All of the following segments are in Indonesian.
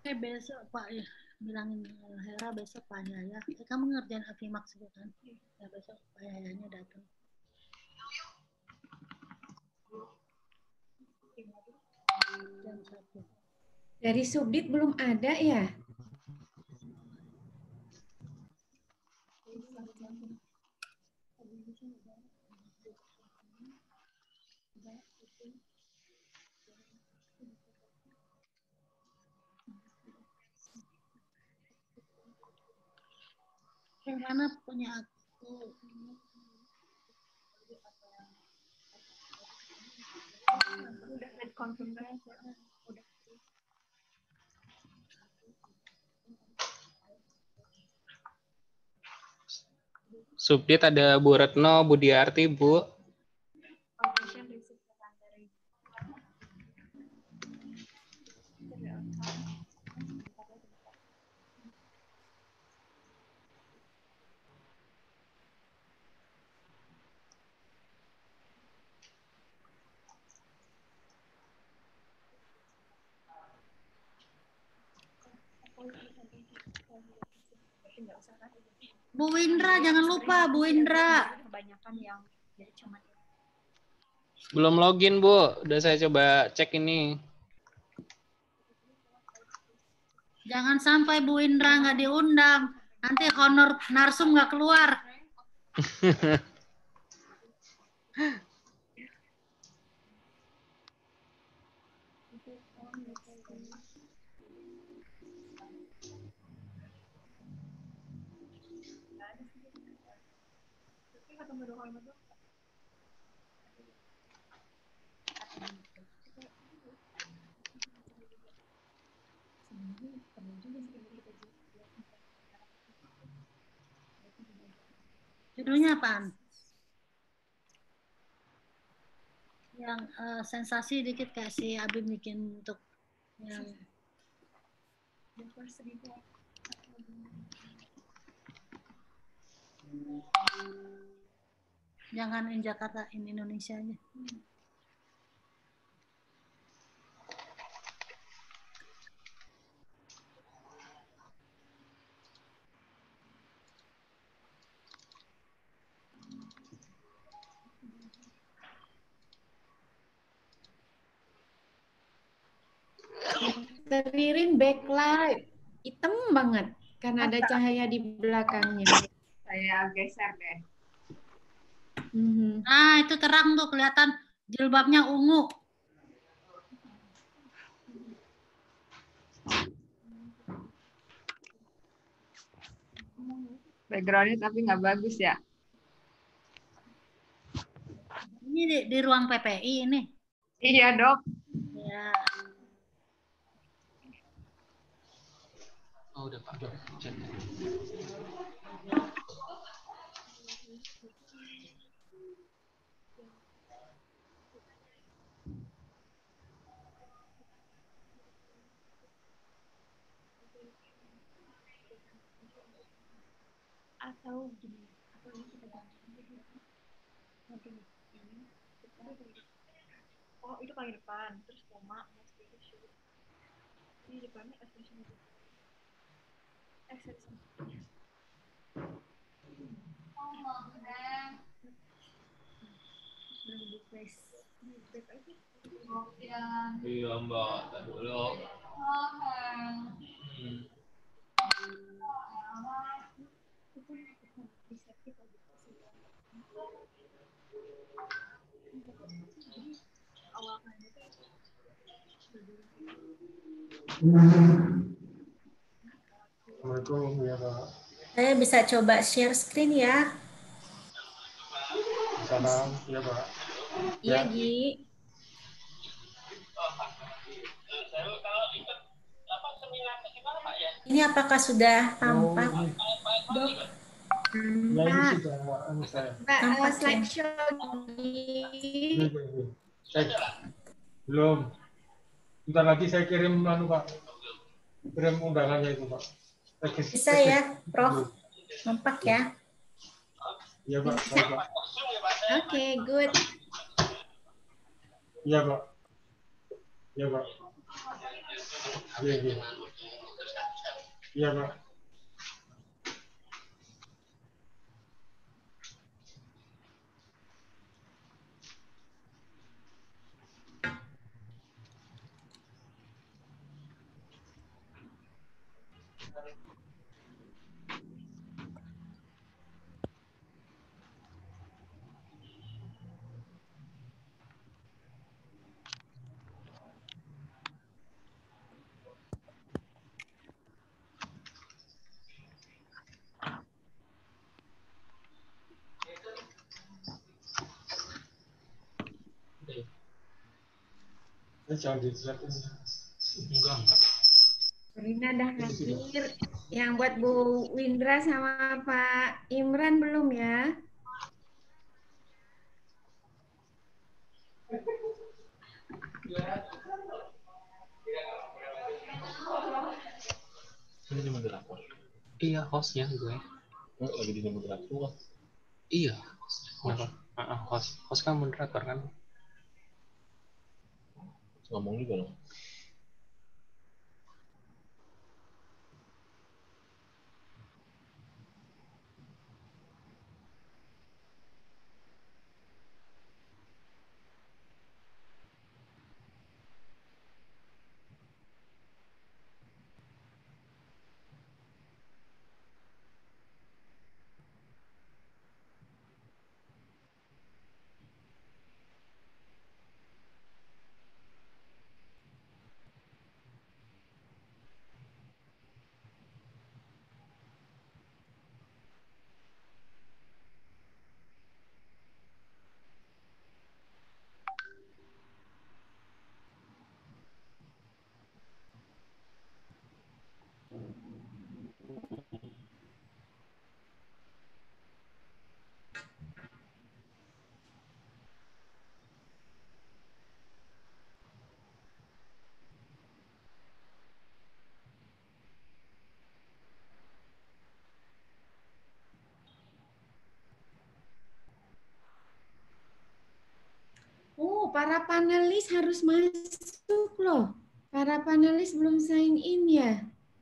Besok Pak ya, bilangin Hera besok Pak Yaya. Kamu ngerjain Afimax juga kan? Ya besok Pak Yayanya datang. Jam 1. Dari Subdit belum ada ya? Yang mana punya aku? Udah confirm kan? Udah. Subdit ada Bu Retno, Budiarti, Bu. Bu Indra, jangan lupa Bu Indra. Kebanyakan yang ya cuma Belum login, Bu. Udah saya coba cek ini. Jangan sampai Bu Indra nggak diundang. Nanti honor narsum nggak keluar. Judulnya apaan? Yang sensasi dikit kayak si Abi bikin untuk yang jangan in Jakarta, in Indonesia aja. Ririn backlight hitam banget karena ada cahaya di belakangnya. saya geser deh. Nah, itu terang tuh kelihatan jilbabnya ungu. Backgroundnya tapi nggak bagus ya. Ini di ruang PPI ini. Iya, Dok. Ya. Oh, udah Pak. Cek. Atau gini, atau ini kita ganti. Oh, itu paling depan, terus koma, ini depannya expression. Iya, Mbak. Tadi dulu. Assalamualaikum ya Pak. Saya bisa coba share screen ya. Salam ya Pak. Iya, Gi. Ini apakah sudah tampak? Dok. Ya ini sudah saya. Tampak slideshow. Belum. Bentar lagi saya kirim Pak. Kirim undangannya itu Pak. Bisa ya, Prof. Nampak ya? Iya Pak. Baik, Pak. Oke, good. Iya Pak. Iya Pak. Iya. Iya, Pak. Jangan dilihatin. Enggak. Rina dah hadir. Yang buat Bu Windra sama Pak Imran belum ya? Ini di moderator. Iya, hostnya gue. Lagi di moderator. Iya. Kenapa? Host kan moderator kan. Ngomong juga dong. Oh, para panelis harus masuk loh. Para panelis belum sign in ya.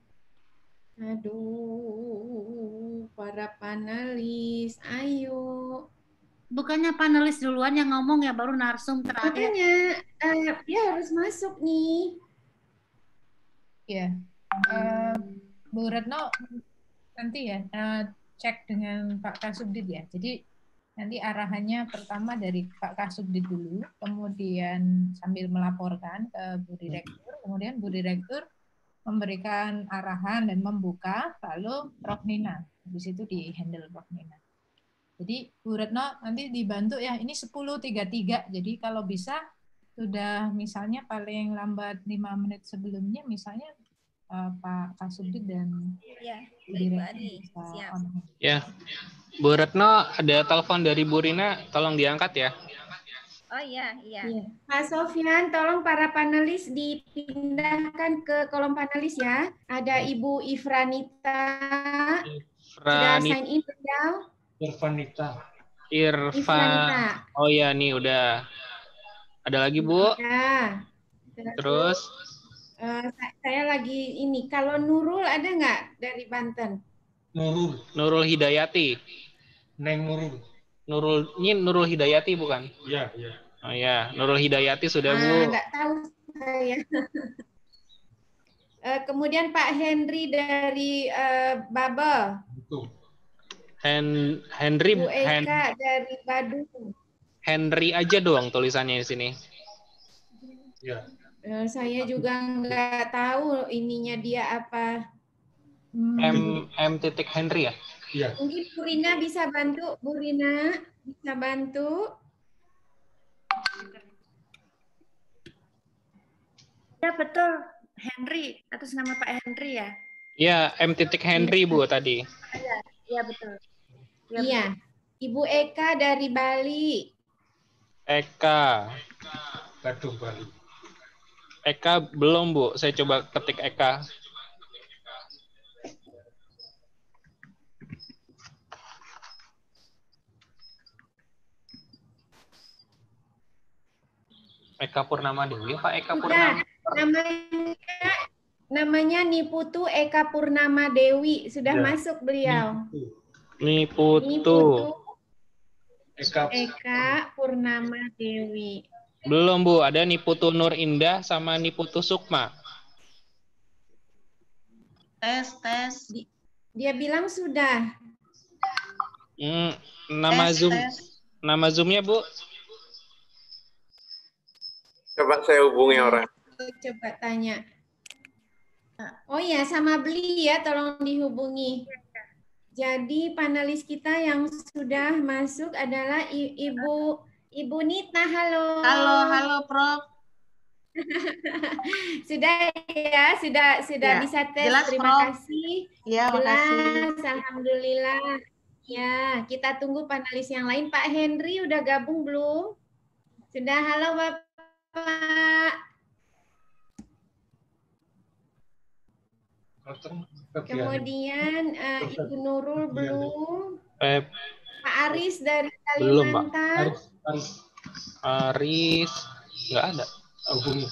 Aduh, para panelis, ayo. Bukannya panelis duluan yang ngomong ya, baru narsum terakhir. Makanya dia harus masuk nih. Ya, Bu Retno nanti ya cek dengan Pak Kasubdit ya. Jadi nanti arahannya pertama dari Pak Kasubdit dulu, kemudian sambil melaporkan ke Bu Direktur, kemudian Bu Direktur memberikan arahan dan membuka, lalu Prof Nina. Habis itu di-handle Prof Nina. Jadi Bu Retno nanti dibantu ya, ini 10.33, jadi kalau bisa sudah misalnya paling lambat 5 menit sebelumnya, misalnya Pak Kasubdit dan Ya, Bu baik Direktur Pak Adi. bisa Siap. on. Ya. Bu Retno, ada telepon dari Bu Rina, tolong diangkat ya. Oh iya, iya. Iya. Pak Sofyan, tolong para panelis dipindahkan ke kolom panelis ya. Ada Ibu Ifranita. Sudah Franit, sign in beliau? Irfanita. Ifranita. Oh iya, nih udah. Ada lagi, Bu? Ya. Terus? Saya lagi ini. Kalau Nurul ada nggak dari Banten? Nurul Hidayati. Neng Nurul. Ini Nurul Hidayati bukan? Iya, iya. Oh ya, Nurul Hidayati sudah, Bu. Nggak tahu saya. Kemudian Pak Henry dari Babel. Betul. Henry, Bu Eka dari Badung. Henry aja doang tulisannya di sini. Iya. Saya juga nggak tahu ininya dia apa. M titik Henry ya? Iya. Mungkin Bu Rina bisa bantu. Bu Rina bisa bantu. Ya betul, Henry, atas nama Pak Henry ya. Iya, M titik Henry, Bu, tadi. Iya betul. Ya, Iya. Ibu Eka dari Bali. Eka. Badung Bali. Eka belum, Bu. Saya coba ketik Eka. Eka Purnama Dewi, Pak Eka Sudah. Purnama. Namanya Niputu Eka Purnama Dewi. Sudah Ya. masuk beliau. Niputu. Niputu Eka. Eka Purnama Dewi. Belum, Bu. Ada Niputu Nur Indah sama Niputu Sukma. Tes. Dia bilang sudah. Nama Tes, Zoom. tes. Nama Zoom-nya, Bu. Coba saya hubungi orang. Coba tanya. Oh ya, sama Beli ya, tolong dihubungi. Jadi panelis kita yang sudah masuk adalah Ibu Nita. Halo. Halo, Prof. Sudah ya, sudah Ya, bisa tes. jelas, Terima Prof. kasih. Ya, makasih. Jelas, alhamdulillah. Ya, kita tunggu panelis yang lain. Pak Henry udah gabung belum? Sudah. Halo Bapak. Kemudian Ibu Nurul belum. Pak Aris dari Belum, Pak. Kalimantan. Aris. Nggak ada. Hubungi.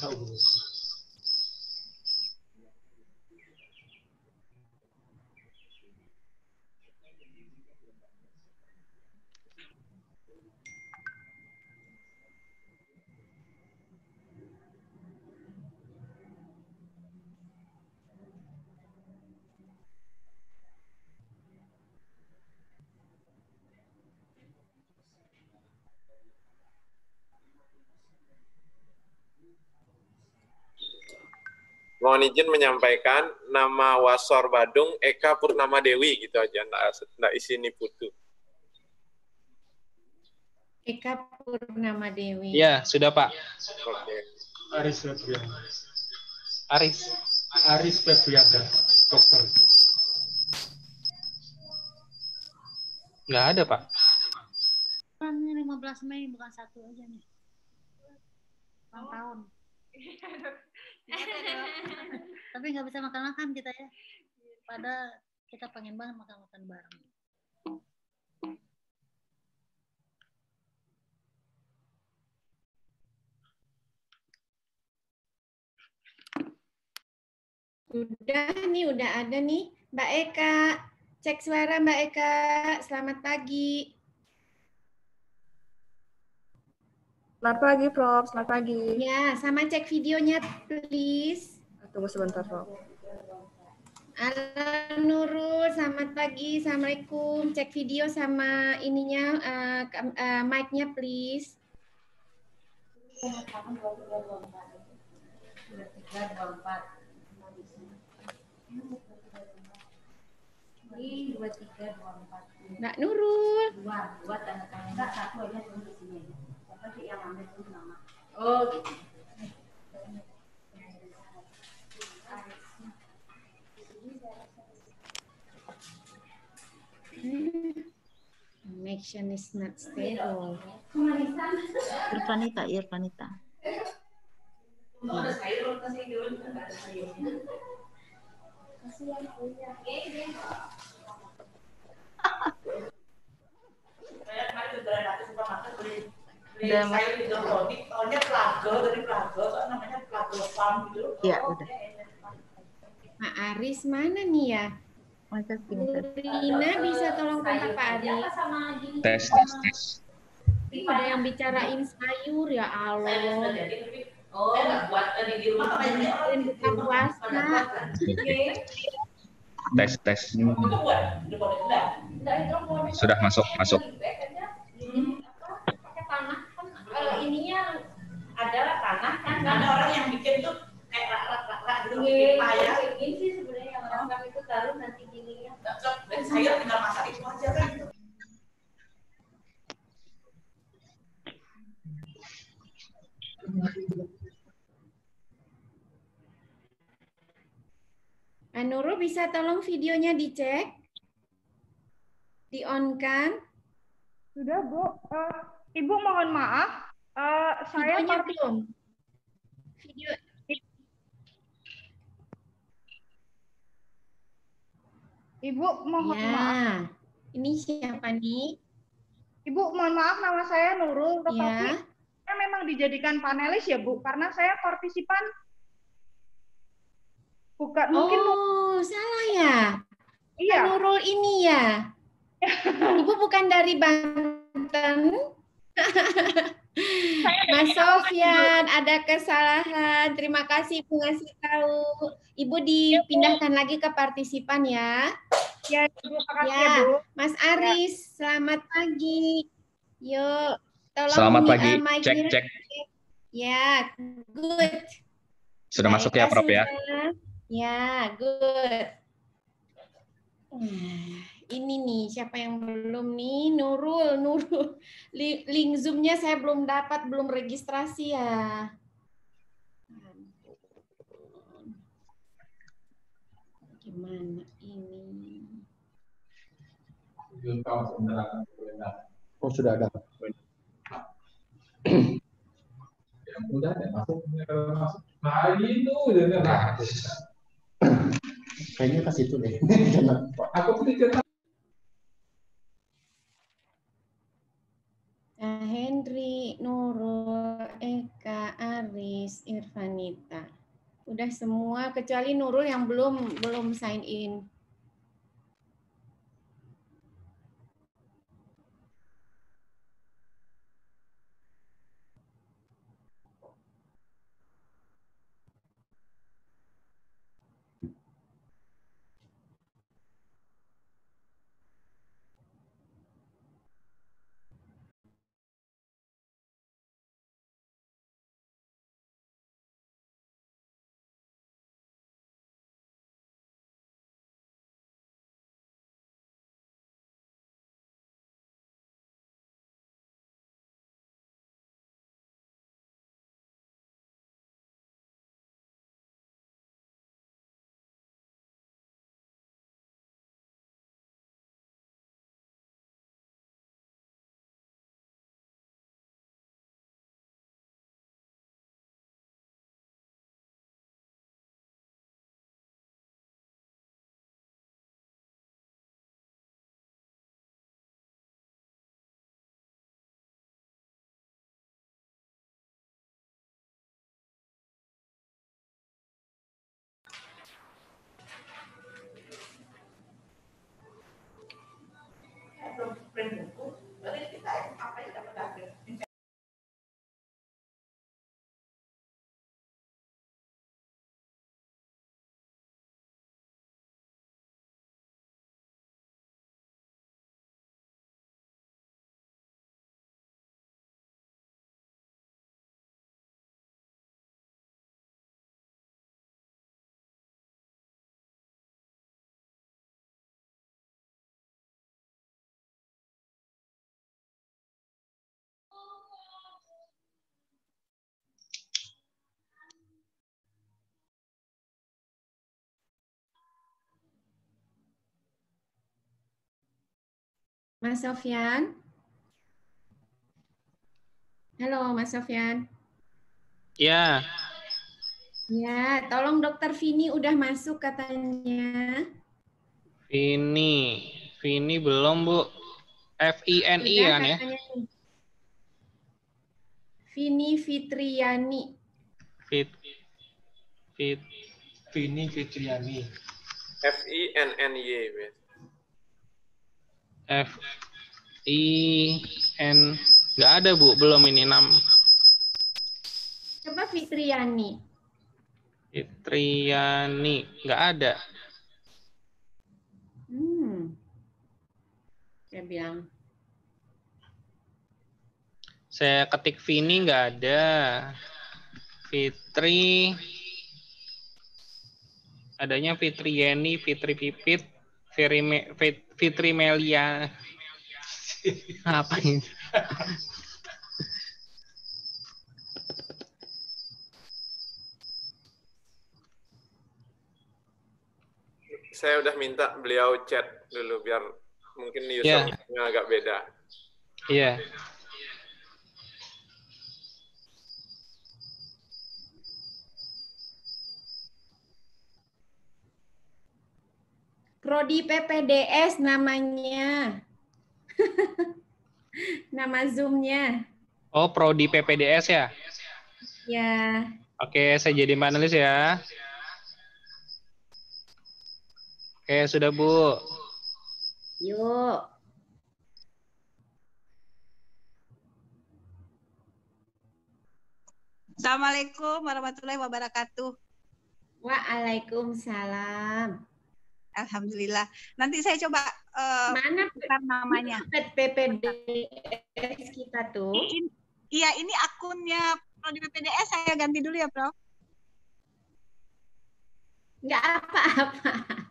Mohon izin menyampaikan nama Wasor Badung Eka Purnama Dewi gitu aja, nggak isi Niputu. Eka Purnama Dewi. Ya, sudah, Pak. Oke. Aris Febrianda. Aris Febrianda, dokter. nggak ada, Pak. Ini 15 Mei bukan 1 aja nih. 6 tahun. Tapi nggak bisa makan-makan kita ya. Pada kita pengen banget makan-makan bareng. Udah ada nih. Mbak Eka. Cek suara Mbak Eka. Selamat pagi. Selamat pagi, Prof. Selamat pagi. Ya, sama cek videonya, please. Tunggu sebentar, Prof. Halo Nurul, selamat pagi. Assalamualaikum. Cek video sama ininya, mic-nya, please. 2324. Ini 2324. Mbak Nurul. Dua tanda tangan. Enggak, satu aja tulis di sini. Apa sih yang ambil tulis nama? Oh, gitu. Connection is not stable. Irfanita. Udah sayur hidroponik, soalnya plago dari plago, soalnya namanya plago farm gitu. Iya, udah. Pak Aris mana nih ya? Rina bisa tolong kontak Pak Aris. Tes. Ada yang bicarain sayur ya Allah. Oh, buat di rumah. Buka puasa. Tes. Sudah masuk. Pakai tanah kan ininya adalah tanah kan. Ada orang yang bikin tuh kayak rak gitu bikin payah. Ini sih sebenarnya yang orang itu taruh nanti gini ya. Saya tinggal masak itu aja kan. Nurul bisa tolong videonya dicek? Di-on-kan? Sudah, Bu. Ibu mohon maaf. Saya Videonya belum. Video. Ibu mohon Ya. maaf. Ini siapa nih? Ibu mohon maaf, nama saya Nurul, tetapi Ya. saya memang dijadikan panelis ya, Bu, karena saya partisipan Bukan, mungkin. Oh, salah ya? Iya. Kan Nurul ini ya? Ibu bukan dari Banten? Mas Sofyan, ada kesalahan. Terima kasih Ibu ngasih tahu. Ibu dipindahkan lagi ke partisipan ya. Ya, Ibu, makasih Ya, ya, Bu. Mas Aris, selamat pagi. Yuk, tolong Selamat pagi. mic-nya. Cek. Ya, good. Sudah Mbak masuk Eka ya, Prof ya? sudah. Ya, good. Ini nih, siapa yang belum nih? Nurul. Link Zoom-nya saya belum dapat, belum registrasi ya. Gimana ini? Oh, sudah ada. Ya, udah ada masuk. Nah, itu kayaknya ke situ deh. Aku pikir Henry, Nurul, Eka, Aris, Irfanita. Udah semua kecuali Nurul yang belum sign in. Mas Sofyan. Halo, Mas Sofyan. Ya. Ya, tolong Dokter Vini udah masuk katanya. Vini belum, Bu. FINI Udah, kan ya? Vini Fitriani. Vini Fitriani. FINNY. FIN nggak ada, Bu, belum ini 6. Coba Fitriani. Fitriani nggak ada. Saya bilang. Saya ketik Vini nggak ada. Fitri adanya Fitriani, Fitri Pipit, Fitri Melia. Apa ini? Saya udah minta beliau chat dulu biar mungkin usernya agak beda. Iya. Prodi PPDS namanya. Nama Zoom-nya. Oh, Prodi PPDS ya? Ya. Oke, saya jadi panelis ya. Oke, sudah Bu. Yuk. Assalamualaikum warahmatullahi wabarakatuh. Waalaikumsalam. Alhamdulillah. Nanti saya coba mana namanya. PPDS kita tuh? Iya, ini akunnya Prodi PPDS saya ganti dulu ya, Prof. Nggak apa-apa.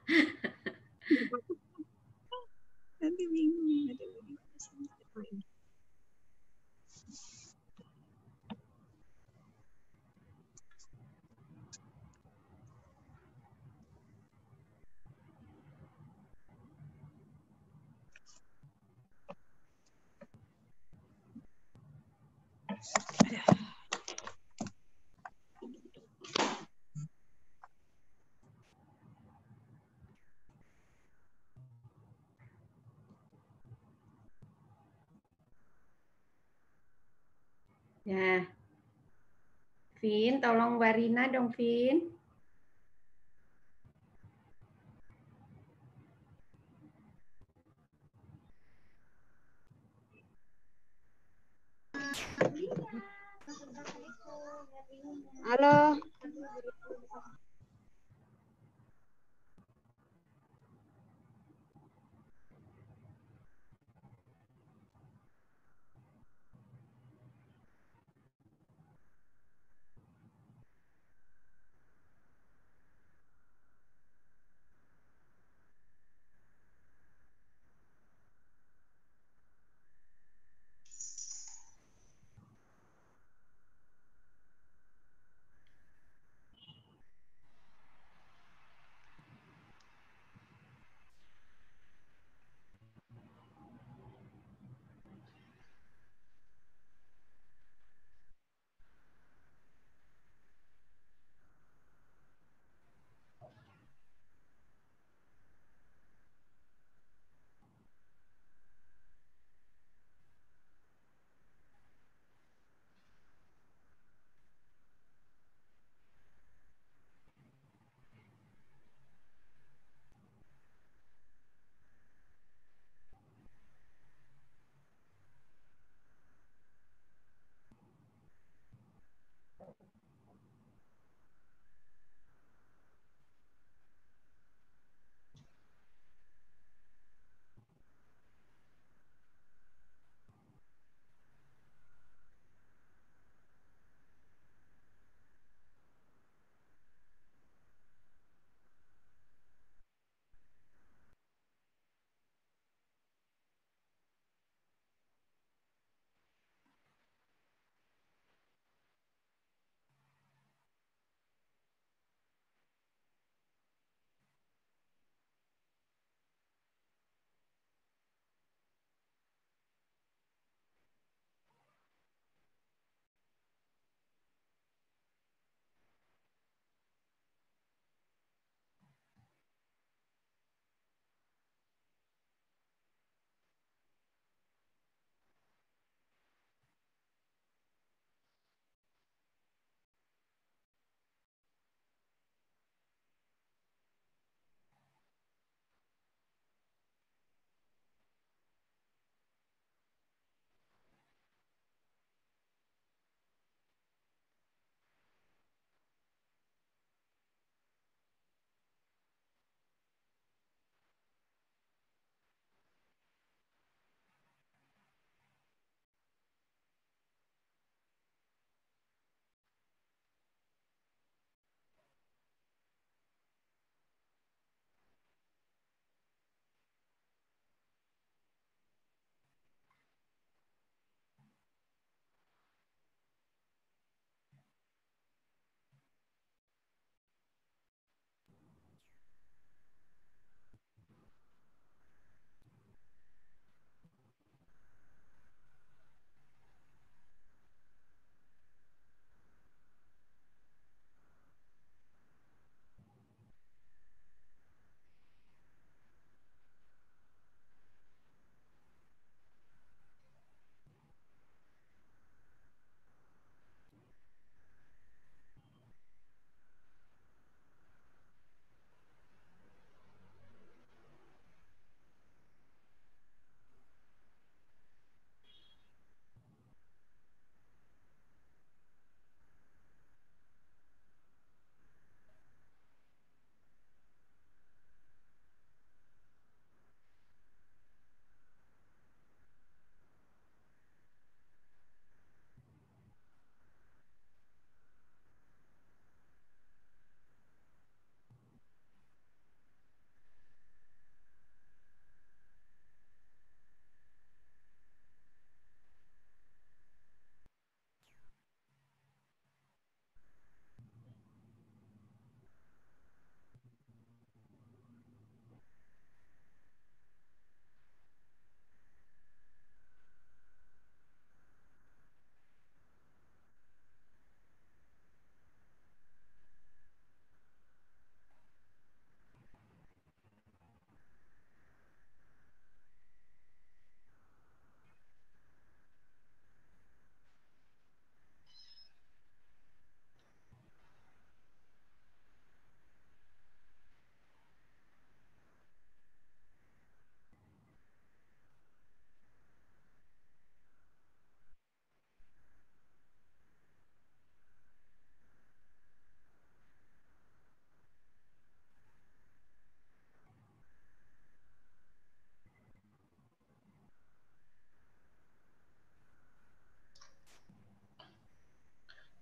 Nanti bingung. Nah, Vin, tolong Warina dong, Vin. Halo.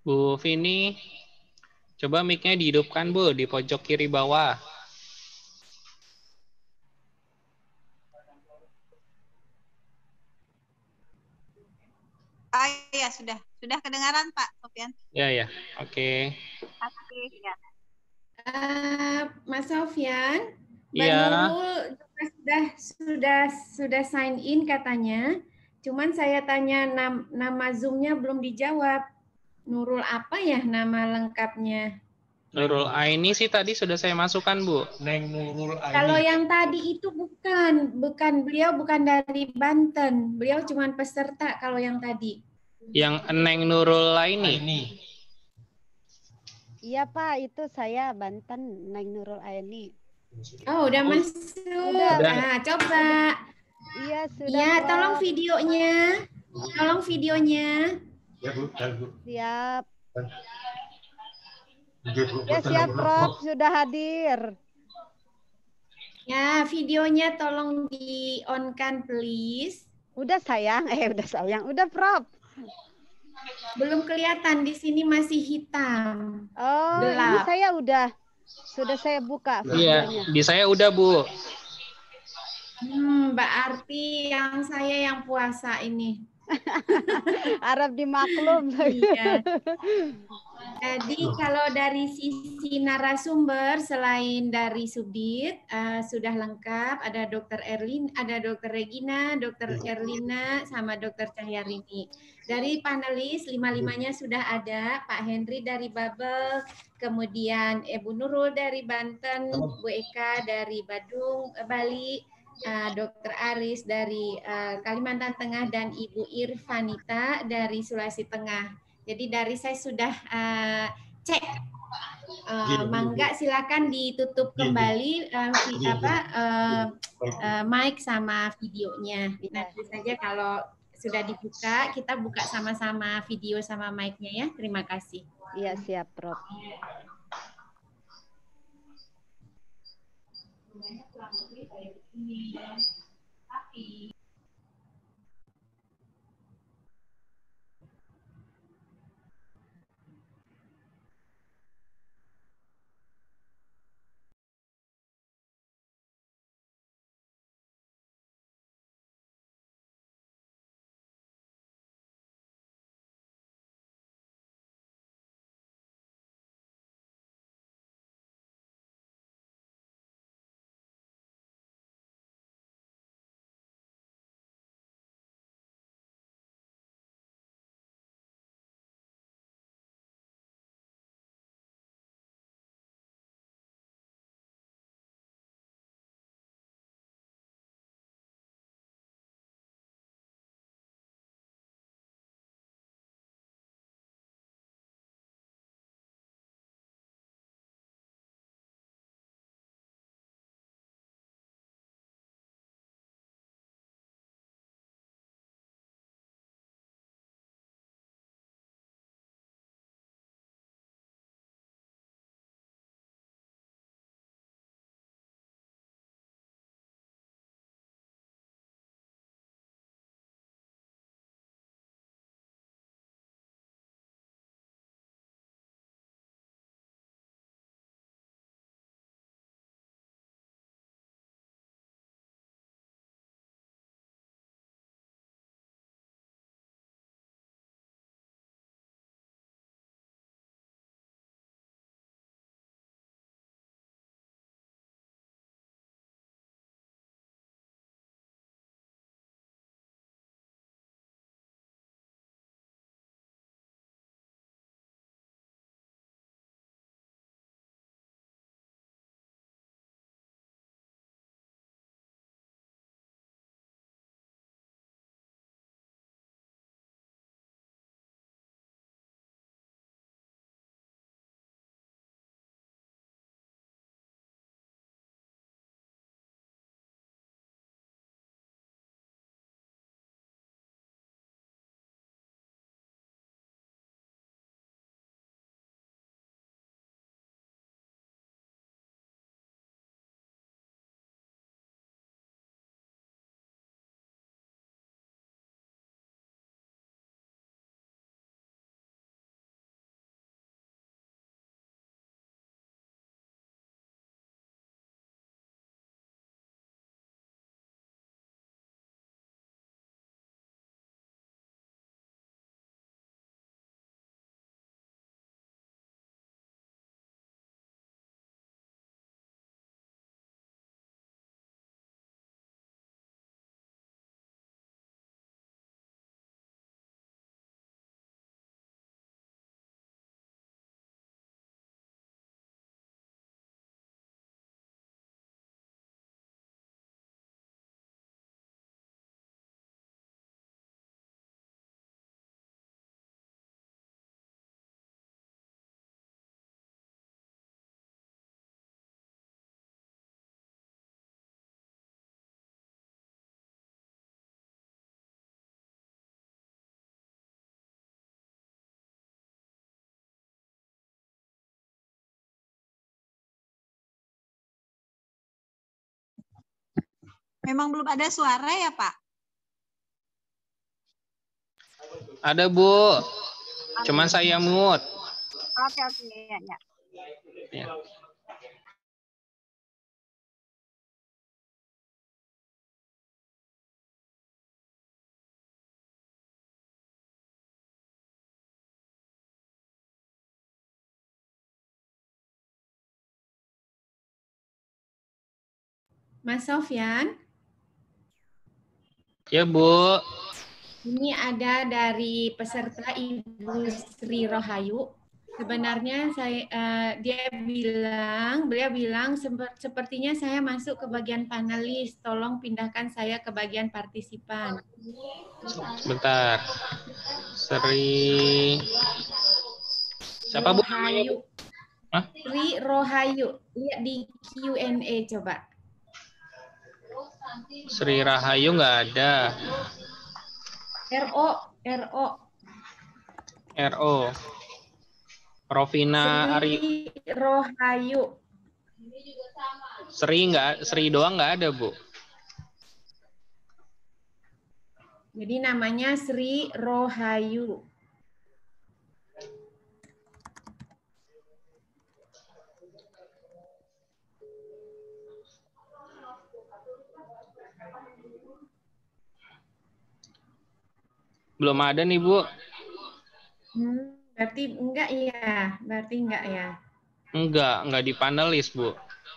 Bu Vini, coba mic-nya dihidupkan Bu di pojok kiri bawah. Ah iya sudah kedengaran Pak Sofian. Ya ya, oke. Oke ya. Mas Sofyan, Mbak Iya. Nurul sudah sign in katanya. Cuman saya tanya nama Zoom-nya belum dijawab. Nurul apa ya nama lengkapnya? Nurul Aini sih tadi sudah saya masukkan, Bu. Neng Nurul Aini. Kalau yang tadi itu bukan beliau bukan dari Banten. Beliau cuma peserta kalau yang tadi. Yang Neng Nurul Aini. Iya Pak, itu saya Banten, Neng Nurul Aini. Oh, udah masuk. Udah. Nah, coba. Iya, sudah. Iya, Prof. tolong videonya. Tolong videonya. Ya, Bu. Siap. Bu. Ya, siap, Prof. Sudah hadir. Ya, videonya tolong di-on-kan, please. Udah sayang, udah Prof. Belum kelihatan, di sini masih hitam. Oh, gelap. ini saya sudah saya buka Iya, videonya. di saya udah, Bu. Berarti saya yang puasa ini. Harap dimaklum. Iya. Jadi kalau dari sisi narasumber selain dari Subdit sudah lengkap, ada Dr. Erlin, ada Dr. Regina, Dr. Erlina, sama Dr. Cahyarini. Dari panelis 5-5-nya sudah ada, Pak Henry dari Babel, kemudian Ibu Nurul dari Banten, Bu Eka dari Badung, Bali, Dr. Aris dari Kalimantan Tengah, dan Ibu Irvanita dari Sulawesi Tengah. Jadi dari saya sudah cek, mangga silakan ditutup kembali mic sama videonya. Nanti saja kalau sudah dibuka, kita buka sama-sama video sama mic-nya ya. Terima kasih. Iya, siap, Prof. Memang belum ada suara ya, Pak? Ada, Bu. Cuman saya mute. Oke, ya, ya. Ya. Mas Sofyan, Ya, Bu. ini ada dari peserta Ibu Sri Rohayu. Sebenarnya beliau bilang sepertinya saya masuk ke bagian panelis. Tolong pindahkan saya ke bagian partisipan. Sebentar. Siapa, Bu, namanya, Bu? Hah? Sri Rohayu. Lihat di Q&A coba. Sri Rahayu nggak ada. RO. Rovina Ari. Sri Rohayu. Sri doang nggak ada, Bu. Jadi namanya Sri Rohayu. Belum ada nih, Bu. Berarti enggak ya? Enggak di panelis, Bu.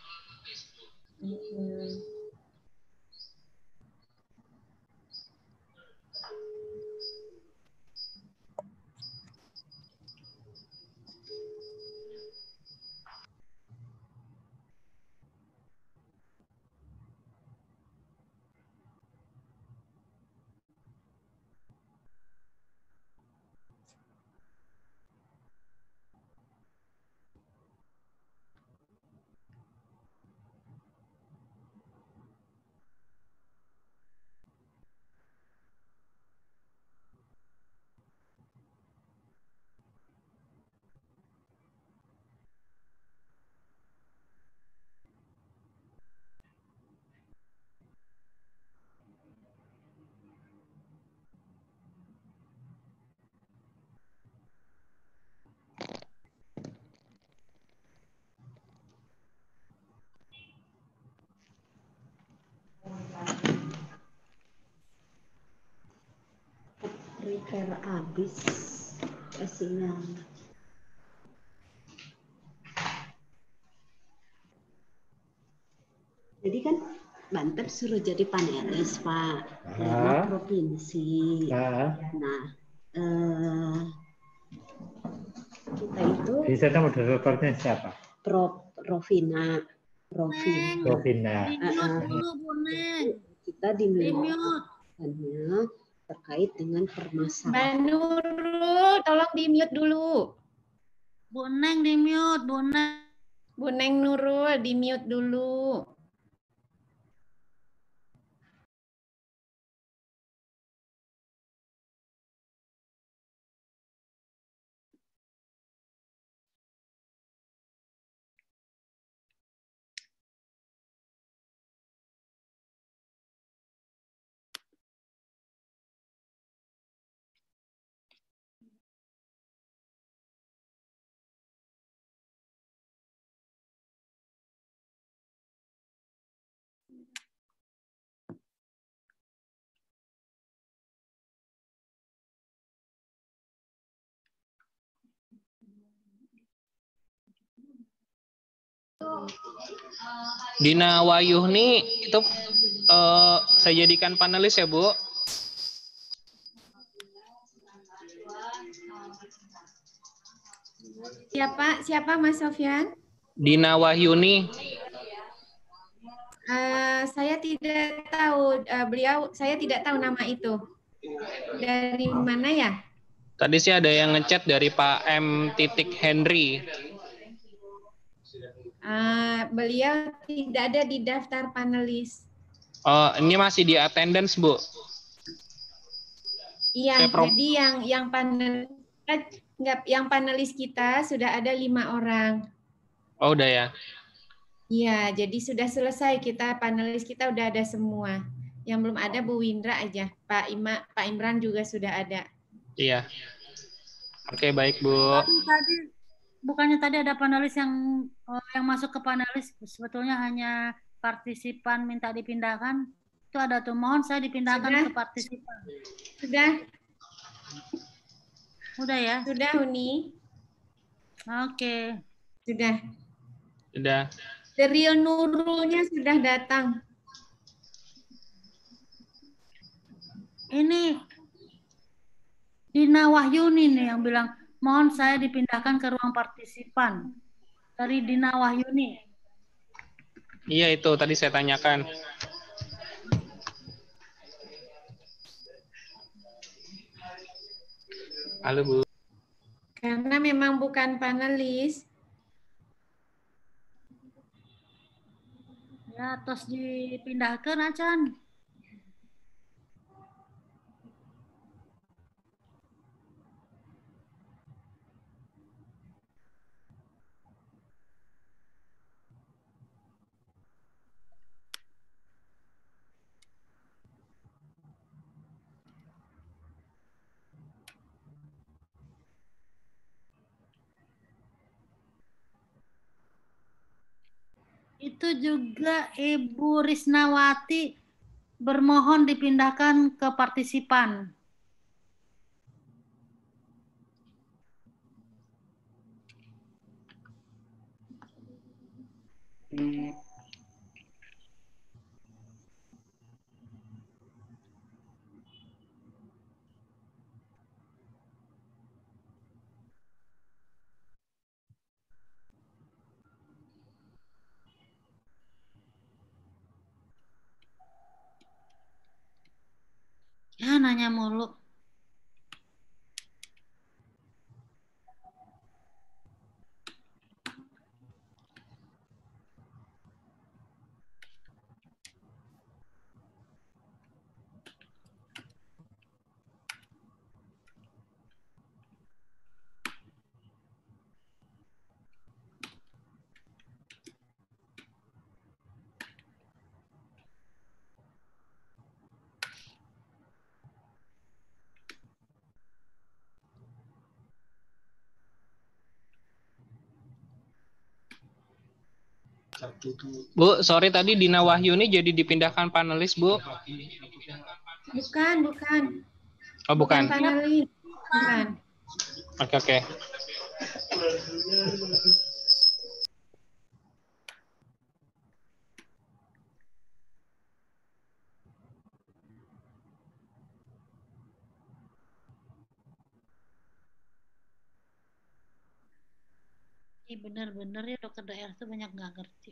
Repair habis sinyal. Jadi kan Banten suruh jadi panelis, Pak, karena provinsi. Nah, kita itu. Di sana moderatornya siapa? Rovina. Kita di mute terkait dengan permasalahan. Mbak Nurul, tolong di mute dulu. Bu Neng di mute, Bu Neng Nurul di mute dulu. Dina Wayuh nih itu saya jadikan panelis ya, Bu. Siapa Mas Sofyan? Dina Wahyuni. Saya tidak tahu saya tidak tahu nama itu. Dari mana ya? Tadi sih ada yang ngechat dari Pak M. Henry. Beliau tidak ada di daftar panelis. Oh, ini masih di attendance, Bu. Iya, jadi yang panelis kita sudah ada 5 orang. Oh, udah ya. Iya, jadi sudah selesai kita panelis kita udah ada semua. Yang belum ada Bu Windra aja. Pak Imran juga sudah ada. Iya. Oke, baik Bu. Bukannya tadi ada panelis yang masuk ke panelis sebetulnya hanya partisipan minta dipindahkan. Itu ada tuh, mohon saya dipindahkan Sudah. ke partisipan. Sudah. Sudah ya? Sudah, Uni. Oke. Sudah. Sudah. Serial Nurulnya sudah datang. Ini Dina Wahyuni nih yang bilang, mohon saya dipindahkan ke ruang partisipan. Dari Dina Wahyuni. Iya, itu tadi saya tanyakan. Halo Bu. Karena memang bukan panelis. Ya, terus dipindahkan acan. Itu juga Ibu Risnawati bermohon dipindahkan ke partisipan. Ya, nanya mulu. Bu, sorry tadi Dina Wahyuni jadi dipindahkan panelis, Bu. Bukan. Oh, bukan. Panelis. Bukan. Oke. Ini benar-benar ya dokter daerah tuh banyak nggak ngerti.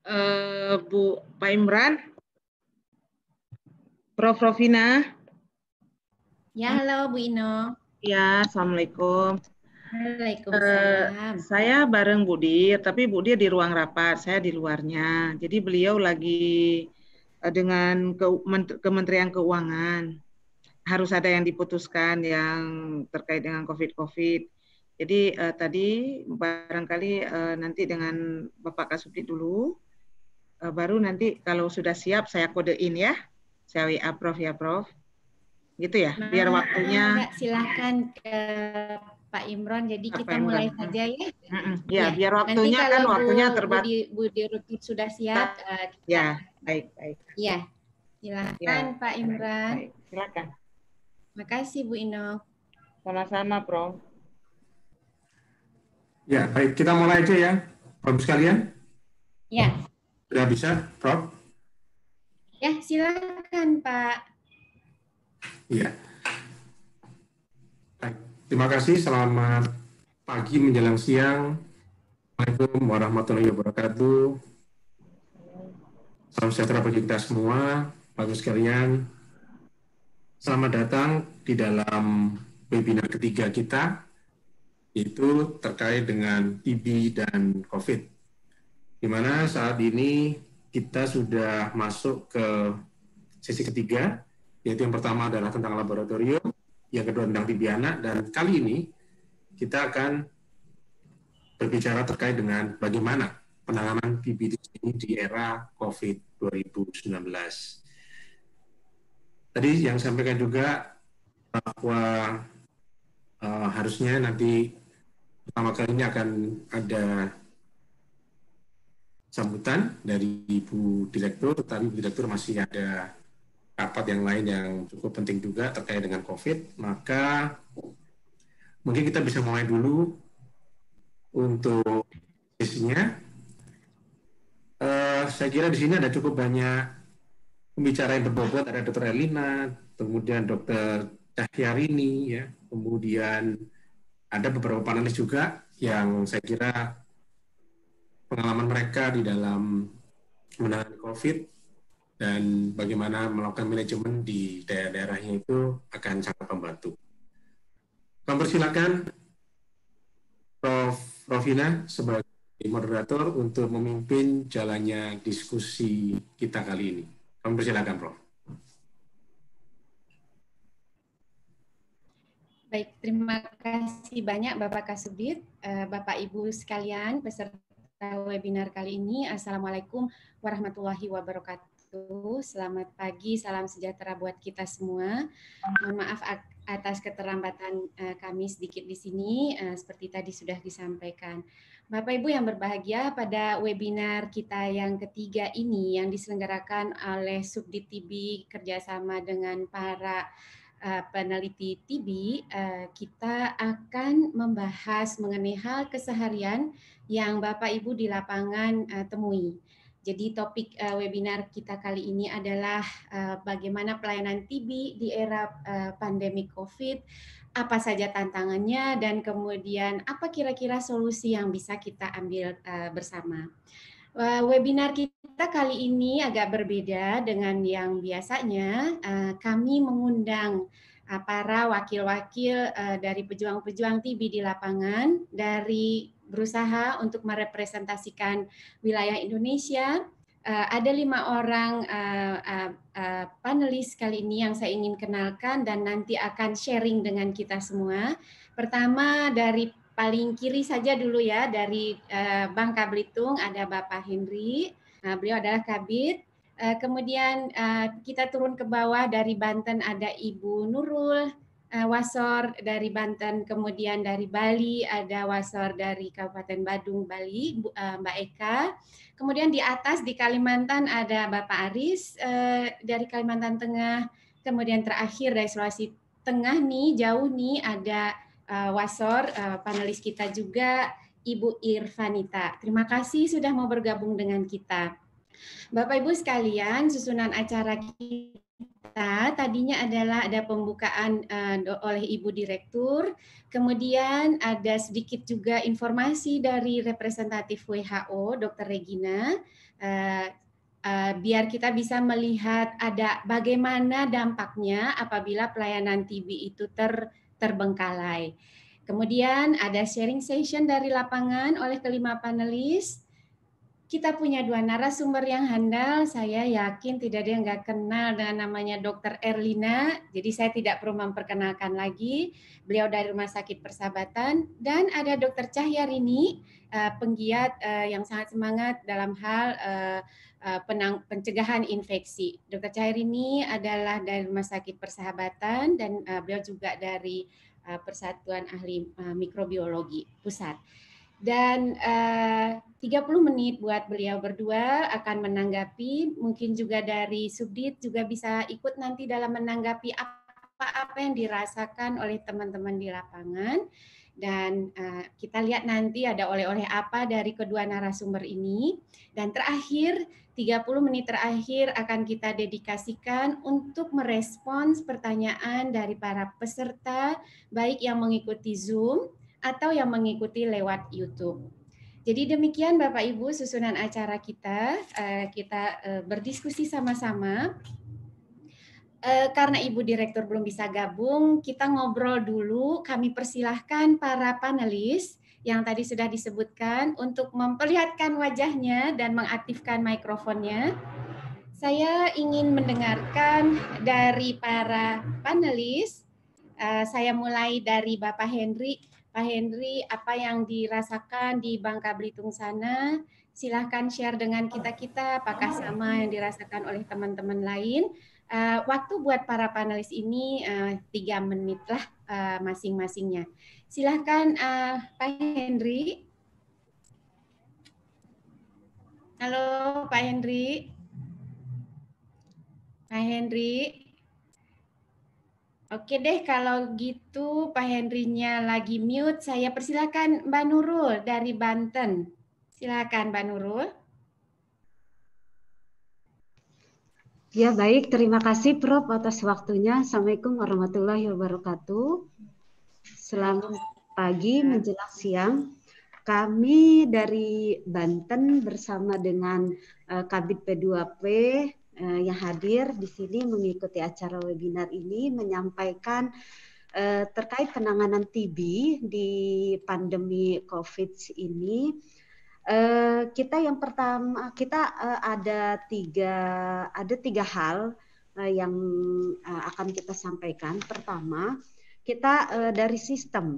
Pak Imran, Prof. Rovina. Ya, halo Bu Ino. Ya, Assalamualaikum. Waalaikumsalam. Saya bareng Bu Dir, tapi Bu Dir di ruang rapat, saya di luarnya. Jadi beliau lagi dengan Kementerian Keuangan. Harus ada yang diputuskan yang terkait dengan COVID. Jadi tadi barangkali nanti dengan Bapak Kasubdit dulu, baru nanti kalau sudah siap saya kodein ya, saya WA Prof ya Prof. Gitu ya, biar waktunya. Silakan ke Pak Imron, jadi kita mulai saja ya. Ya, biar waktunya nanti kan waktunya terbatas. Bu Dirut sudah siap. Ya, baik. Ya, silakan Pak Imran. Baik, silakan. Makasih Bu Ino. Sama-sama Prof. Ya, baik, kita mulai aja ya, Prof sekalian. Ya. Sudah bisa, Prof? Ya, silakan Pak. Iya. Baik, terima kasih. Selamat pagi menjelang siang. Assalamualaikum warahmatullahi wabarakatuh. Salam sejahtera bagi kita semua, Bapak sekalian. Selamat datang di dalam webinar ketiga kita, yaitu terkait dengan TB dan COVID. Di mana saat ini kita sudah masuk ke sesi ketiga, yaitu yang pertama adalah tentang laboratorium, yang kedua tentang TB anak, dan kali ini kita akan berbicara terkait dengan bagaimana penanganan TB di sini di era COVID 2019. Tadi yang sampaikan juga bahwa harusnya nanti pertama kalinya akan ada sambutan dari Ibu Direktur, tetapi Ibu Direktur masih ada rapat yang lain yang cukup penting juga terkait dengan COVID, maka mungkin kita bisa mulai dulu untuk sesinya. Saya kira di sini ada cukup banyak pembicara yang berbobot, ada Dr. Elina, kemudian Dr. Cahyarini, ya, kemudian ada beberapa panelis juga yang saya kira pengalaman mereka di dalam menangani COVID dan bagaimana melakukan manajemen di daerah-daerahnya itu akan sangat membantu. Kami persilakan Prof. Rovina sebagai moderator untuk memimpin jalannya diskusi kita kali ini. Kami persilakan, Prof. Baik, terima kasih banyak Bapak Kasubdit, Bapak Ibu sekalian peserta webinar kali ini. Assalamualaikum warahmatullahi wabarakatuh. Selamat pagi, salam sejahtera buat kita semua. Mohon maaf atas keterlambatan kami sedikit di sini, seperti tadi sudah disampaikan. Bapak Ibu yang berbahagia, pada webinar kita yang ketiga ini yang diselenggarakan oleh Subdit TB kerjasama dengan para peneliti TB, kita akan membahas mengenai hal keseharian yang Bapak Ibu di lapangan temui. Jadi topik webinar kita kali ini adalah bagaimana pelayanan TB di era pandemi COVID, apa saja tantangannya, dan kemudian apa kira-kira solusi yang bisa kita ambil bersama. Webinar kita kali ini agak berbeda dengan yang biasanya. Kami mengundang para wakil-wakil dari pejuang-pejuang TB di lapangan, dari berusaha untuk merepresentasikan wilayah Indonesia. Ada 5 orang panelis kali ini yang saya ingin kenalkan dan nanti akan sharing dengan kita semua. Pertama dari paling kiri saja dulu ya, dari Bangka Belitung ada Bapak Henry, beliau adalah Kabid. Kemudian kita turun ke bawah, dari Banten ada Ibu Nurul, Wasor dari Banten, kemudian dari Bali ada Wasor dari Kabupaten Badung, Bali, Mbak Eka. Kemudian di atas di Kalimantan ada Bapak Aris dari Kalimantan Tengah. Kemudian terakhir dari Sulawesi Tengah nih, jauh nih ada Wasor, panelis kita juga Ibu Irvanita. Terima kasih sudah mau bergabung dengan kita. Bapak Ibu sekalian, susunan acara kita tadinya adalah ada pembukaan oleh Ibu Direktur, kemudian ada sedikit juga informasi dari representatif WHO, Dr. Regina, biar kita bisa melihat ada bagaimana dampaknya apabila pelayanan TB itu terbengkalai. Kemudian ada sharing session dari lapangan oleh kelima panelis. Kita punya 2 narasumber yang handal. Saya yakin tidak ada yang nggak kenal dengan namanya Dr. Erlina. Jadi saya tidak perlu memperkenalkan lagi. Beliau dari Rumah Sakit Persahabatan. Dan ada Dr. Cahyarini, penggiat yang sangat semangat dalam hal pencegahan infeksi. Dr. Cahyarini adalah dari Rumah Sakit Persahabatan dan beliau juga dari Persatuan Ahli Mikrobiologi Pusat. Dan 30 menit buat beliau berdua akan menanggapi, mungkin juga dari Subdit juga bisa ikut nanti dalam menanggapi apa yang dirasakan oleh teman-teman di lapangan. Dan kita lihat nanti ada oleh-oleh apa dari kedua narasumber ini. Dan terakhir, 30 menit terakhir akan kita dedikasikan untuk merespons pertanyaan dari para peserta, baik yang mengikuti Zoom atau yang mengikuti lewat YouTube. Jadi demikian Bapak Ibu susunan acara kita. Kita berdiskusi sama-sama. Karena Ibu Direktur belum bisa gabung, kita ngobrol dulu. Kami persilahkan para panelis yang tadi sudah disebutkan untuk memperlihatkan wajahnya dan mengaktifkan mikrofonnya. Saya ingin mendengarkan dari para panelis. Saya mulai dari Bapak Henry. Pak Henry, apa yang dirasakan di Bangka Belitung sana? Silahkan share dengan kita-kita, apakah sama yang dirasakan oleh teman-teman lain. Waktu buat para panelis ini 3 menit lah masing-masingnya. Silahkan Pak Henry. Halo Pak Henry. Pak Henry. Oke deh, kalau gitu Pak Henry-nya lagi mute, saya persilakan Mbak Nurul dari Banten. Silakan Mbak Nurul. Ya baik, terima kasih Prof atas waktunya. Assalamualaikum warahmatullahi wabarakatuh. Selamat pagi menjelang siang. Kami dari Banten bersama dengan Kabid P2P yang hadir di sini mengikuti acara webinar ini menyampaikan terkait penanganan TB di pandemi COVID ini. Kita yang pertama ada tiga hal yang akan kita sampaikan. Pertama, kita dari sistem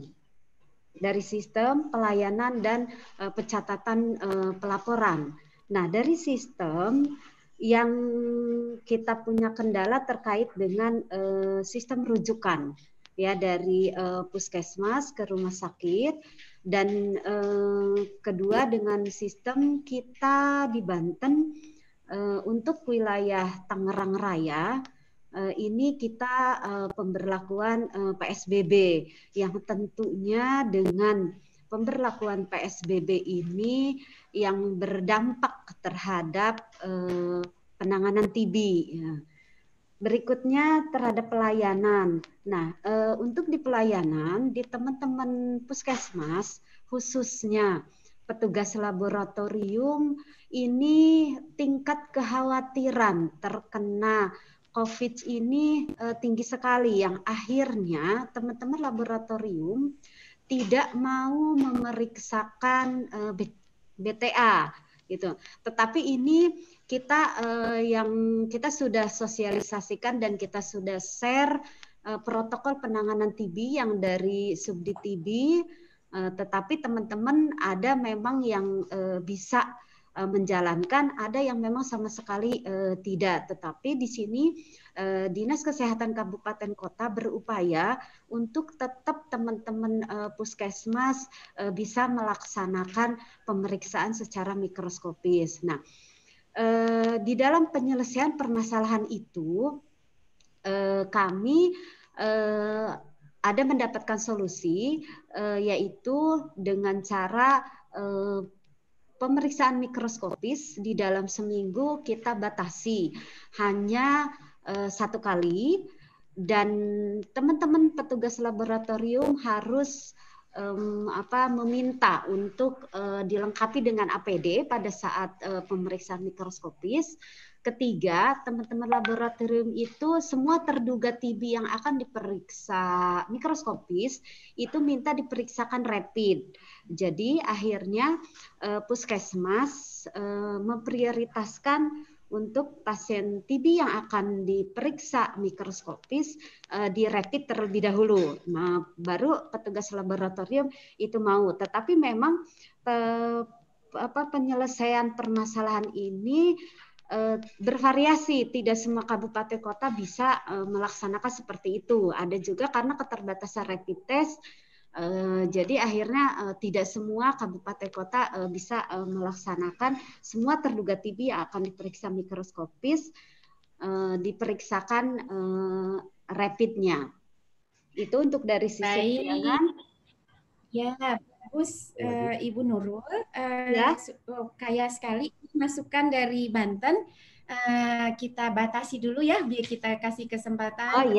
pelayanan dan pencatatan pelaporan. Nah, dari sistem yang kita punya kendala terkait dengan sistem rujukan ya dari puskesmas ke rumah sakit, dan kedua dengan sistem kita di Banten untuk wilayah Tangerang Raya ini kita pemberlakuan PSBB yang tentunya dengan pemberlakuan PSBB ini yang berdampak terhadap penanganan TB. Berikutnya terhadap pelayanan. Nah, untuk di pelayanan, di teman-teman puskesmas, khususnya petugas laboratorium, ini tingkat kekhawatiran terkena COVID ini tinggi sekali, yang akhirnya teman-teman laboratorium tidak mau memeriksakan BTA gitu. Tetapi ini kita sudah sosialisasikan dan kita sudah share protokol penanganan TB yang dari Subdit TB, tetapi teman-teman ada memang yang bisa menjalankan, ada yang memang sama sekali tidak. Tetapi di sini Dinas Kesehatan Kabupaten Kota berupaya untuk tetap teman-teman puskesmas bisa melaksanakan pemeriksaan secara mikroskopis. Nah, di dalam penyelesaian permasalahan itu kami ada mendapatkan solusi, yaitu dengan cara pemeriksaan mikroskopis di dalam seminggu kita batasi hanya 1 kali, dan teman-teman petugas laboratorium harus meminta untuk dilengkapi dengan APD pada saat pemeriksaan mikroskopis. Ketiga, teman-teman laboratorium itu semua terduga TB yang akan diperiksa mikroskopis itu minta diperiksakan rapid. Jadi akhirnya puskesmas memprioritaskan untuk pasien TB yang akan diperiksa mikroskopis di rapid terlebih dahulu. Nah, baru petugas laboratorium itu mau. Tetapi memang penyelesaian permasalahan ini bervariasi. Tidak semua kabupaten kota bisa melaksanakan seperti itu. Ada juga karena keterbatasan rapid test. Jadi akhirnya tidak semua kabupaten kota bisa melaksanakan semua terduga TB yang akan diperiksa mikroskopis diperiksakan rapidnya. Itu untuk dari sisi keuangan. Ya, bagus Ibu Nurul. Kaya sekali masukan dari Banten. Kita batasi dulu ya, biar kita kasih kesempatan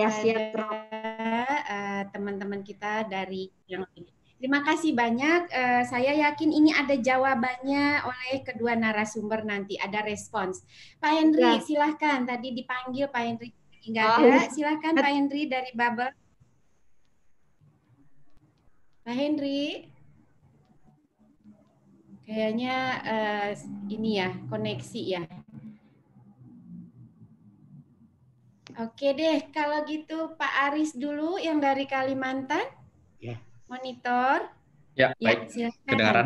teman-teman kita dari yang lain. Terima kasih banyak. Saya yakin ini ada jawabannya oleh kedua narasumber nanti, ada respons. Pak Henry, silahkan. Tadi dipanggil Pak Henry, nggak ada. Silahkan Pak Henry dari Bubble. Pak Henry. Kayaknya ini ya, koneksi ya. Oke deh, kalau gitu Pak Aris dulu yang dari Kalimantan. Ya. Monitor. Ya, baik. Silakan. Kedengaran?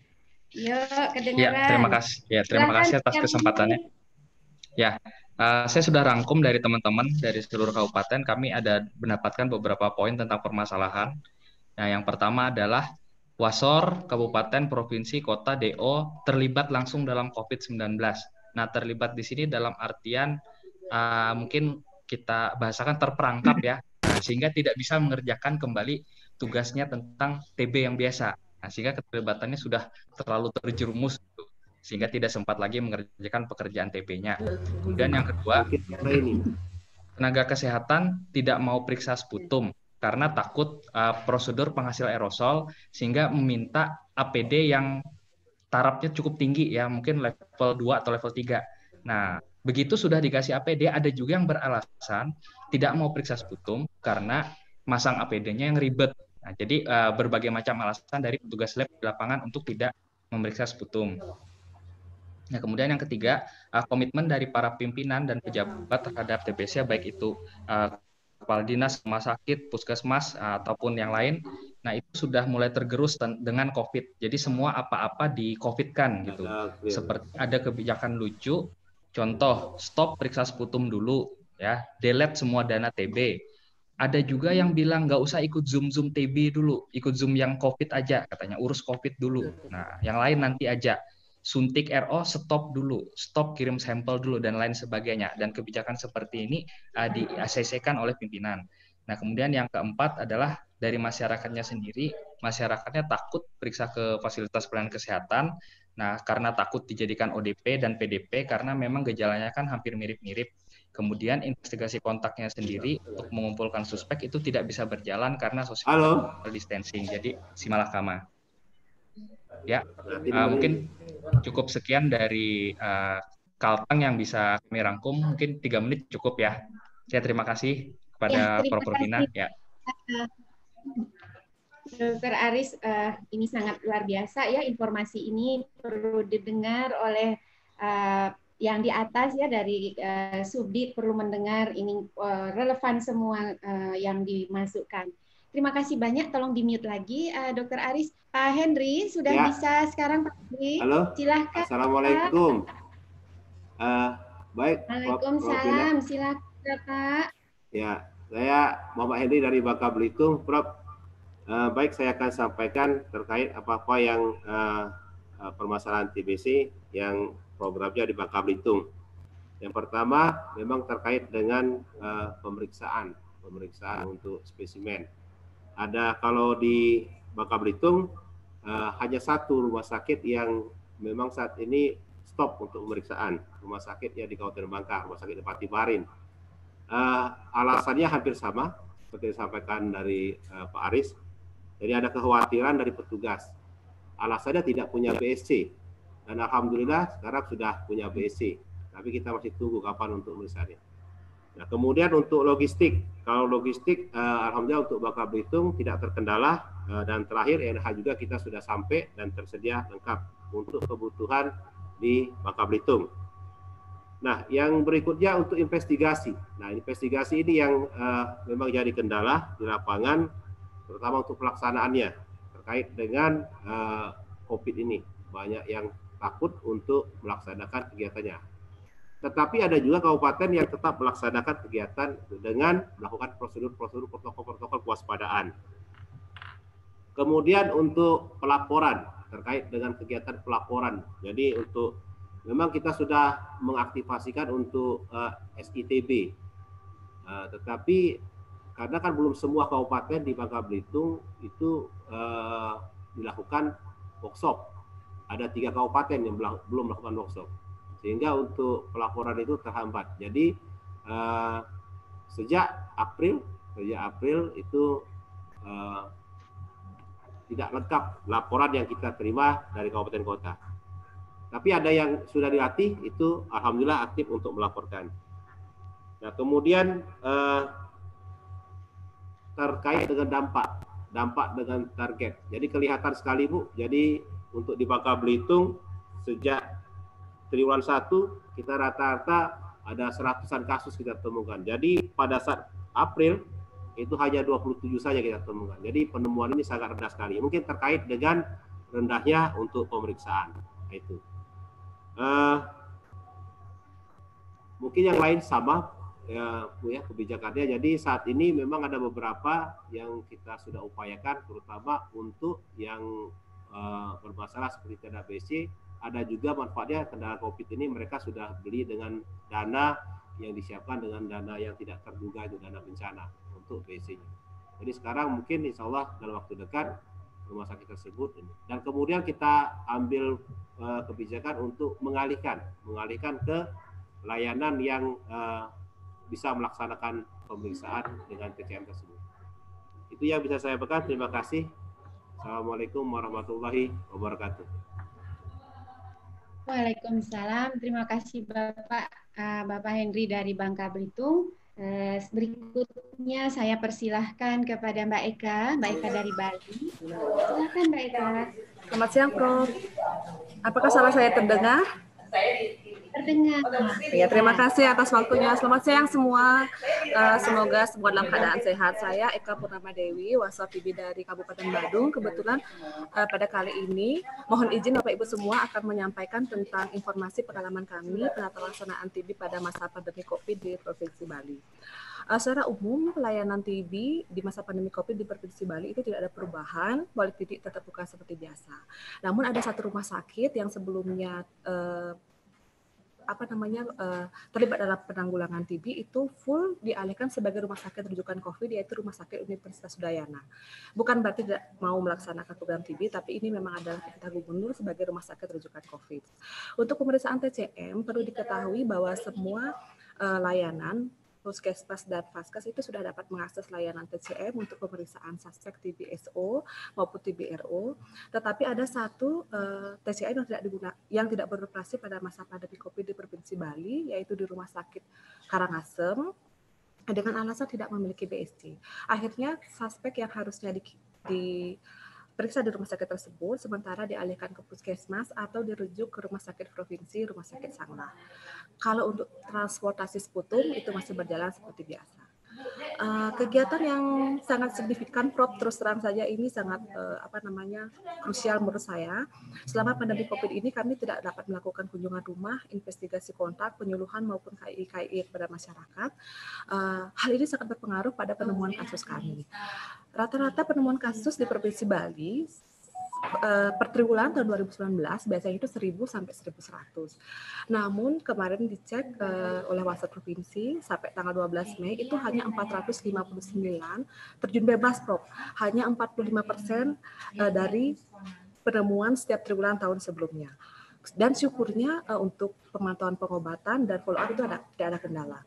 Yuk, kedengaran. Ya, terima kasih. Ya, terima kasih atas kesempatannya. Ya, saya sudah rangkum dari teman-teman dari seluruh kabupaten. Kami ada mendapatkan beberapa poin tentang permasalahan. Nah, yang pertama adalah Wasor, kabupaten, provinsi, kota, DO terlibat langsung dalam COVID-19. Nah, terlibat di sini dalam artian mungkin kita bahasakan terperangkap ya, sehingga tidak bisa mengerjakan kembali tugasnya tentang TB yang biasa. Nah, sehingga keterlibatannya sudah terlalu terjerumus, sehingga tidak sempat lagi mengerjakan pekerjaan TB-nya. Kemudian yang kedua, tenaga kesehatan tidak mau periksa sputum karena takut prosedur penghasil aerosol, sehingga meminta APD yang tarafnya cukup tinggi ya, mungkin level 2 atau level 3. Nah, begitu sudah dikasih APD, ada juga yang beralasan tidak mau periksa sputum karena masang APD-nya yang ribet. Nah, jadi berbagai macam alasan dari petugas lab di lapangan untuk tidak memeriksa sputum. Nah, kemudian yang ketiga, komitmen dari para pimpinan dan pejabat terhadap TBC, baik itu kepala dinas, rumah sakit, puskesmas, ataupun yang lain. Nah, itu sudah mulai tergerus dengan COVID. Jadi semua apa-apa di-COVID-kan gitu. Seperti ada kebijakan lucu, contoh, stop periksa sputum dulu, ya, delete semua dana TB. Ada juga yang bilang nggak usah ikut Zoom TB dulu, ikut Zoom yang COVID aja, katanya urus COVID dulu. Nah, yang lain nanti aja. Suntik RO stop dulu, stop kirim sampel dulu, dan lain sebagainya. Dan kebijakan seperti ini di-ACC-kan oleh pimpinan. Nah, kemudian yang keempat adalah dari masyarakatnya sendiri, masyarakatnya takut periksa ke fasilitas pelayanan kesehatan. Nah, karena takut dijadikan ODP dan PDP karena memang gejalanya kan hampir mirip-mirip. Kemudian investigasi kontaknya sendiri untuk mengumpulkan suspek itu tidak bisa berjalan karena social distancing. Jadi simalakama. Ya, mungkin cukup sekian dari Kalteng yang bisa kami rangkum. Mungkin 3 menit cukup ya. Saya terima kasih kepada Prof. Rubina. Ya. Dr. Aris, ini sangat luar biasa ya, informasi ini perlu didengar oleh yang di atas ya, dari Subdit perlu mendengar, ini relevan semua yang dimasukkan. Terima kasih banyak, tolong di-mute lagi Dr. Aris. Pak Henry sudah bisa sekarang Pak Henry. Halo. Silahkan. Assalamualaikum. Baik. Waalaikumsalam, silakan Pak. Ya, saya Muhammad Henry dari Bangka Belitung, Prof. Baik, saya akan sampaikan terkait apa-apa yang permasalahan TBC yang programnya di Bangka Belitung. Yang pertama, memang terkait dengan pemeriksaan untuk spesimen. Ada kalau di Bangka Belitung hanya satu rumah sakit yang memang saat ini stop untuk pemeriksaan. Rumah sakitnya di Kabupaten Bangka, Rumah Sakit Pati Barin. Alasannya hampir sama seperti disampaikan dari Pak Aris. Jadi ada kekhawatiran dari petugas. Alasannya tidak punya BSC. Dan alhamdulillah sekarang sudah punya BSC. Tapi kita masih tunggu kapan untuk pemeriksaannya. Nah, kemudian untuk logistik. Kalau logistik, alhamdulillah untuk Bangka Belitung tidak terkendala. Dan terakhir NH juga kita sudah sampai dan tersedia lengkap untuk kebutuhan di Bangka Belitung. Nah, yang berikutnya untuk investigasi. Nah, investigasi ini yang memang jadi kendala di lapangan, terutama untuk pelaksanaannya terkait dengan COVID ini. Banyak yang takut untuk melaksanakan kegiatannya. Tetapi ada juga kabupaten yang tetap melaksanakan kegiatan dengan melakukan prosedur-prosedur protokol-protokol kewaspadaan. Kemudian untuk pelaporan terkait dengan kegiatan pelaporan. Jadi untuk memang kita sudah mengaktifasikan untuk SITB, tetapi karena kan belum semua kabupaten di Bangka Belitung itu dilakukan workshop. Ada 3 kabupaten yang belum melakukan workshop, sehingga untuk pelaporan itu terhambat. Jadi sejak April itu tidak lengkap laporan yang kita terima dari kabupaten kota. Tapi ada yang sudah dilatih, itu alhamdulillah aktif untuk melaporkan. Nah, kemudian terkait dengan dampak dengan target. Jadi kelihatan sekali Bu, jadi untuk di Bangka Belitung sejak triwulan 1 kita rata-rata ada 100-an kasus kita temukan. Jadi pada saat April itu hanya 27 saja kita temukan. Jadi penemuan ini sangat rendah sekali. Mungkin terkait dengan rendahnya untuk pemeriksaan. Itu. Mungkin yang lain sama ya Bu ya kebijakannya. Jadi saat ini memang ada beberapa yang kita sudah upayakan, terutama untuk yang bermasalah seperti tenda BC. Ada juga manfaatnya kendala COVID ini mereka sudah beli dengan dana yang disiapkan dengan dana yang tidak terduga, itu dana bencana untuk BC-nya. Jadi sekarang mungkin insya Allah dalam waktu dekat rumah sakit tersebut ini. Dan kemudian kita ambil kebijakan untuk mengalihkan ke layanan yang bisa melaksanakan pemeriksaan dengan TCM tersebut. Itu yang bisa saya berikan. Terima kasih. Assalamualaikum warahmatullahi wabarakatuh. Waalaikumsalam. Terima kasih Bapak Henry dari Bangka Belitung. Berikutnya saya persilahkan kepada Mbak Eka dari Bali. Silakan Mbak Eka. Selamat siang, Prof. Apakah suara saya terdengar? Terdengar. Ya, terima kasih atas waktunya. Selamat siang semua. Semoga semua dalam keadaan sehat. Saya Eka Purnama Dewi, Wasor TB dari Kabupaten Badung. Kebetulan pada kali ini mohon izin Bapak Ibu semua akan menyampaikan tentang informasi pengalaman kami penata laksanaan TB pada masa pandemi COVID di Provinsi Bali. Secara umum, pelayanan TB di masa pandemi COVID di Provinsi Bali itu tidak ada perubahan, politik tetap buka seperti biasa. Namun ada satu rumah sakit yang sebelumnya terlibat dalam penanggulangan TB itu full dialihkan sebagai rumah sakit rujukan COVID, yaitu Rumah Sakit Universitas Udayana. Bukan berarti tidak mau melaksanakan program TB, tapi ini memang adalah perintah gubernur sebagai rumah sakit rujukan COVID. Untuk pemeriksaan TCM perlu diketahui bahwa semua layanan Puskesmas dan Vaskes itu sudah dapat mengakses layanan TCM untuk pemeriksaan suspek TB-SO maupun TB-RO. Tetapi ada satu TCM yang tidak beroperasi pada masa pandemi COVID di Provinsi Bali, yaitu di Rumah Sakit Karangasem dengan alasan tidak memiliki BSC. Akhirnya suspek yang harusnya diperiksa di rumah sakit tersebut sementara dialihkan ke puskesmas atau dirujuk ke rumah sakit provinsi, rumah sakit Sanglah. Kalau untuk transportasi sputum itu masih berjalan seperti biasa. Kegiatan yang sangat signifikan, Prof, terus terang saja ini sangat krusial menurut saya. Selama pandemi COVID ini kami tidak dapat melakukan kunjungan rumah, investigasi kontak, penyuluhan maupun KI kepada masyarakat. Hal ini sangat berpengaruh pada penemuan kasus kami. Rata-rata penemuan kasus di Provinsi Bali per triwulan tahun 2019 biasanya itu 1.000 sampai 1.100. Namun kemarin dicek oleh Wasat Provinsi sampai tanggal 12 Mei itu hanya 459 terjun bebas, Prof. Hanya 45% dari penemuan setiap triwulan tahun sebelumnya. Dan syukurnya untuk pemantauan pengobatan dan follow up itu tidak ada kendala.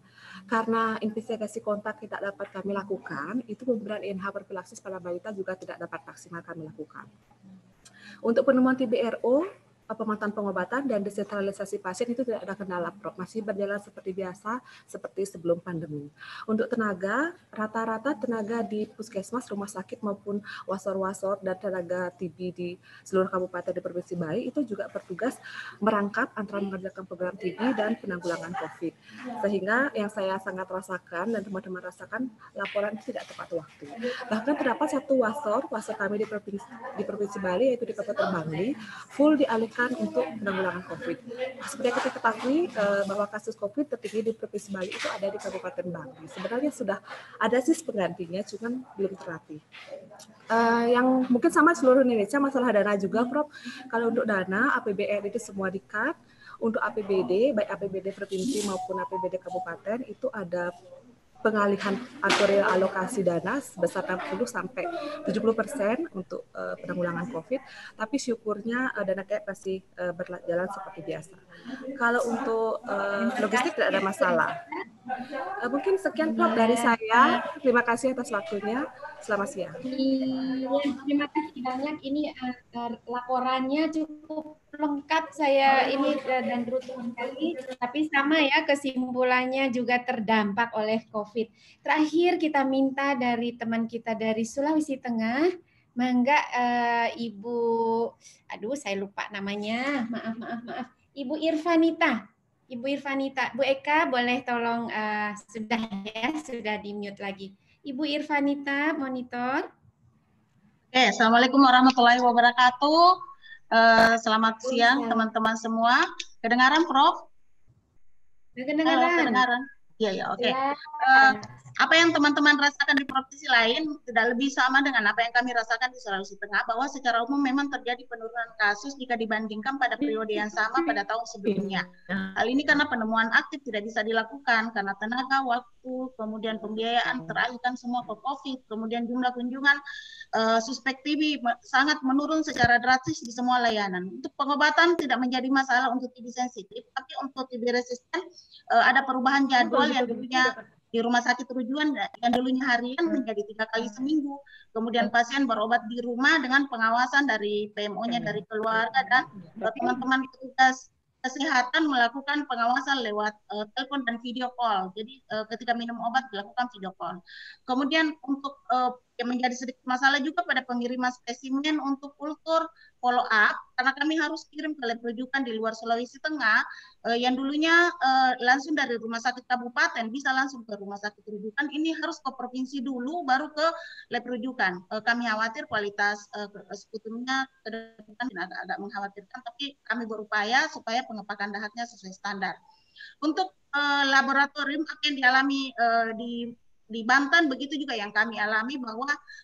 karena investigasi kontak tidak dapat kami lakukan, itu pemberian INH propilaksis pada balita juga tidak dapat maksimal kami lakukan. Untuk penemuan TBRO, pemantauan pengobatan dan desentralisasi pasien itu tidak ada kendala, Prof. Masih berjalan seperti biasa, seperti sebelum pandemi. Untuk tenaga, rata-rata tenaga di puskesmas, rumah sakit maupun wasor-wasor dan tenaga TB di seluruh kabupaten di Provinsi Bali itu juga bertugas merangkap antara mengerjakan program TB dan penanggulangan COVID. Sehingga yang saya sangat rasakan dan teman-teman rasakan, laporan tidak tepat waktu. Bahkan terdapat satu wasor kami di Provinsi Bali, yaitu di Kabupaten Bangli, full dialihkan untuk penanggulangan COVID. Seperti yang kita ketahui bahwa kasus COVID tertinggi di Provinsi Bali itu ada di Kabupaten Bangli. Sebenarnya sudah ada sis penggantinya, cuman belum terlatih. Yang mungkin sama seluruh Indonesia masalah dana juga, Prof. Kalau untuk dana APBN itu semua di-cut. Untuk APBD, baik APBD provinsi maupun APBD kabupaten itu ada pengalihan atau realokasi dana sebesar 60 sampai 70% untuk penanggulangan COVID, tapi syukurnya dana kayak masih berjalan seperti biasa. Kalau untuk logistik tidak ada masalah. Mungkin sekian Prof dari saya. Terima kasih atas waktunya. Selamat siang. Terima kasih banyak. Ini laporannya cukup lengkap saya ini dan beruntun sekali, tapi sama ya kesimpulannya juga terdampak oleh COVID. Terakhir kita minta dari teman kita dari Sulawesi Tengah, mangga Ibu, aduh saya lupa namanya, maaf, Ibu Irvanita. Ibu Irvanita, Bu Eka boleh tolong sudah di mute lagi. Ibu Irvanita, monitor. Oke, Assalamualaikum warahmatullahi wabarakatuh. Selamat siang teman-teman semua. Kedengaran, Prof? Kedengaran. Halo, kedengaran. Iya, oke. Apa yang teman-teman rasakan di provinsi lain tidak lebih sama dengan apa yang kami rasakan di Sulawesi Tengah, bahwa secara umum memang terjadi penurunan kasus jika dibandingkan pada periode yang sama pada tahun sebelumnya. Hal ini karena penemuan aktif tidak bisa dilakukan karena tenaga, waktu, kemudian pembiayaan teralihkan semua ke COVID, kemudian jumlah kunjungan suspek TB sangat menurun secara drastis di semua layanan. Untuk pengobatan tidak menjadi masalah untuk TB sensitif, tapi untuk TB resisten ada perubahan jadwal yang dulunya di rumah sakit rujukan yang dulunya harian menjadi 3 kali seminggu. Kemudian pasien berobat di rumah dengan pengawasan dari PMO-nya, dari keluarga, dan teman-teman petugas kesehatan melakukan pengawasan lewat telepon dan video call. Jadi ketika minum obat dilakukan video call. Kemudian untuk yang menjadi sedikit masalah juga pada pengiriman spesimen untuk kultur follow up, karena kami harus kirim ke lab rujukan di luar Sulawesi Tengah, yang dulunya langsung dari rumah sakit kabupaten bisa langsung ke rumah sakit rujukan, ini harus ke provinsi dulu baru ke lab rujukan. Kami khawatir kualitas sekutumnya ke depan agak mengkhawatirkan, tapi kami berupaya supaya pengepakan dahatnya sesuai standar. Untuk laboratorium apa yang dialami di Banten, begitu juga yang kami alami, bahwa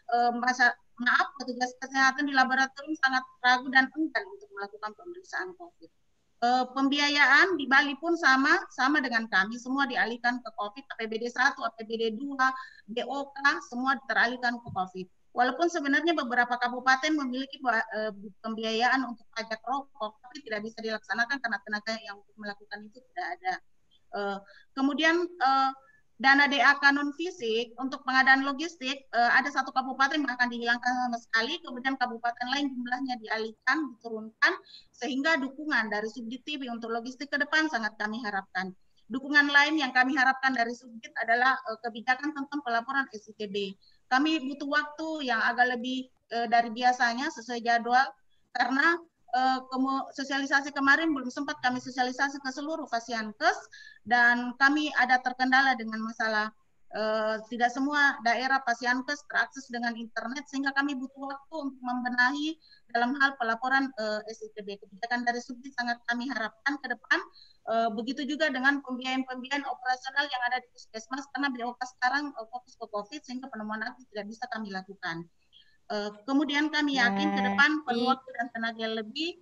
petugas kesehatan di laboratorium sangat ragu dan enggan untuk melakukan pemeriksaan COVID. Pembiayaan di Bali pun sama dengan kami, semua dialihkan ke COVID, APBD 1, APBD 2, BOK, semua teralihkan ke COVID. Walaupun sebenarnya beberapa kabupaten memiliki pembiayaan untuk pajak rokok, tapi tidak bisa dilaksanakan karena tenaga yang untuk melakukan itu tidak ada. Kemudian dana DAK non fisik untuk pengadaan logistik, ada satu kabupaten yang akan dihilangkan sama sekali, kemudian kabupaten lain jumlahnya dialihkan, diturunkan, sehingga dukungan dari Subdit TB untuk logistik ke depan sangat kami harapkan. Dukungan lain yang kami harapkan dari Subdit adalah kebijakan tentang pelaporan SITB. Kami butuh waktu yang agak lebih dari biasanya sesuai jadwal, karena sosialisasi kemarin belum sempat kami sosialisasi ke seluruh Fasiankes, dan kami ada terkendala dengan masalah tidak semua daerah Fasiankes terakses dengan internet, sehingga kami butuh waktu untuk membenahi dalam hal pelaporan SITB. Kebijakan dari Subdit sangat kami harapkan ke depan. Begitu juga dengan pembiayaan operasional yang ada di puskesmas, karena BOK sekarang fokus ke COVID sehingga penemuan aktif tidak bisa kami lakukan. Kemudian kami yakin ke depan perlu waktu dan tenaga lebih,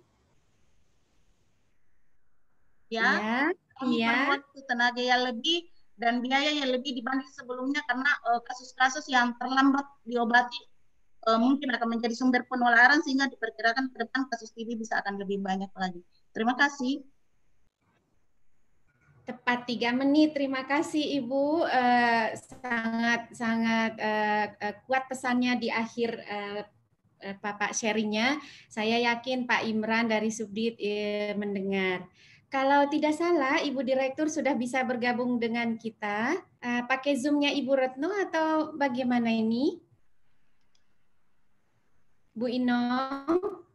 perlu waktu, tenaga yang lebih, dan biaya yang lebih dibanding sebelumnya, karena kasus-kasus yang terlambat diobati mungkin akan menjadi sumber penularan, sehingga diperkirakan ke depan kasus TB bisa akan lebih banyak lagi. Terima kasih. Tepat 3 menit. Terima kasih Ibu. Sangat kuat pesannya di akhir Bapak sharingnya. Saya yakin Pak Imran dari Subdit mendengar. Kalau tidak salah, Ibu Direktur sudah bisa bergabung dengan kita. Pakai Zoom-nya Ibu Retno atau bagaimana ini? Bu Inong?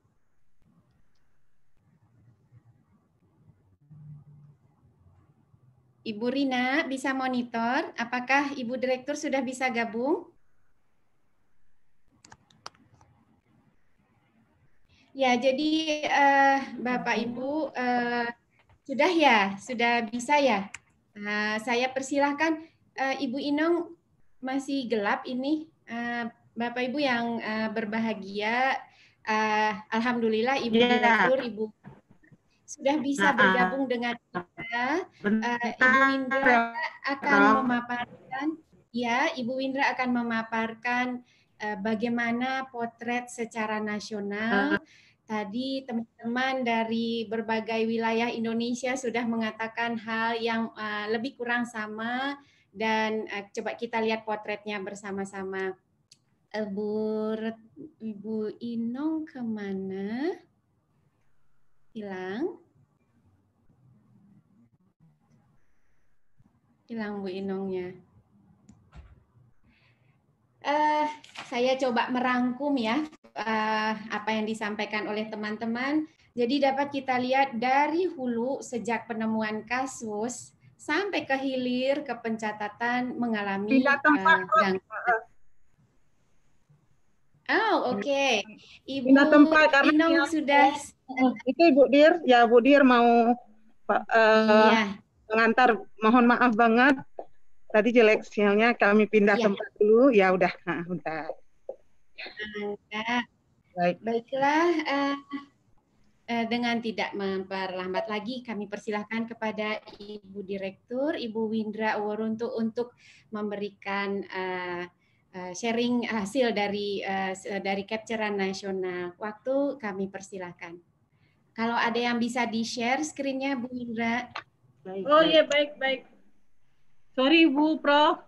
Ibu Rina bisa monitor. Apakah Ibu Direktur sudah bisa gabung? Ya, jadi Bapak Ibu sudah bisa ya. Saya persilahkan Ibu Inong, masih gelap ini. Bapak Ibu yang berbahagia, alhamdulillah Ibu Direktur, Ibu sudah bisa bergabung dengan kita. Ibu Windra akan memaparkan, Ibu Windra akan memaparkan bagaimana potret secara nasional. Tadi teman-teman dari berbagai wilayah Indonesia sudah mengatakan hal yang lebih kurang sama, dan coba kita lihat potretnya bersama-sama. Ibu Inong kemana? Hilang Bu Inongnya. Saya coba merangkum ya apa yang disampaikan oleh teman-teman. Jadi dapat kita lihat dari hulu sejak penemuan kasus sampai ke hilir ke pencatatan mengalami gangguan. Oh, oke. Ibu Inong sudah. Itu Ibu Dir, ya Bu Dir mau mengantar. Mohon maaf banget. Tadi jelek sinyalnya, kami pindah tempat dulu. Ya udah, bentar. Baiklah, dengan tidak memperlambat lagi, kami persilahkan kepada Ibu Direktur, Ibu Windra Woruntu untuk memberikan sharing hasil dari capture-an nasional. Waktu kami persilahkan. Kalau ada yang bisa di-share screen-nya, Bu Windra. Oh iya, baik. Sorry Bu, Prof.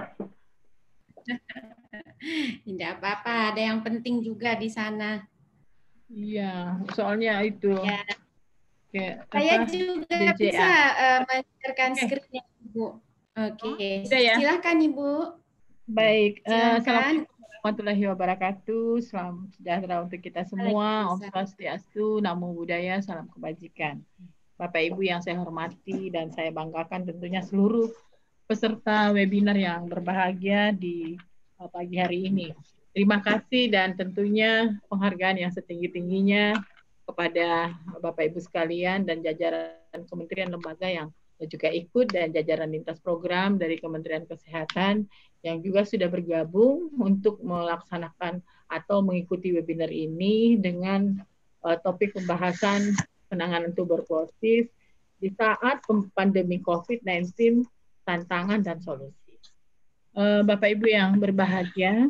Tidak apa-apa, ada yang penting juga di sana. Iya, soalnya itu. Ya. Saya juga bisa men-share screen-nya, Ibu. Oke, silakan Ibu. Baik, Assalamualaikum warahmatullahi wabarakatuh. Salam sejahtera untuk kita semua. Om Swastiastu, Namo Buddhaya, salam kebajikan. Bapak Ibu yang saya hormati dan saya banggakan, tentunya seluruh peserta webinar yang berbahagia di pagi hari ini. Terima kasih dan tentunya penghargaan yang setinggi-tingginya kepada Bapak Ibu sekalian dan jajaran kementerian lembaga yang juga ikut dan jajaran lintas program dari Kementerian Kesehatan yang juga sudah bergabung untuk melaksanakan atau mengikuti webinar ini dengan topik pembahasan penanganan tuberkulosis di saat pandemi COVID-19, tantangan dan solusi. Bapak Ibu yang berbahagia,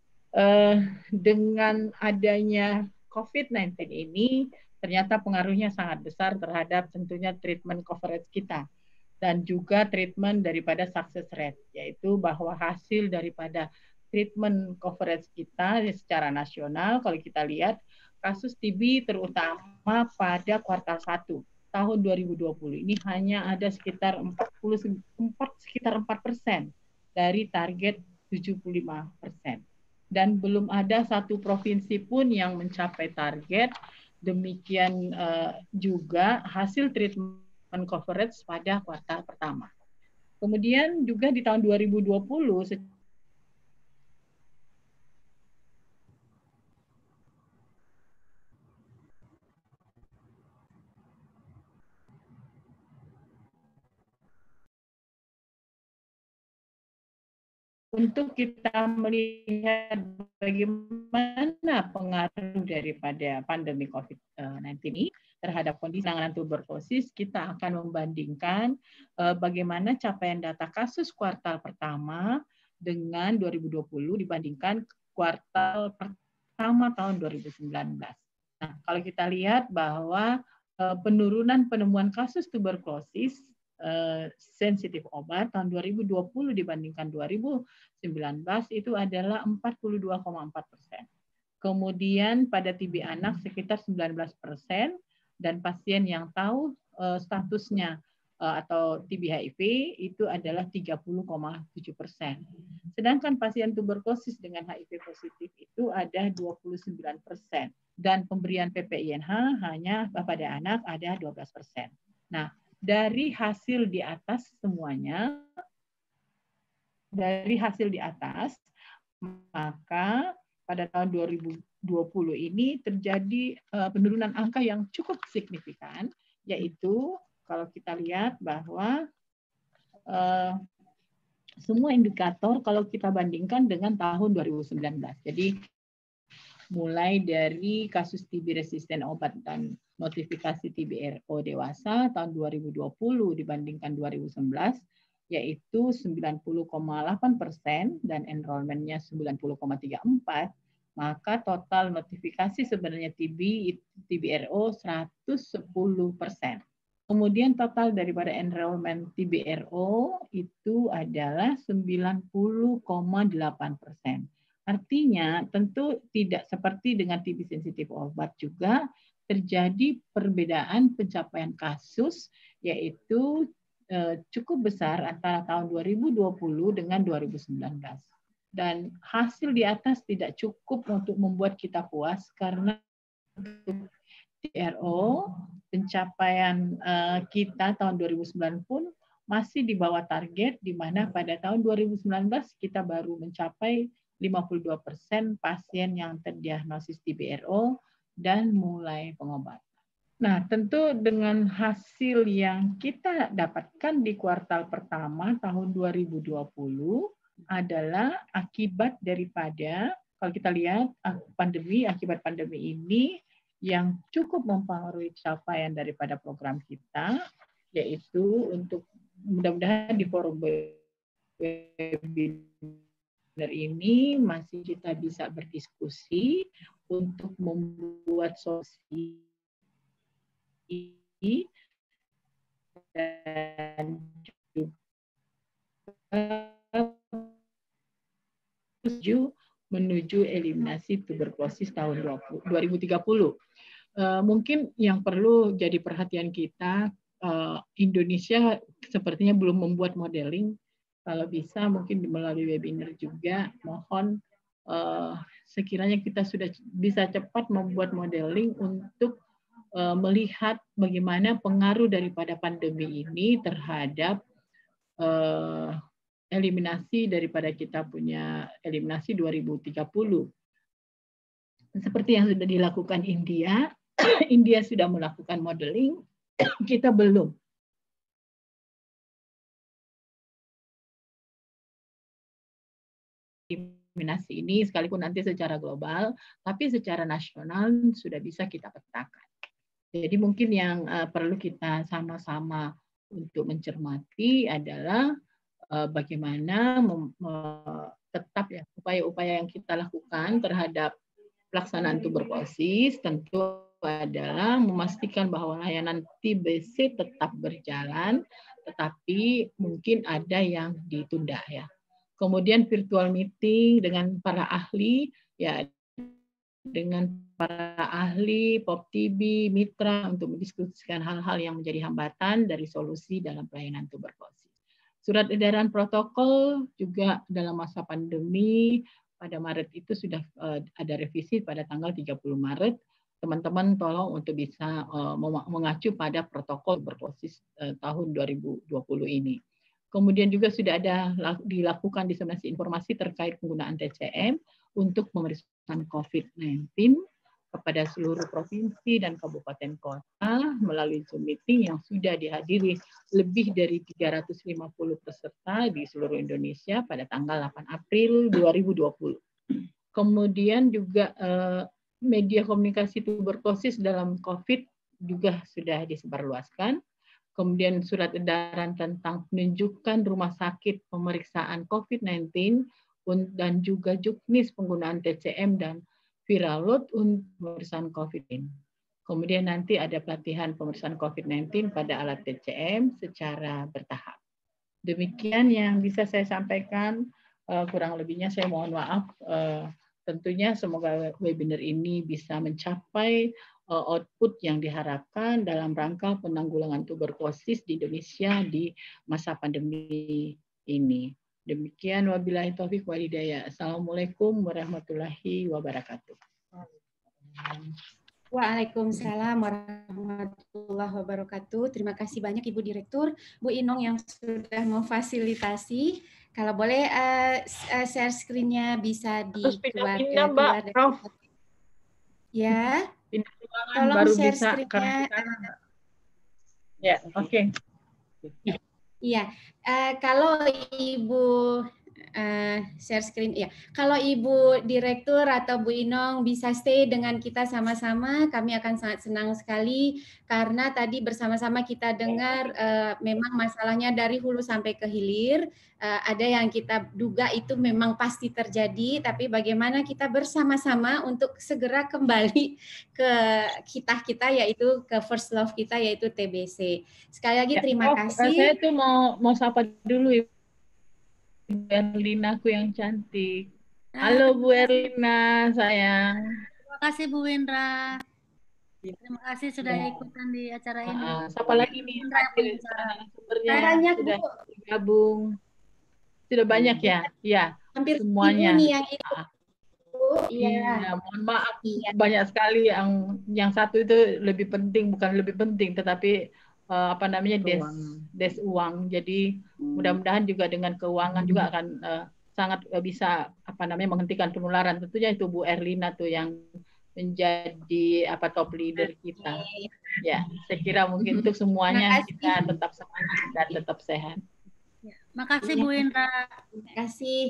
dengan adanya COVID-19 ini ternyata pengaruhnya sangat besar terhadap tentunya treatment coverage kita dan juga treatment daripada success rate, yaitu bahwa hasil daripada treatment coverage kita secara nasional, kalau kita lihat kasus TB terutama pada kuartal 1 tahun 2020 ini hanya ada sekitar 4% dari target 75%. Dan belum ada satu provinsi pun yang mencapai target. Demikian juga hasil treatment coverage pada kuartal pertama. Kemudian juga di tahun 2020 untuk kita melihat bagaimana pengaruh daripada pandemi COVID-19 ini terhadap kondisi penanganan tuberkulosis, kita akan membandingkan bagaimana capaian data kasus kuartal pertama dengan 2020 dibandingkan kuartal pertama tahun 2019. Nah, kalau kita lihat bahwa penurunan penemuan kasus tuberkulosis sensitif obat tahun 2020 dibandingkan 2019 itu adalah 42,4%. Kemudian pada TB anak sekitar 19%, dan pasien yang tahu statusnya atau TB HIV itu adalah 30,7%. Sedangkan pasien tuberkulosis dengan HIV positif itu ada 29%. Dan pemberian PPINH hanya pada anak ada 12%. Nah, dari hasil di atas semuanya, maka pada tahun 2020 ini terjadi penurunan angka yang cukup signifikan, yaitu kalau kita lihat bahwa semua indikator kalau kita bandingkan dengan tahun 2019. Jadi mulai dari kasus TB resisten obat dan notifikasi TB-RO dewasa tahun 2020 dibandingkan 2019, yaitu 90,8% dan enrollment-nya 90,34%, maka total notifikasi sebenarnya TB-RO 110%. Kemudian total daripada enrollment TB-RO itu adalah 90,8%. Artinya tentu tidak seperti dengan TB sensitif obat juga terjadi perbedaan pencapaian kasus, yaitu cukup besar antara tahun 2020 dengan 2019. Dan hasil di atas tidak cukup untuk membuat kita puas karena TB-RO pencapaian kita tahun 2009 pun masih di bawah target, di mana pada tahun 2019 kita baru mencapai 52% pasien yang terdiagnosis TB-RO dan mulai pengobatan. Nah, tentu dengan hasil yang kita dapatkan di kuartal pertama tahun 2020 adalah akibat daripada, kalau kita lihat akibat pandemi ini yang cukup mempengaruhi capaian daripada program kita, yaitu untuk mudah-mudahan di forum webinar ini masih kita bisa berdiskusi untuk membuat solusi dan juga menuju eliminasi tuberkulosis tahun 2030. Mungkin yang perlu jadi perhatian kita, Indonesia sepertinya belum membuat modeling. Kalau bisa mungkin melalui webinar juga, mohon sekiranya kita sudah bisa cepat membuat modeling untuk melihat bagaimana pengaruh daripada pandemi ini terhadap eliminasi daripada kita punya eliminasi 2030. Seperti yang sudah dilakukan India, India sudah melakukan modeling, kita belum. Eliminasi ini sekalipun nanti secara global, tapi secara nasional sudah bisa kita petakan. Jadi mungkin yang perlu kita sama-sama untuk mencermati adalah bagaimana tetap ya upaya-upaya yang kita lakukan terhadap pelaksanaan tuberkulosis tentu adalah memastikan bahwa layanan TBC tetap berjalan, tetapi mungkin ada yang ditunda ya. Kemudian virtual meeting dengan para ahli ya, dengan para ahli POP-TB, mitra untuk mendiskusikan hal-hal yang menjadi hambatan dari solusi dalam pelayanan tuberkulosis. Surat edaran protokol juga dalam masa pandemi pada Maret itu sudah ada revisi pada tanggal 30 Maret. Teman-teman tolong untuk bisa mengacu pada protokol tuberkulosis tahun 2020 ini. Kemudian juga sudah ada dilakukan diseminasi informasi terkait penggunaan TCM untuk pemeriksaan COVID-19 kepada seluruh provinsi dan kabupaten kota melalui Zoom meeting yang sudah dihadiri lebih dari 350 peserta di seluruh Indonesia pada tanggal 8 April 2020. Kemudian juga media komunikasi tuberkulosis dalam COVID juga sudah disebarluaskan. Kemudian surat edaran tentang penunjukan rumah sakit pemeriksaan COVID-19 dan juga juknis penggunaan TCM dan viral load untuk pemeriksaan COVID-19. Kemudian nanti ada pelatihan pemeriksaan COVID-19 pada alat TCM secara bertahap. Demikian yang bisa saya sampaikan. Kurang lebihnya saya mohon maaf. Tentunya semoga webinar ini bisa mencapai output yang diharapkan dalam rangka penanggulangan tuberkulosis di Indonesia di masa pandemi ini. Demikian, wabillahi taufiq wal hidayah. Assalamualaikum warahmatullahi wabarakatuh. Waalaikumsalam warahmatullahi wabarakatuh. Terima kasih banyak Ibu Direktur, Bu Inong yang sudah memfasilitasi. Kalau boleh share screen-nya bisa dikeluarkan. Mbak, Prof. Ya. Pindah ruangan Tolong baru share bisa. screen-nya. Ya, oke. Iya, kalau Ibu share screen, ya. Kalau Ibu Direktur atau Bu Inong bisa stay dengan kita sama-sama, kami akan sangat senang sekali karena tadi bersama-sama kita dengar memang masalahnya dari hulu sampai ke hilir. Ada yang kita duga itu memang pasti terjadi, tapi bagaimana kita bersama-sama untuk segera kembali ke kita yaitu ke first love kita yaitu TBC. Sekali lagi terima kasih. Saya tuh mau sapa dulu Ibu Erlina, aku yang cantik. Halo Bu Erlina, sayang. Terima kasih Bu Windra. Terima kasih sudah ikutan di acara ini. Siapa lagi nih sumbernya sudah bergabung? Sudah banyak ya? Iya, hampir semuanya. Ibu nih yang ikut. Iya, mohon maaf banyak sekali yang satu itu lebih penting, bukan lebih penting, tetapi apa namanya des uang. Jadi mudah-mudahan juga dengan keuangan juga akan sangat bisa apa namanya menghentikan penularan. Tentunya itu Bu Erlina tuh yang menjadi top leader kita. Ya, saya kira mungkin untuk semuanya kita tetap semangat dan tetap sehat. Makasih Bu Indra. Terima kasih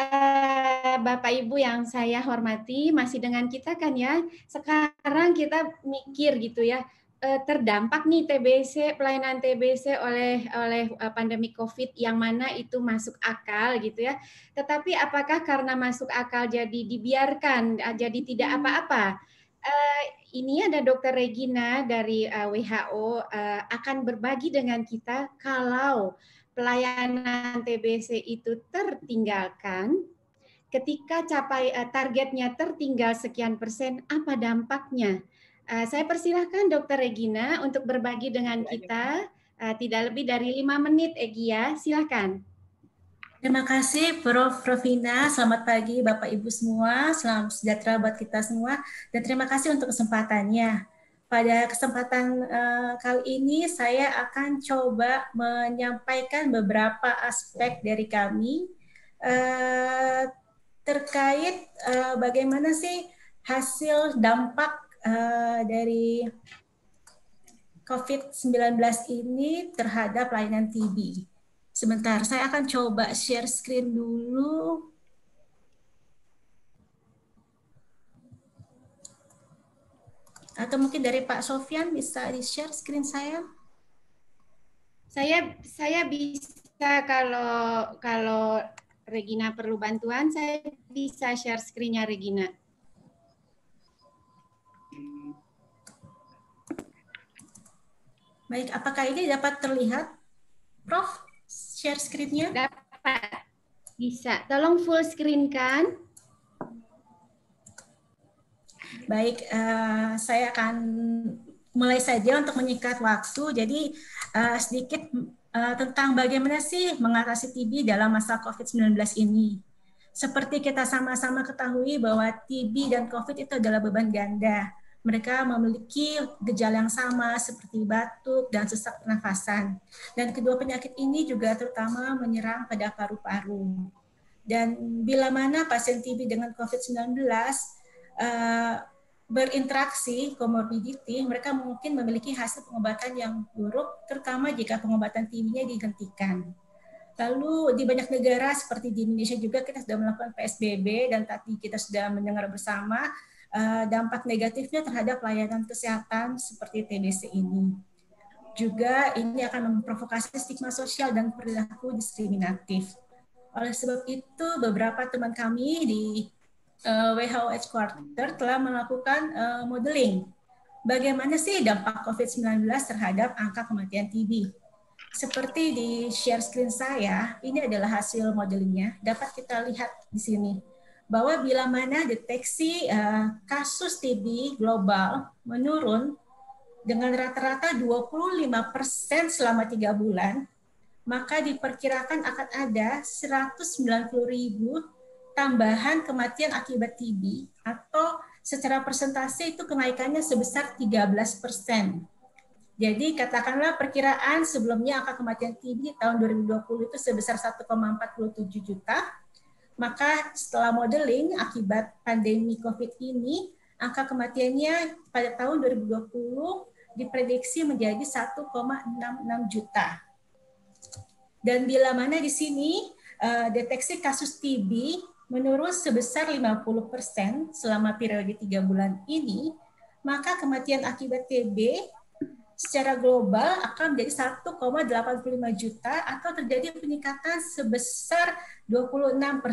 Bapak Ibu yang saya hormati, masih dengan kita kan ya. Sekarang kita mikir gitu ya, terdampak nih TBC, pelayanan TBC oleh pandemi COVID yang mana itu masuk akal gitu ya. Tetapi apakah karena masuk akal jadi dibiarkan, jadi tidak apa-apa? Ini ada Dr. Regina dari WHO akan berbagi dengan kita kalau pelayanan TBC itu tertinggalkan, ketika targetnya tertinggal sekian persen, apa dampaknya? Saya persilahkan Dr. Regina untuk berbagi dengan kita, tidak lebih dari 5 menit, Egya, silakan. Terima kasih Prof. Rovina, selamat pagi Bapak Ibu semua, salam sejahtera buat kita semua, dan terima kasih untuk kesempatannya. Pada kesempatan kali ini saya akan coba menyampaikan beberapa aspek dari kami terkait bagaimana sih hasil dampak dari COVID-19 ini terhadap pelayanan TB. Sebentar, saya akan coba share screen dulu. Atau mungkin dari Pak Sofyan bisa di-share screen saya? Saya bisa kalau Regina perlu bantuan, saya bisa share screen-nya Regina. Baik, apakah ini dapat terlihat, Prof? Share screen-nya? Dapat. Bisa. Tolong full screen kan? Baik, saya akan mulai saja untuk menyingkat waktu. Jadi sedikit tentang bagaimana sih mengatasi TB dalam masa COVID-19 ini. Seperti kita sama-sama ketahui bahwa TB dan COVID itu adalah beban ganda. Mereka memiliki gejala yang sama seperti batuk dan sesak pernafasan. Dan kedua penyakit ini juga terutama menyerang pada paru-paru. Dan bila mana pasien TB dengan COVID-19 berinteraksi, comorbidity, mereka mungkin memiliki hasil pengobatan yang buruk, terutama jika pengobatan TB-nya dihentikan. Lalu di banyak negara seperti di Indonesia juga kita sudah melakukan PSBB dan tadi kita sudah mendengar bersama dampak negatifnya terhadap layanan kesehatan seperti TBC ini. Juga ini akan memprovokasi stigma sosial dan perilaku diskriminatif. Oleh sebab itu, beberapa teman kami di WHO Headquarter telah melakukan modeling bagaimana sih dampak COVID-19 terhadap angka kematian TB. Seperti di share screen saya, ini adalah hasil modelingnya. Dapat kita lihat di sini bahwa bila mana deteksi kasus TB global menurun dengan rata-rata 25% selama 3 bulan, maka diperkirakan akan ada 190.000 tambahan kematian akibat TB, atau secara persentase itu kenaikannya sebesar 13%. Jadi katakanlah perkiraan sebelumnya angka kematian TB tahun 2020 itu sebesar 1,47 juta, maka setelah modeling akibat pandemi COVID ini, angka kematiannya pada tahun 2020 diprediksi menjadi 1,66 juta. Dan bila mana di sini deteksi kasus TB menurun sebesar 50% selama periode 3 bulan ini, maka kematian akibat TB secara global akan menjadi 1,85 juta atau terjadi peningkatan sebesar 26%.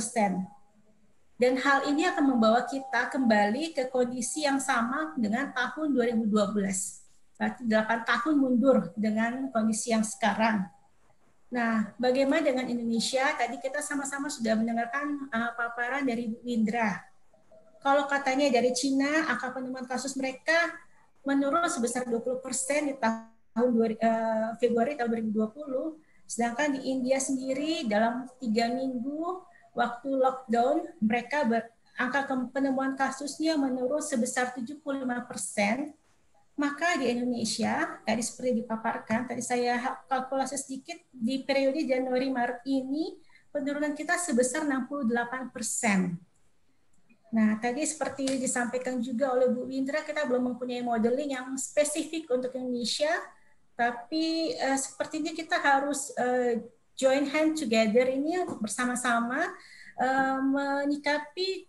Dan hal ini akan membawa kita kembali ke kondisi yang sama dengan tahun 2012. Berarti 8 tahun mundur dengan kondisi yang sekarang. Nah, bagaimana dengan Indonesia? Tadi kita sama-sama sudah mendengarkan paparan dari Bu Indra. Kalau katanya dari Cina, angka penemuan kasus mereka menurun sebesar 20% di tahun Februari tahun 2020, sedangkan di India sendiri dalam 3 minggu waktu lockdown, mereka angka penemuan kasusnya menurun sebesar 75%, maka di Indonesia, tadi seperti dipaparkan, tadi saya kalkulasi sedikit, di periode Januari-Maret ini, penurunan kita sebesar 68%. Nah, tadi seperti disampaikan juga oleh Bu Windra, kita belum mempunyai modeling yang spesifik untuk Indonesia, tapi sepertinya kita harus join hand together ini untuk bersama-sama menyikapi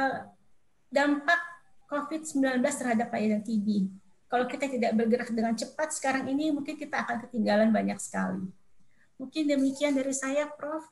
dampak COVID-19 terhadap layanan TB. Kalau kita tidak bergerak dengan cepat sekarang ini, mungkin kita akan ketinggalan banyak sekali. Mungkin demikian dari saya, Prof.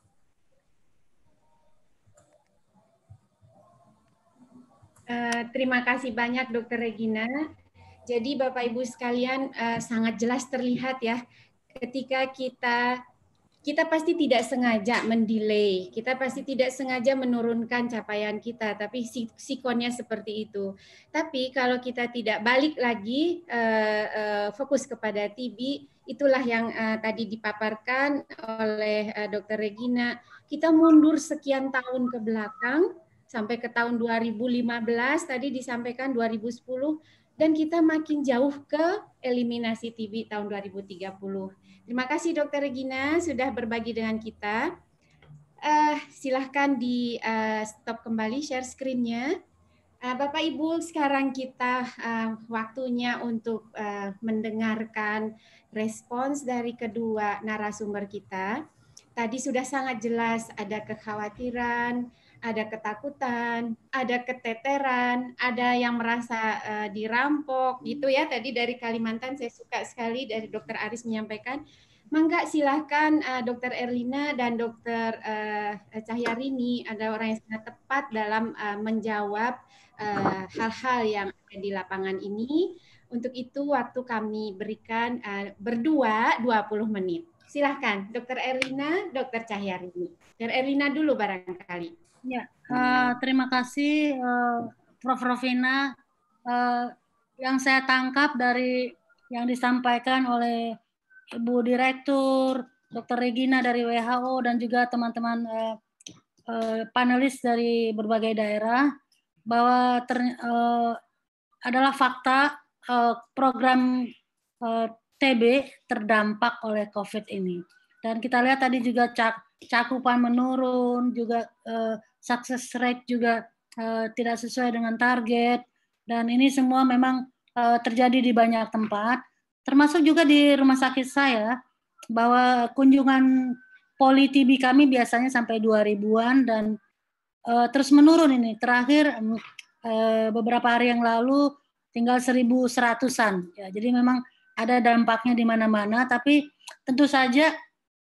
Terima kasih banyak Dr. Regina. Jadi Bapak Ibu sekalian sangat jelas terlihat ya, ketika kita pasti tidak sengaja mendelay, kita pasti tidak sengaja menurunkan capaian kita, tapi sikonnya seperti itu. Tapi kalau kita tidak balik lagi fokus kepada TB, itulah yang tadi dipaparkan oleh Dr. Regina, kita mundur sekian tahun ke belakang, sampai ke tahun 2015, tadi disampaikan 2010, dan kita makin jauh ke eliminasi TB tahun 2030. Terima kasih Dr. Regina sudah berbagi dengan kita. Silahkan di stop kembali share screen-nya. Bapak Ibu, sekarang kita waktunya untuk mendengarkan respons dari kedua narasumber kita. Tadi sudah sangat jelas ada kekhawatiran, ada ketakutan, ada keteteran, ada yang merasa dirampok gitu ya. Tadi dari Kalimantan saya suka sekali dari Dr. Aris menyampaikan. Mangga silahkan Dr. Erlina dan Dr. Cahyarini, ada orang yang sangat tepat dalam menjawab hal-hal yang ada di lapangan ini. Untuk itu waktu kami berikan berdua 20 menit. Silahkan Dr. Erlina, Dr. Cahyarini. Dr. Erlina dulu barangkali. Ya, terima kasih Prof. Rovina. Yang saya tangkap dari yang disampaikan oleh Ibu Direktur, Dr. Regina dari WHO, dan juga teman-teman panelis dari berbagai daerah, bahwa adalah fakta program TB terdampak oleh COVID ini. Dan kita lihat tadi juga cakupan menurun, juga success rate juga tidak sesuai dengan target, dan ini semua memang terjadi di banyak tempat, termasuk juga di rumah sakit saya, bahwa kunjungan poli TB kami biasanya sampai 2000-an dan terus menurun ini. Terakhir beberapa hari yang lalu tinggal 1.100-an. Ya, jadi memang ada dampaknya di mana-mana, tapi tentu saja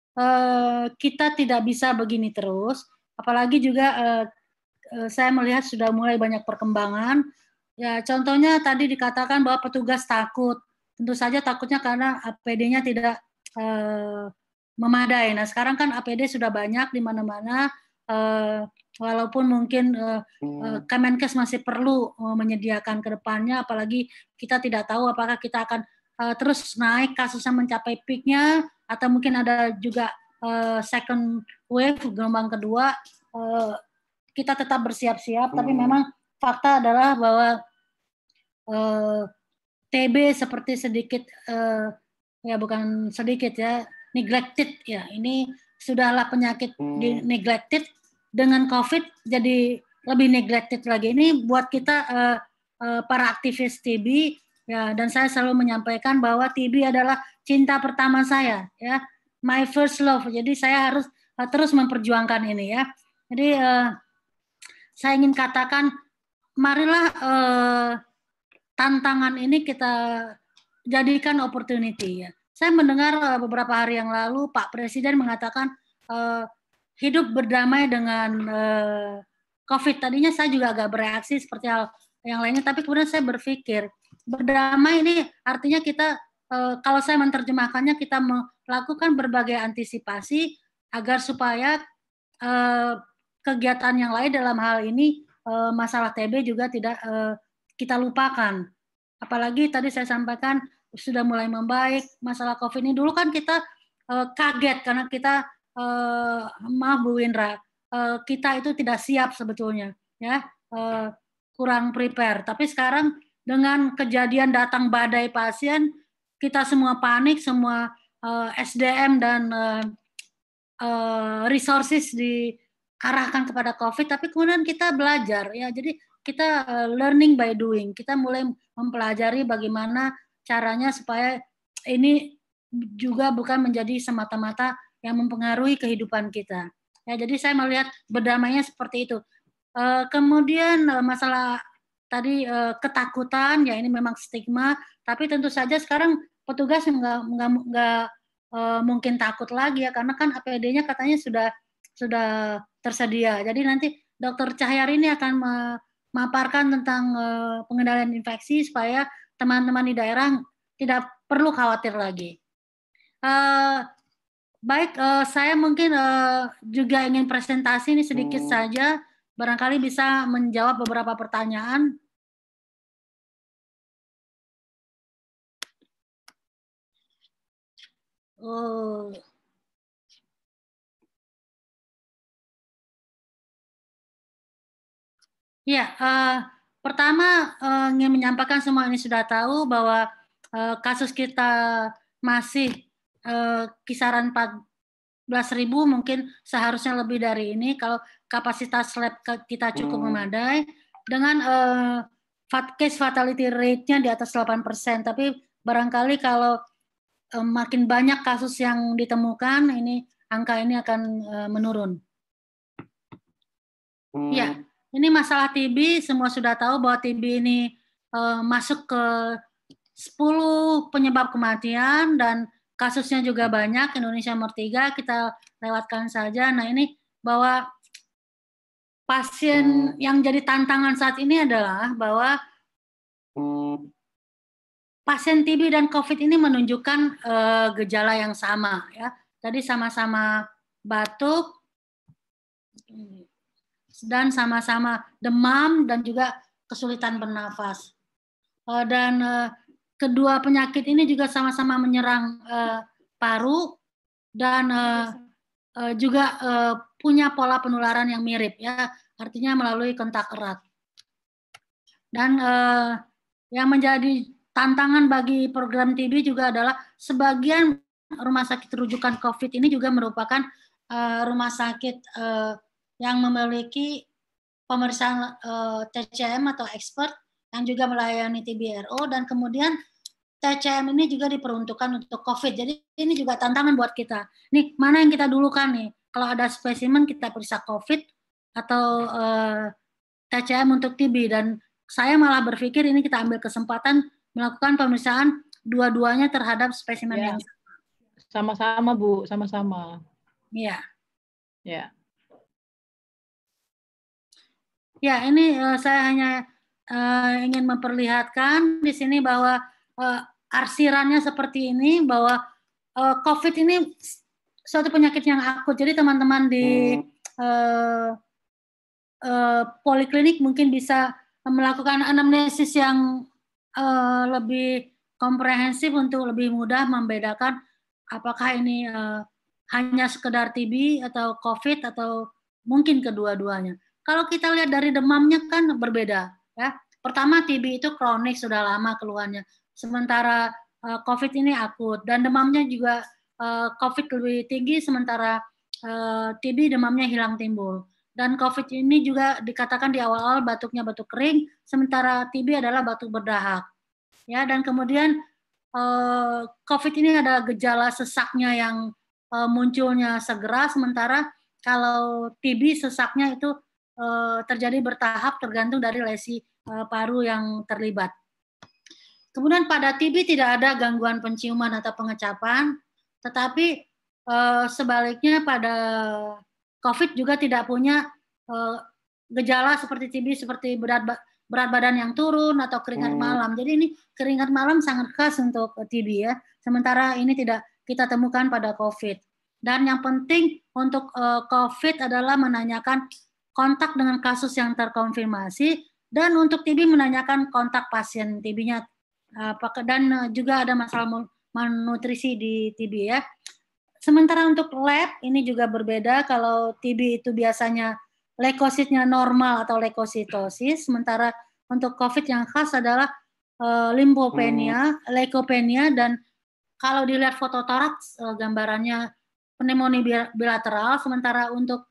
kita tidak bisa begini terus. Apalagi juga saya melihat sudah mulai banyak perkembangan Ya, contohnya tadi dikatakan bahwa petugas takut. Tentu saja takutnya karena APD-nya tidak memadai. Nah, sekarang kan APD sudah banyak di mana-mana, walaupun mungkin Kemenkes masih perlu menyediakan ke depannya, apalagi kita tidak tahu apakah kita akan terus naik kasusnya mencapai peak-nya, atau mungkin ada juga second wave, gelombang kedua. Kita tetap bersiap-siap, tapi memang fakta adalah bahwa TB seperti sedikit, ya bukan sedikit ya, neglected ya, ini sudahlah penyakit neglected, dengan COVID jadi lebih neglected lagi. Ini buat kita para aktivis TB ya, dan saya selalu menyampaikan bahwa TB adalah cinta pertama saya ya, my first love. Jadi saya harus terus memperjuangkan ini ya. Jadi saya ingin katakan, marilah tantangan ini kita jadikan opportunity ya. Saya mendengar beberapa hari yang lalu Pak Presiden mengatakan hidup berdamai dengan COVID. Tadinya saya juga agak bereaksi seperti hal yang lainnya, tapi kemudian saya berpikir berdamai ini artinya kita, kalau saya menerjemahkannya, kita melakukan berbagai antisipasi agar supaya kegiatan yang lain dalam hal ini masalah TB juga tidak kita lupakan. Apalagi tadi saya sampaikan sudah mulai membaik masalah COVID ini. Dulu kan kita kaget karena kita maaf Bu Windra, kita itu tidak siap sebetulnya ya, kurang prepare. Tapi sekarang dengan kejadian datang badai pasien, kita semua panik, semua SDM dan resources diarahkan kepada COVID, tapi kemudian kita belajar ya. Jadi kita learning by doing. Kita mulai mempelajari bagaimana caranya supaya ini juga bukan menjadi semata-mata yang mempengaruhi kehidupan kita. Ya, jadi saya melihat berdamainya seperti itu. Kemudian masalah tadi ketakutan, ya ini memang stigma, tapi tentu saja sekarang petugas nggak mungkin takut lagi ya, karena kan APD-nya katanya sudah tersedia. Jadi nanti Dr. Cahyari ini akan memaparkan tentang pengendalian infeksi supaya teman-teman di daerah tidak perlu khawatir lagi. Baik, saya mungkin juga ingin presentasi ini sedikit saja, barangkali bisa menjawab beberapa pertanyaan. Ya, pertama ingin menyampaikan semua ini sudah tahu bahwa kasus kita masih kisaran 14.000, mungkin seharusnya lebih dari ini kalau kapasitas lab kita cukup memadai, dengan case fatality rate-nya di atas 8%, tapi barangkali kalau makin banyak kasus yang ditemukan, ini angka ini akan menurun. Ya, ini masalah TB, semua sudah tahu bahwa TB ini masuk ke 10 penyebab kematian dan kasusnya juga banyak. Indonesia nomor 3, kita lewatkan saja. Nah, ini bahwa pasien yang jadi tantangan saat ini adalah bahwa pasien TB dan COVID ini menunjukkan gejala yang sama ya. Tadi sama-sama batuk dan sama-sama demam dan juga kesulitan bernafas. Dan kedua penyakit ini juga sama-sama menyerang paru dan juga punya pola penularan yang mirip ya, artinya melalui kontak erat. Dan yang menjadi tantangan bagi program TB juga adalah sebagian rumah sakit rujukan COVID ini juga merupakan rumah sakit yang memiliki pemeriksaan TCM atau expert yang juga melayani TBRO, dan kemudian TCM ini juga diperuntukkan untuk COVID. Jadi ini juga tantangan buat kita. Nih, mana yang kita dulukan nih? Kalau ada spesimen kita periksa COVID atau TCM untuk TB, dan saya malah berpikir ini kita ambil kesempatan melakukan pemeriksaan dua-duanya terhadap spesimen ya, yang sama-sama Bu, sama-sama. Iya. Ya. Ya, ini saya hanya ingin memperlihatkan di sini bahwa arsirannya seperti ini, bahwa COVID ini suatu penyakit yang akut. Jadi teman-teman di poliklinik mungkin bisa melakukan anamnesis yang lebih komprehensif untuk lebih mudah membedakan apakah ini hanya sekedar TB atau COVID atau mungkin kedua-duanya. Kalau kita lihat dari demamnya kan berbeda, ya. Pertama TB itu kronik sudah lama keluhannya, sementara COVID ini akut dan demamnya juga COVID lebih tinggi, sementara TB demamnya hilang timbul. Dan COVID ini juga dikatakan di awal-awal batuknya batuk kering, sementara TB adalah batuk berdahak. Ya, dan kemudian COVID ini ada gejala sesaknya yang munculnya segera, sementara kalau TB sesaknya itu terjadi bertahap tergantung dari lesi paru yang terlibat. Kemudian pada TB tidak ada gangguan penciuman atau pengecapan, tetapi sebaliknya pada COVID juga tidak punya gejala seperti TB, seperti berat badan yang turun atau keringat malam. Jadi ini keringat malam sangat khas untuk TB ya. Sementara ini tidak kita temukan pada COVID. Dan yang penting untuk COVID adalah menanyakan kontak dengan kasus yang terkonfirmasi, dan untuk TB menanyakan kontak pasien TB-nya. Dan juga ada masalah malnutrisi di TB ya. Sementara untuk lab ini juga berbeda. Kalau TB itu biasanya leukositnya normal atau leukositosis, sementara untuk COVID yang khas adalah limfopenia, leukopenia, dan kalau dilihat fototoraks gambarannya pneumonia bilateral, sementara untuk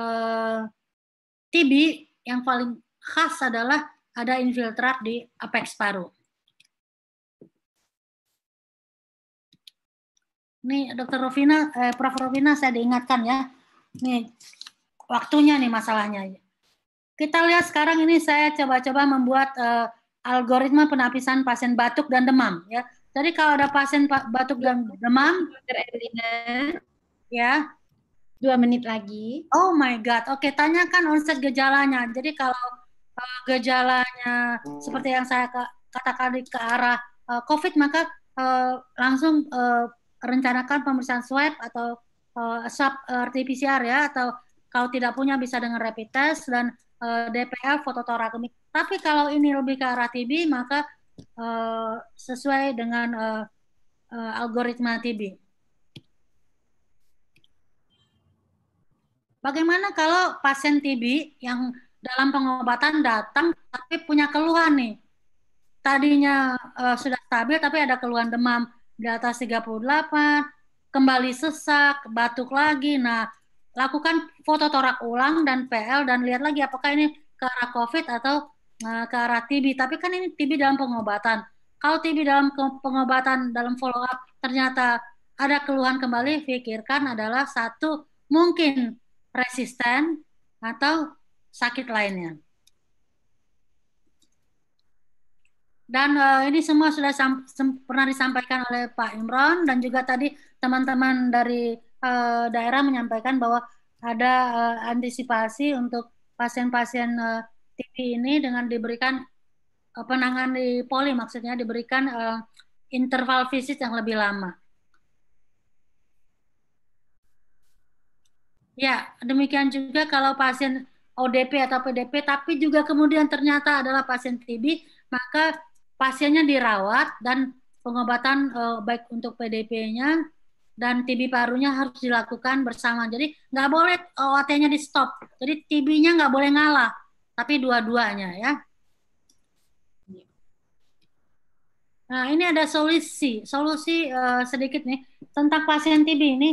TB yang paling khas adalah ada infiltrat di apex paru. Nih, Dr. Rovina, Prof. Rovina, saya diingatkan ya. Nih, waktunya nih masalahnya. Kita lihat sekarang ini saya coba-coba membuat algoritma penapisan pasien batuk dan demam. Ya. Jadi kalau ada pasien batuk dan demam, Dr. Erlina, ya. 2 menit lagi. Oh my God. Oke, tanyakan onset gejalanya. Jadi kalau gejalanya seperti yang saya katakan ke arah COVID, maka langsung rencanakan pemeriksaan swab atau swab RT-PCR ya, atau kalau tidak punya bisa dengan rapid test dan DPL fototorakemik. Tapi kalau ini lebih ke arah TB, maka sesuai dengan algoritma TB. Bagaimana kalau pasien TB yang dalam pengobatan datang tapi punya keluhan nih? Tadinya sudah stabil tapi ada keluhan demam di atas 38, kembali sesak, batuk lagi. Nah, lakukan fototorak ulang dan PL dan lihat lagi apakah ini ke arah COVID atau ke arah TB. Tapi kan ini TB dalam pengobatan. Kalau TB dalam pengobatan, dalam follow up ternyata ada keluhan kembali, pikirkan adalah satu, mungkin resisten atau sakit lainnya. Dan ini semua sudah pernah disampaikan oleh Pak Imron, dan juga tadi teman-teman dari daerah menyampaikan bahwa ada antisipasi untuk pasien-pasien TB ini dengan diberikan penanganan di poli, maksudnya diberikan interval visit yang lebih lama. Ya, demikian juga kalau pasien ODP atau PDP, tapi juga kemudian ternyata adalah pasien TB, maka pasiennya dirawat dan pengobatan baik untuk PDP-nya dan TB parunya harus dilakukan bersama. Jadi nggak boleh OAT-nya di stop. Jadi TB-nya nggak boleh ngalah, tapi dua-duanya ya. Nah ini ada solusi sedikit nih tentang pasien TB ini.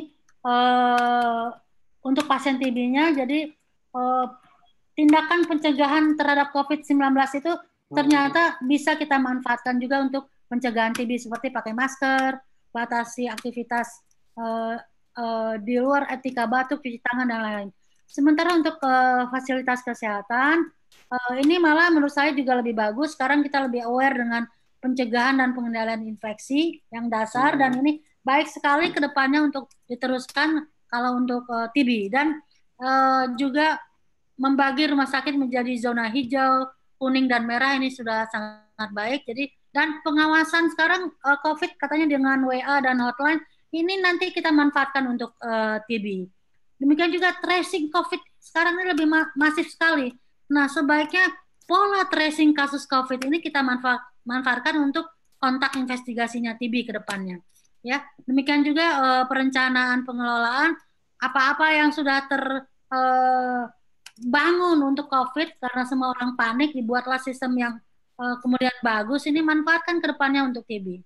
Untuk pasien TB-nya, jadi tindakan pencegahan terhadap COVID-19 itu ternyata bisa kita manfaatkan juga untuk pencegahan TB, seperti pakai masker, batasi aktivitas di luar, etika batuk, cuci tangan, dan lain-lain. Sementara untuk fasilitas kesehatan, ini malah menurut saya juga lebih bagus. Sekarang kita lebih aware dengan pencegahan dan pengendalian infeksi yang dasar, dan ini baik sekali ke depannya untuk diteruskan kalau untuk TB. Dan juga membagi rumah sakit menjadi zona hijau, kuning dan merah ini sudah sangat baik. Jadi dan pengawasan sekarang COVID katanya dengan WA dan hotline ini nanti kita manfaatkan untuk TB. Demikian juga tracing COVID sekarang ini lebih masif sekali. Nah, sebaiknya pola tracing kasus COVID ini kita manfaatkan untuk kontak investigasinya TB ke depannya. Ya, demikian juga perencanaan pengelolaan apa-apa yang sudah terbangun untuk COVID karena semua orang panik, dibuatlah sistem yang kemudian bagus, ini manfaatkan ke depannya untuk TB.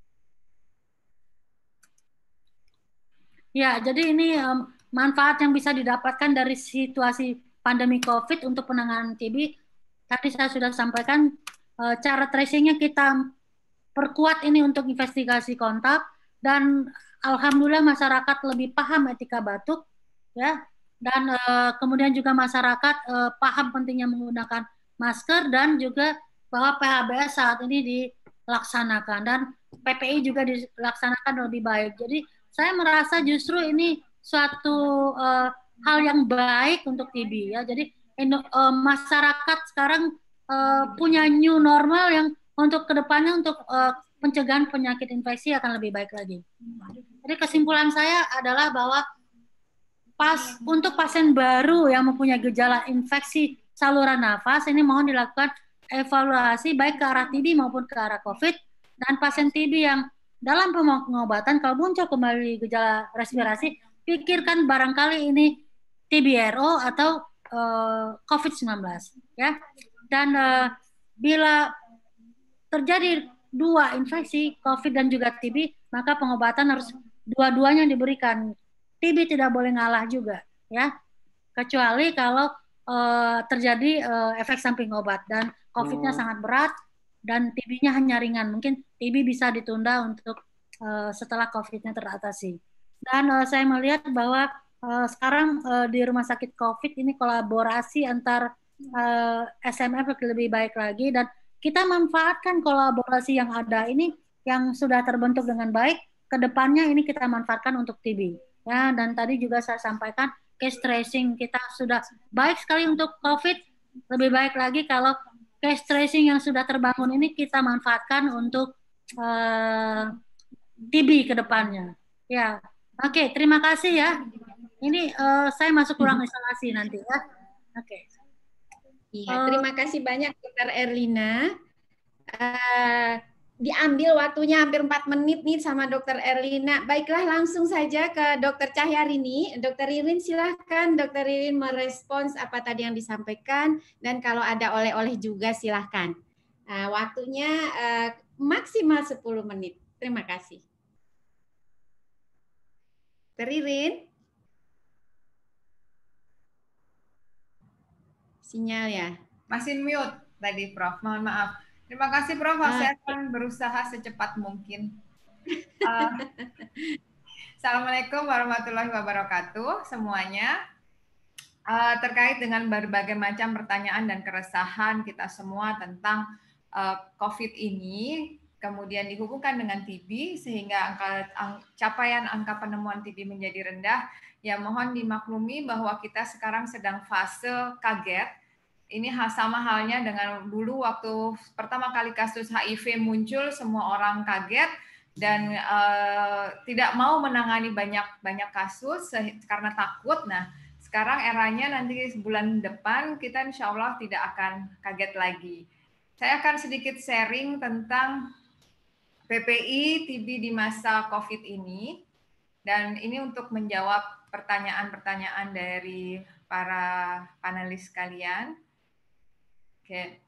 Ya, jadi ini manfaat yang bisa didapatkan dari situasi pandemi COVID untuk penanganan TB. Tadi saya sudah sampaikan cara tracingnya kita perkuat ini untuk investigasi kontak, dan alhamdulillah masyarakat lebih paham etika batuk, ya, dan kemudian juga masyarakat paham pentingnya menggunakan masker dan juga bahwa PHBS saat ini dilaksanakan dan PPI juga dilaksanakan lebih baik. Jadi saya merasa justru ini suatu hal yang baik untuk TB, ya. Jadi masyarakat sekarang punya new normal yang untuk kedepannya untuk pencegahan penyakit infeksi akan lebih baik lagi. Jadi kesimpulan saya adalah bahwa untuk pasien baru yang mempunyai gejala infeksi saluran nafas ini mohon dilakukan evaluasi baik ke arah TB maupun ke arah COVID, dan pasien TB yang dalam pengobatan kalau muncul kembali gejala respirasi, pikirkan barangkali ini TBRO atau COVID-19, ya. Dan bila terjadi dua infeksi COVID dan juga TB, maka pengobatan harus dua-duanya diberikan. TB tidak boleh ngalah juga, ya. Kecuali kalau terjadi efek samping obat dan COVID-nya sangat berat dan TB-nya hanya ringan. Mungkin TB bisa ditunda untuk setelah COVID-nya teratasi. Dan saya melihat bahwa sekarang di rumah sakit COVID ini kolaborasi antar SMF lebih baik lagi, dan kita manfaatkan kolaborasi yang ada ini yang sudah terbentuk dengan baik. Kedepannya ini kita manfaatkan untuk TB. Ya, dan tadi juga saya sampaikan case tracing kita sudah baik sekali untuk COVID. Lebih baik lagi kalau case tracing yang sudah terbangun ini kita manfaatkan untuk TB ke depannya. Ya, oke, terima kasih ya. Ini saya masuk ruang isolasi nanti ya. Oke. Iya, terima kasih banyak Dr. Erlina. Diambil waktunya hampir 4 menit nih sama Dr. Erlina. Baiklah, langsung saja ke Dr. Cahyarini. Dr. Ririn silahkan, Dr. Ririn merespons apa tadi yang disampaikan, dan kalau ada oleh-oleh juga silahkan. Waktunya maksimal 10 menit. Terima kasih. Dr. Ririn. Sinyal ya. Masih mute tadi, Prof. Mohon maaf. Terima kasih, Prof. Saya akan berusaha secepat mungkin. Assalamualaikum warahmatullahi wabarakatuh semuanya. Terkait dengan berbagai macam pertanyaan dan keresahan kita semua tentang COVID ini, kemudian dihubungkan dengan TB, sehingga capaian angka penemuan TB menjadi rendah, ya mohon dimaklumi bahwa kita sekarang sedang fase kaget. Ini sama halnya dengan dulu waktu pertama kali kasus HIV muncul, semua orang kaget dan tidak mau menangani banyak kasus karena takut. Nah, sekarang eranya nanti bulan depan kita insya Allah tidak akan kaget lagi. Saya akan sedikit sharing tentang PPI TB di masa COVID ini, dan ini untuk menjawab pertanyaan-pertanyaan dari para panelis sekalian. Oke,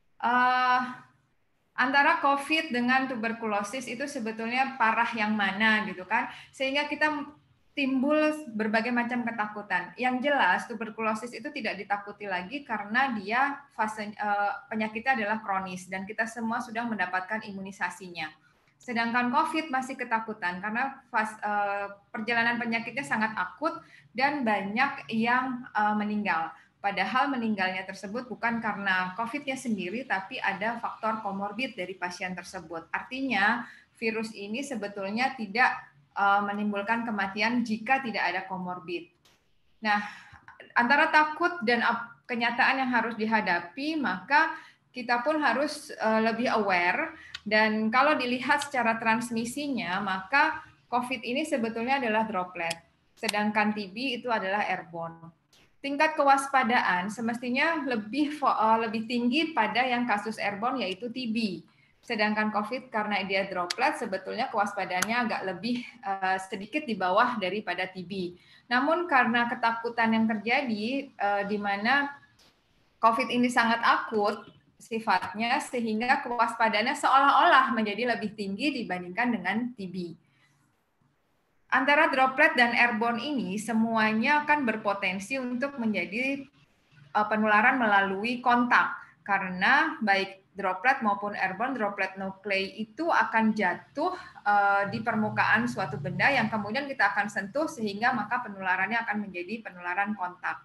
antara COVID dengan tuberkulosis itu sebetulnya parah yang mana gitu kan, sehingga kita timbul berbagai macam ketakutan. Yang jelas tuberkulosis itu tidak ditakuti lagi karena dia penyakitnya adalah kronis dan kita semua sudah mendapatkan imunisasinya. Sedangkan COVID masih ketakutan karena perjalanan penyakitnya sangat akut dan banyak yang meninggal. Padahal meninggalnya tersebut bukan karena COVID-nya sendiri, tapi ada faktor komorbid dari pasien tersebut. Artinya virus ini sebetulnya tidak menimbulkan kematian jika tidak ada komorbid. Nah, antara takut dan kenyataan yang harus dihadapi, maka kita pun harus lebih aware, dan kalau dilihat secara transmisinya, maka COVID ini sebetulnya adalah droplet, sedangkan TB itu adalah airborne. Tingkat kewaspadaan semestinya lebih tinggi pada yang kasus airborne, yaitu TB. Sedangkan COVID karena dia droplet, sebetulnya kewaspadaannya agak lebih sedikit di bawah daripada TB. Namun karena ketakutan yang terjadi, di mana COVID ini sangat akut sifatnya, sehingga kewaspadaannya seolah-olah menjadi lebih tinggi dibandingkan dengan TB. Antara droplet dan airborne ini semuanya akan berpotensi untuk menjadi penularan melalui kontak, karena baik droplet maupun airborne, droplet nuklei itu akan jatuh di permukaan suatu benda yang kemudian kita akan sentuh, sehingga maka penularannya akan menjadi penularan kontak.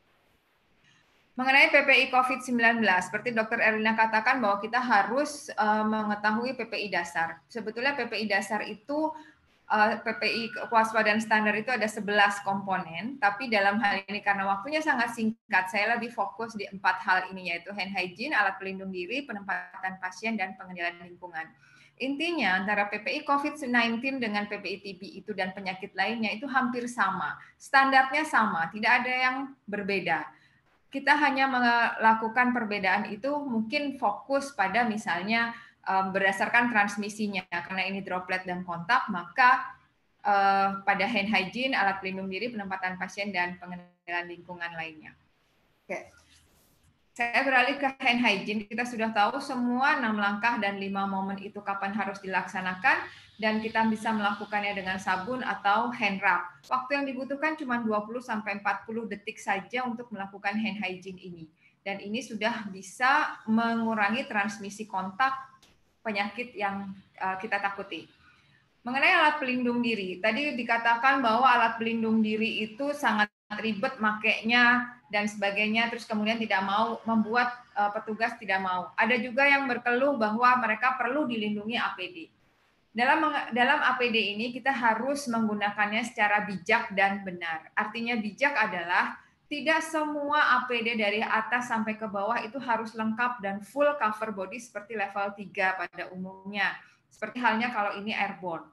Mengenai PPI COVID-19, seperti Dr. Erlina katakan bahwa kita harus mengetahui PPI dasar. Sebetulnya PPI dasar itu, PPI kewaspadaan standar itu ada 11 komponen, tapi dalam hal ini karena waktunya sangat singkat, saya lebih fokus di 4 hal ini, yaitu hand hygiene, alat pelindung diri, penempatan pasien, dan pengendalian lingkungan. Intinya antara PPI COVID-19 dengan PPI TB itu dan penyakit lainnya itu hampir sama, standarnya sama, tidak ada yang berbeda. Kita hanya melakukan perbedaan itu mungkin fokus pada misalnya berdasarkan transmisinya, karena ini droplet dan kontak, maka pada hand hygiene, alat pelindung diri, penempatan pasien, dan pengendalian lingkungan lainnya. Oke. Saya beralih ke hand hygiene. Kita sudah tahu semua 6 langkah dan 5 momen itu kapan harus dilaksanakan, dan kita bisa melakukannya dengan sabun atau hand rub. Waktu yang dibutuhkan cuma 20-40 detik saja untuk melakukan hand hygiene ini. Dan ini sudah bisa mengurangi transmisi kontak penyakit yang kita takuti. Mengenai alat pelindung diri, tadi dikatakan bahwa alat pelindung diri itu sangat ribet makainya dan sebagainya, terus kemudian tidak mau membuat petugas tidak mau. Ada juga yang berkeluh bahwa mereka perlu dilindungi APD. Dalam APD ini kita harus menggunakannya secara bijak dan benar. Artinya bijak adalah tidak semua APD dari atas sampai ke bawah itu harus lengkap dan full cover body seperti level 3 pada umumnya. Seperti halnya kalau ini airborne.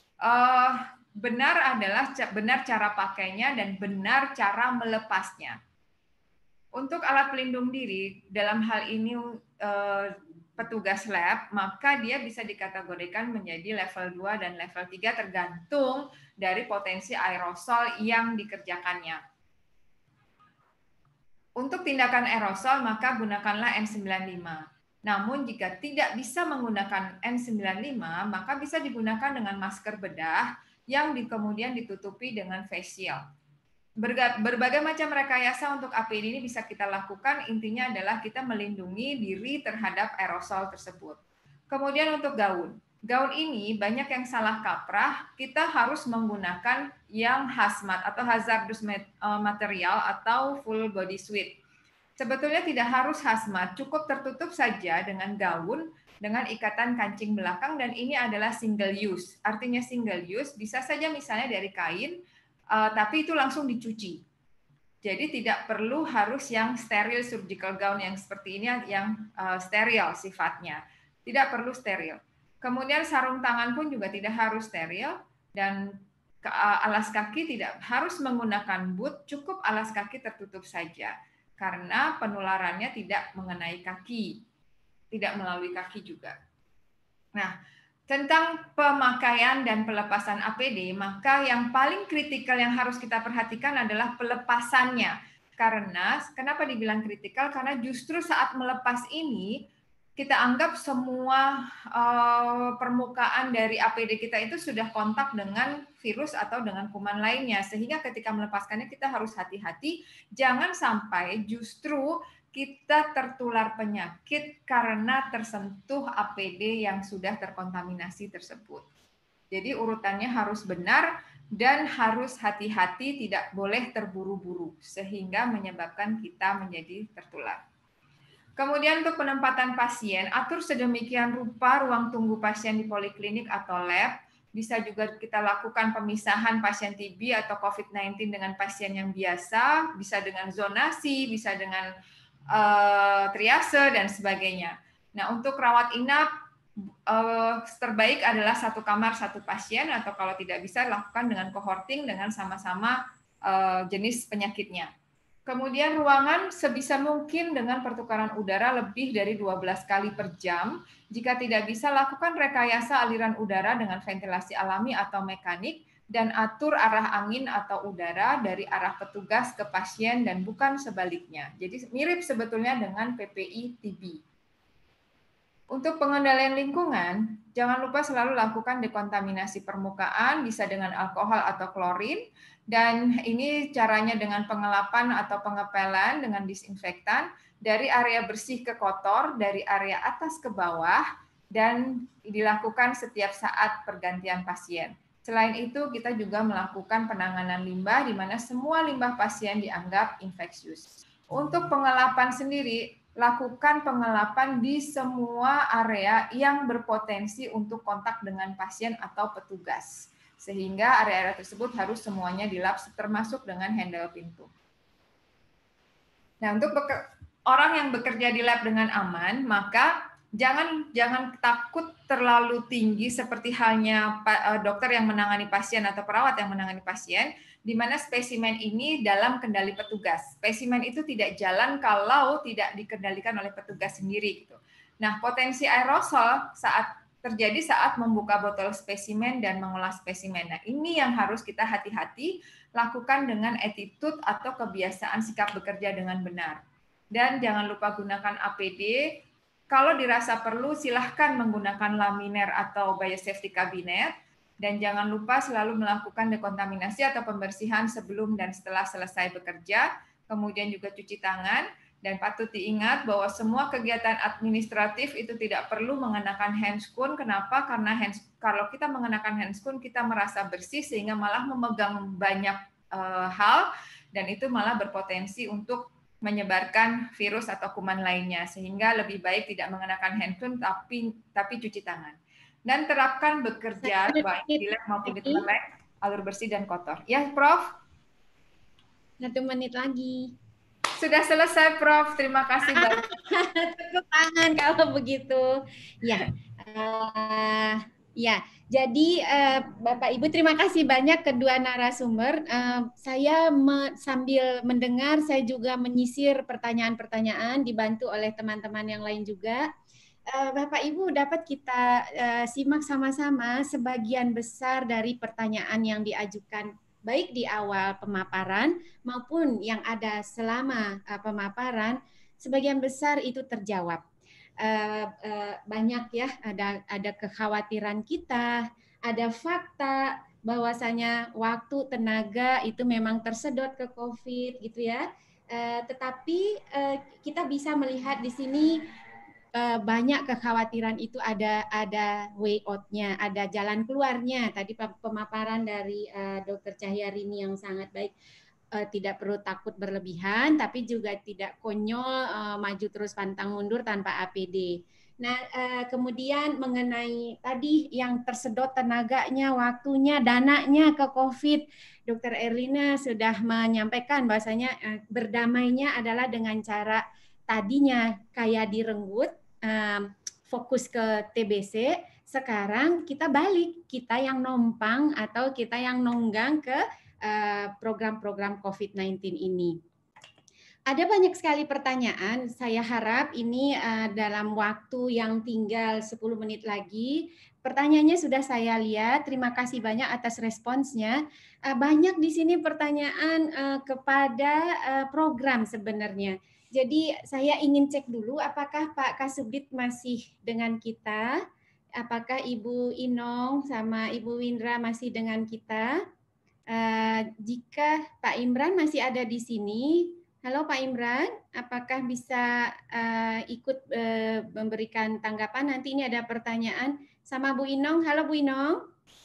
Benar adalah benar cara pakainya dan benar cara melepasnya. Untuk alat pelindung diri, dalam hal ini petugas lab, maka dia bisa dikategorikan menjadi level 2 dan level 3 tergantung dari potensi aerosol yang dikerjakannya. Untuk tindakan aerosol, maka gunakanlah N95. Namun jika tidak bisa menggunakan N95, maka bisa digunakan dengan masker bedah yang kemudian ditutupi dengan face shield. Berbagai macam rekayasa untuk APD ini bisa kita lakukan, intinya adalah kita melindungi diri terhadap aerosol tersebut. Kemudian untuk gaun. Gaun ini banyak yang salah kaprah, kita harus menggunakan yang hazmat atau hazardous material atau full body suit. Sebetulnya tidak harus hazmat, cukup tertutup saja dengan gaun, dengan ikatan kancing belakang, dan ini adalah single use. Artinya single use bisa saja misalnya dari kain, tapi itu langsung dicuci. Jadi tidak perlu harus yang steril surgical gown yang seperti ini yang steril sifatnya. Tidak perlu steril. Kemudian sarung tangan pun juga tidak harus steril, dan alas kaki tidak harus menggunakan boot, cukup alas kaki tertutup saja. Karena penularannya tidak mengenai kaki, tidak melalui kaki juga. Nah, tentang pemakaian dan pelepasan APD, maka yang paling kritikal yang harus kita perhatikan adalah pelepasannya. Karena, kenapa dibilang kritikal? Karena justru saat melepas ini, kita anggap semua permukaan dari APD kita itu sudah kontak dengan virus atau dengan kuman lainnya. Sehingga ketika melepaskannya kita harus hati-hati, jangan sampai justru kita tertular penyakit karena tersentuh APD yang sudah terkontaminasi tersebut. Jadi urutannya harus benar dan harus hati-hati, tidak boleh terburu-buru sehingga menyebabkan kita menjadi tertular. Kemudian untuk penempatan pasien, atur sedemikian rupa ruang tunggu pasien di poliklinik atau lab. Bisa juga kita lakukan pemisahan pasien TB atau COVID-19 dengan pasien yang biasa, bisa dengan zonasi, bisa dengan triase dan sebagainya. Nah, untuk rawat inap terbaik adalah 1 kamar 1 pasien, atau kalau tidak bisa lakukan dengan cohorting dengan sama-sama jenis penyakitnya. Kemudian ruangan sebisa mungkin dengan pertukaran udara lebih dari 12 kali per jam. Jika tidak bisa, lakukan rekayasa aliran udara dengan ventilasi alami atau mekanik, dan atur arah angin atau udara dari arah petugas ke pasien dan bukan sebaliknya. Jadi mirip sebetulnya dengan PPI TB. Untuk pengendalian lingkungan, jangan lupa selalu lakukan dekontaminasi permukaan, bisa dengan alkohol atau klorin, dan ini caranya dengan pengelapan atau pengepelan dengan disinfektan dari area bersih ke kotor, dari area atas ke bawah, dan dilakukan setiap saat pergantian pasien. Selain itu, kita juga melakukan penanganan limbah, di mana semua limbah pasien dianggap infeksius. Untuk pengelapan sendiri, lakukan pengelapan di semua area yang berpotensi untuk kontak dengan pasien atau petugas. Sehingga area-area tersebut harus semuanya dilap, termasuk dengan handle pintu. Nah, untuk orang yang bekerja di lab dengan aman, maka jangan takut terlalu tinggi seperti halnya dokter yang menangani pasien atau perawat yang menangani pasien, di mana spesimen ini dalam kendali petugas. Spesimen itu tidak jalan kalau tidak dikendalikan oleh petugas sendiri. Gitu. Nah, potensi aerosol terjadi saat membuka botol spesimen dan mengolah spesimen. Nah, ini yang harus kita hati-hati lakukan dengan attitude atau kebiasaan sikap bekerja dengan benar. Dan jangan lupa gunakan APD. Kalau dirasa perlu, silahkan menggunakan laminer atau biosafety cabinet. Dan jangan lupa selalu melakukan dekontaminasi atau pembersihan sebelum dan setelah selesai bekerja. Kemudian juga cuci tangan. Dan patut diingat bahwa semua kegiatan administratif itu tidak perlu mengenakan handscoon. Kenapa? Karena kalau kita mengenakan handscoon, kita merasa bersih sehingga malah memegang banyak hal, dan itu malah berpotensi untuk menyebarkan virus atau kuman lainnya. Sehingga lebih baik tidak mengenakan handscoon, tapi cuci tangan. Dan terapkan bekerja baik di lab maupun di tempat lain, alur bersih dan kotor. Ya, Prof? 1 menit lagi. Sudah selesai, Prof. Terima kasih banyak. Tepuk tangan kalau begitu. Ya, ya. Jadi Bapak Ibu terima kasih banyak kedua narasumber. Saya sambil mendengar, saya juga menyisir pertanyaan-pertanyaan dibantu oleh teman-teman yang lain juga. Bapak Ibu dapat kita simak sama-sama sebagian besar dari pertanyaan yang diajukan baik di awal pemaparan maupun yang ada selama pemaparan, sebagian besar itu terjawab. Banyak ya, ada kekhawatiran kita, ada fakta bahwasanya waktu, tenaga itu memang tersedot ke COVID gitu ya. Tetapi kita bisa melihat di sini banyak kekhawatiran itu ada way out-nya, ada jalan keluarnya. Tadi pemaparan dari Dr. Cahyarini yang sangat baik, tidak perlu takut berlebihan, tapi juga tidak konyol maju terus pantang mundur tanpa APD. Nah, kemudian mengenai tadi yang tersedot tenaganya, waktunya, dananya ke COVID, Dr. Erlina sudah menyampaikan bahwasanya berdamainya adalah dengan cara tadinya kayak direnggut, fokus ke TBC, sekarang kita balik, kita yang numpang atau kita yang nonggang ke program-program COVID-19 ini. Ada banyak sekali pertanyaan, saya harap ini dalam waktu yang tinggal 10 menit lagi, pertanyaannya sudah saya lihat, terima kasih banyak atas responsnya. Banyak di sini pertanyaan kepada program sebenarnya. Jadi saya ingin cek dulu apakah Pak Kasubdit masih dengan kita, apakah Ibu Inong sama Ibu Windra masih dengan kita. Jika Pak Imran masih ada di sini, halo Pak Imran, apakah bisa ikut memberikan tanggapan? Nanti ini ada pertanyaan sama Bu Inong. Halo Bu Inong.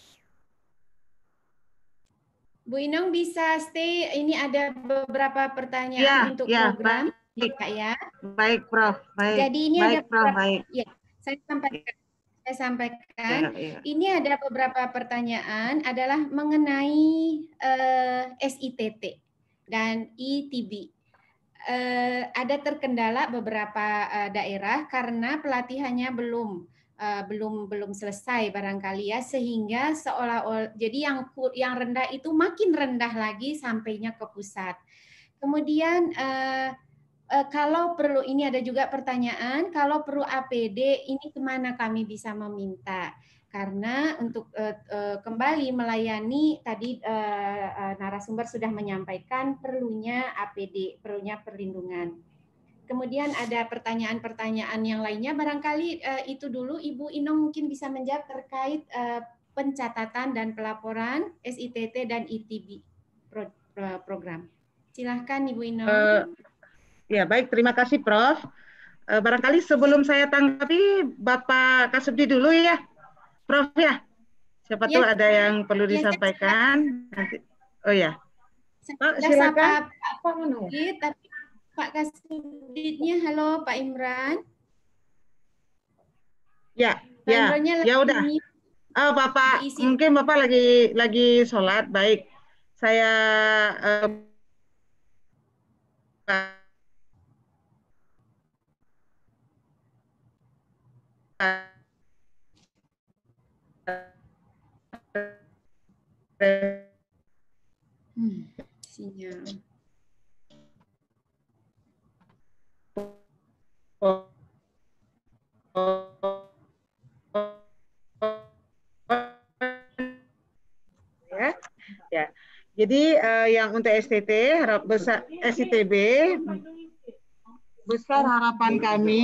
Bu Inong bisa stay, ini ada beberapa pertanyaan untuk program. Baik. Ya. Baik, Prof. Baik. Jadi ini baik, ada Prof. Baik. Ya, saya sampaikan. Ini ada beberapa pertanyaan adalah mengenai SITT dan ITB. ada terkendala beberapa daerah karena pelatihannya belum selesai barangkali ya, sehingga seolah-olah jadi yang rendah itu makin rendah lagi sampainya ke pusat. Kemudian kalau perlu, ini ada juga pertanyaan, kalau perlu APD ini kemana kami bisa meminta? Karena untuk kembali melayani tadi narasumber sudah menyampaikan perlunya APD, perlunya perlindungan. Kemudian ada pertanyaan-pertanyaan yang lainnya, barangkali itu dulu Ibu Inong mungkin bisa menjawab terkait pencatatan dan pelaporan SITT dan ITB program. Silahkan Ibu Inong. Ya baik, terima kasih Prof. Barangkali sebelum saya tanggapi Bapak Kasubdi dulu ya. Prof ya, siapa tahu ada yang perlu disampaikan. Nanti. Oh ya, Pak silakan. Tapi Pak Kasubditnya, halo Pak Imran. Ya, ya udah. Oh Bapak, mungkin Bapak lagi sholat. Baik, saya sinyal. Ya. Jadi yang untuk STT SITB besar harapan kami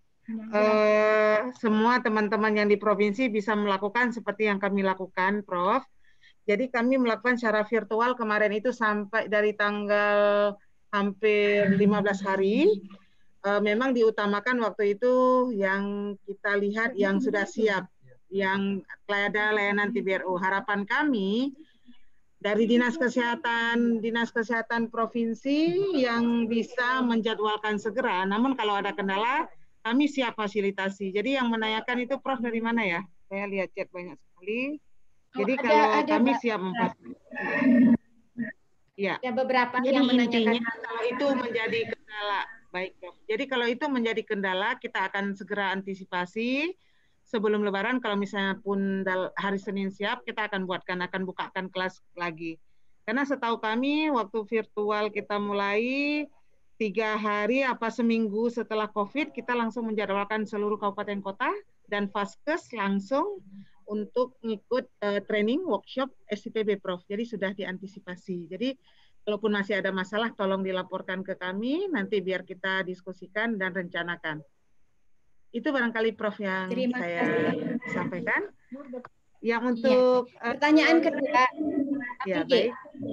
semua teman-teman yang di provinsi bisa melakukan seperti yang kami lakukan, Prof. Jadi kami melakukan secara virtual kemarin itu sampai dari tanggal hampir 15 hari. Memang diutamakan waktu itu yang kita lihat yang sudah siap, yang ada layanan TBRO. Harapan kami dari Dinas Kesehatan Provinsi yang bisa menjadwalkan segera. Namun kalau ada kendala, kami siap fasilitasi. Jadi yang menanyakan itu Prof dari mana ya? Saya lihat chat banyak sekali. Jadi kalau kami siap memfasilitasi. Ya. Ada beberapa Jadi yang menanyakan kalau itu menjadi kendala. Baik, Prof. Jadi kalau itu menjadi kendala, kita akan segera antisipasi. Sebelum Lebaran, kalau misalnya pun hari Senin siap, kita akan bukakan kelas lagi. Karena setahu kami, waktu virtual kita mulai 3 hari apa seminggu setelah COVID, kita langsung menjadwalkan seluruh kabupaten kota dan Vaskes langsung untuk ngikut training workshop SITB, Prof. Jadi sudah diantisipasi. Jadi kalaupun masih ada masalah, tolong dilaporkan ke kami, nanti biar kita diskusikan dan rencanakan. Itu barangkali Prof yang saya sampaikan. Yang untuk pertanyaan kedua, ya baik.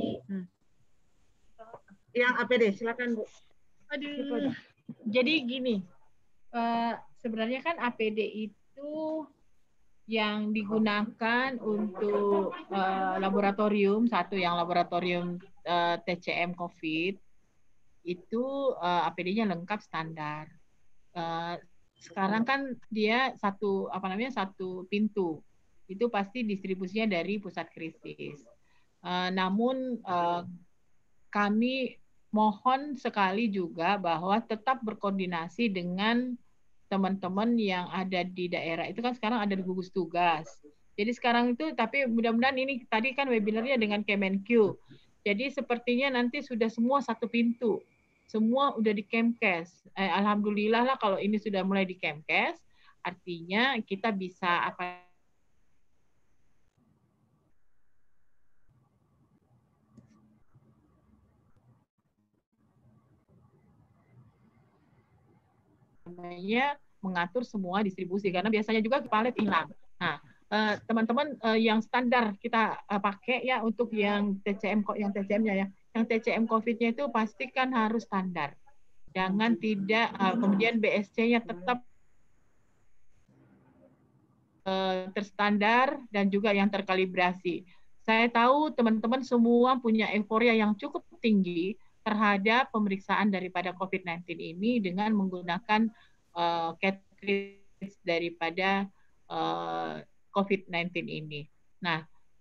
Yang APD, silakan Bu. Aduh. Jadi gini, sebenarnya kan APD itu yang digunakan untuk laboratorium, satu yang laboratorium TCM COVID itu APD-nya lengkap standar. Sekarang kan dia satu pintu, itu pasti distribusinya dari pusat krisis. Namun kami mohon sekali juga bahwa tetap berkoordinasi dengan teman-teman yang ada di daerah. Itu kan sekarang ada di gugus tugas. Jadi sekarang itu, tapi mudah-mudahan ini tadi kan webinarnya dengan Kemenkyu. Jadi sepertinya nanti sudah semua satu pintu. Semua udah di Kemkes. Alhamdulillah lah kalau ini sudah mulai di Kemkes, artinya kita bisa mengatur semua distribusi, karena biasanya juga palet hilang. Nah, teman-teman yang standar kita pakai ya untuk yang TCM-nya ya, yang TCM COVID-nya itu pastikan harus standar. Jangan tidak, kemudian BSC-nya tetap terstandar dan juga yang terkalibrasi. Saya tahu teman-teman semua punya euforia yang cukup tinggi terhadap pemeriksaan daripada COVID-19 ini dengan menggunakan cartridge daripada COVID-19 ini. Nah,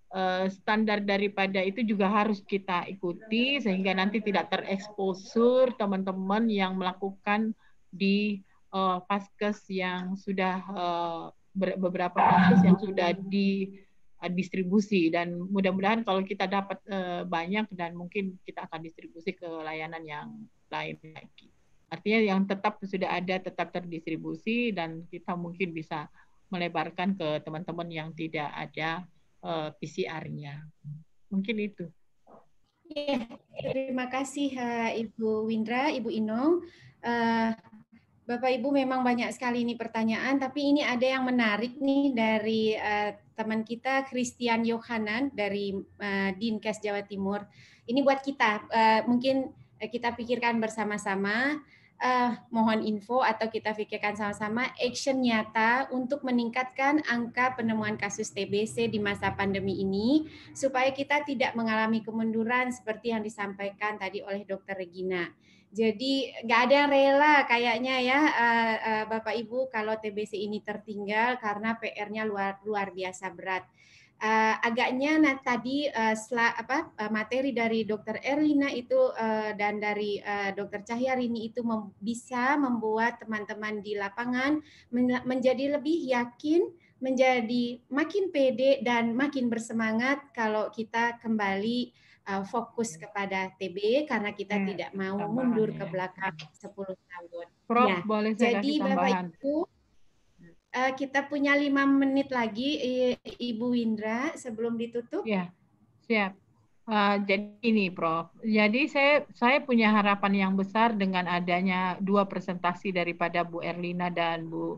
standar daripada itu juga harus kita ikuti sehingga nanti tidak tereksposur teman-teman yang melakukan di paskes yang sudah beberapa paskes yang sudah didistribusi, dan mudah-mudahan kalau kita dapat banyak dan mungkin kita akan distribusi ke layanan yang lain lagi. Artinya yang tetap sudah ada tetap terdistribusi dan kita mungkin bisa melebarkan ke teman-teman yang tidak ada PCR-nya. Mungkin itu. Ya, terima kasih Ibu Windra, Ibu Inong. Bapak Ibu memang banyak sekali ini pertanyaan, tapi ini ada yang menarik nih dari teman kita Christian Yohanan dari Dinkes Jawa Timur. Ini buat kita, mungkin kita pikirkan bersama-sama. Mohon info atau kita pikirkan sama-sama action nyata untuk meningkatkan angka penemuan kasus TBC di masa pandemi ini supaya kita tidak mengalami kemunduran seperti yang disampaikan tadi oleh Dr. Regina. Jadi nggak ada yang rela kayaknya ya Bapak Ibu kalau TBC ini tertinggal karena PR-nya luar biasa berat. Agaknya tadi materi dari Dr. Erlina itu dan dari Dr. Cahyarini itu bisa membuat teman-teman di lapangan menjadi lebih yakin, menjadi makin pede dan makin bersemangat kalau kita kembali fokus kepada TB karena kita tidak mau mundur ke belakang 10 tahun. Prof, ya. Boleh saya Jadi kasih tambahan? Bapak Ibu, kita punya 5 menit lagi, Ibu Windra, sebelum ditutup. Ya, siap. Jadi ini, Prof. Jadi saya punya harapan yang besar dengan adanya 2 presentasi daripada Bu Erlina dan Bu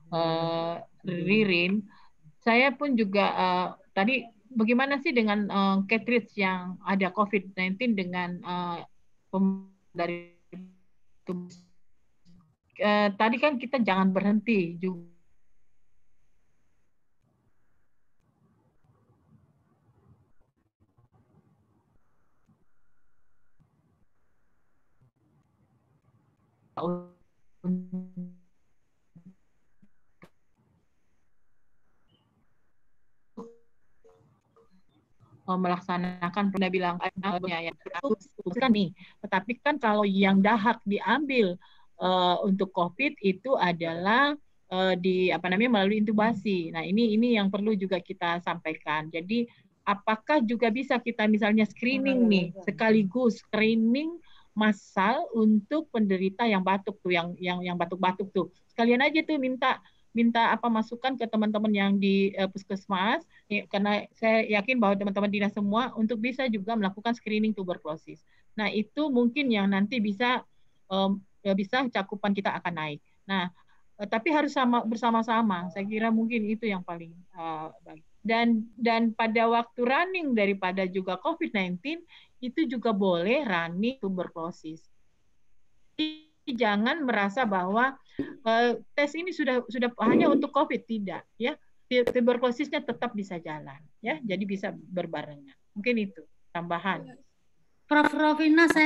Ririn. Saya pun juga tadi bagaimana sih dengan cartridge yang ada COVID-19 dengan dari tadi kan kita jangan berhenti juga. Melaksanakan pernah bilang ya nih, tetapi kan kalau yang dahak diambil untuk COVID itu adalah melalui intubasi. Nah ini yang perlu juga kita sampaikan. Jadi apakah juga bisa kita misalnya screening nih sekaligus screening massal untuk penderita yang batuk tuh, yang batuk-batuk tuh. Sekalian aja tuh minta masukan ke teman-teman yang di puskesmas, karena saya yakin bahwa teman-teman dinas semua untuk bisa juga melakukan screening tuberkulosis. Nah itu mungkin yang nanti bisa cakupan kita akan naik. Nah tapi harus bersama-sama. Saya kira mungkin itu yang paling baik. Dan pada waktu running daripada juga COVID-19 itu juga boleh running tuberkulosis. Jangan merasa bahwa tes ini sudah hanya untuk COVID, tidak ya. Tuberkulosisnya tetap bisa jalan ya, jadi bisa berbarengan. Mungkin itu tambahan. Prof. Rovina, saya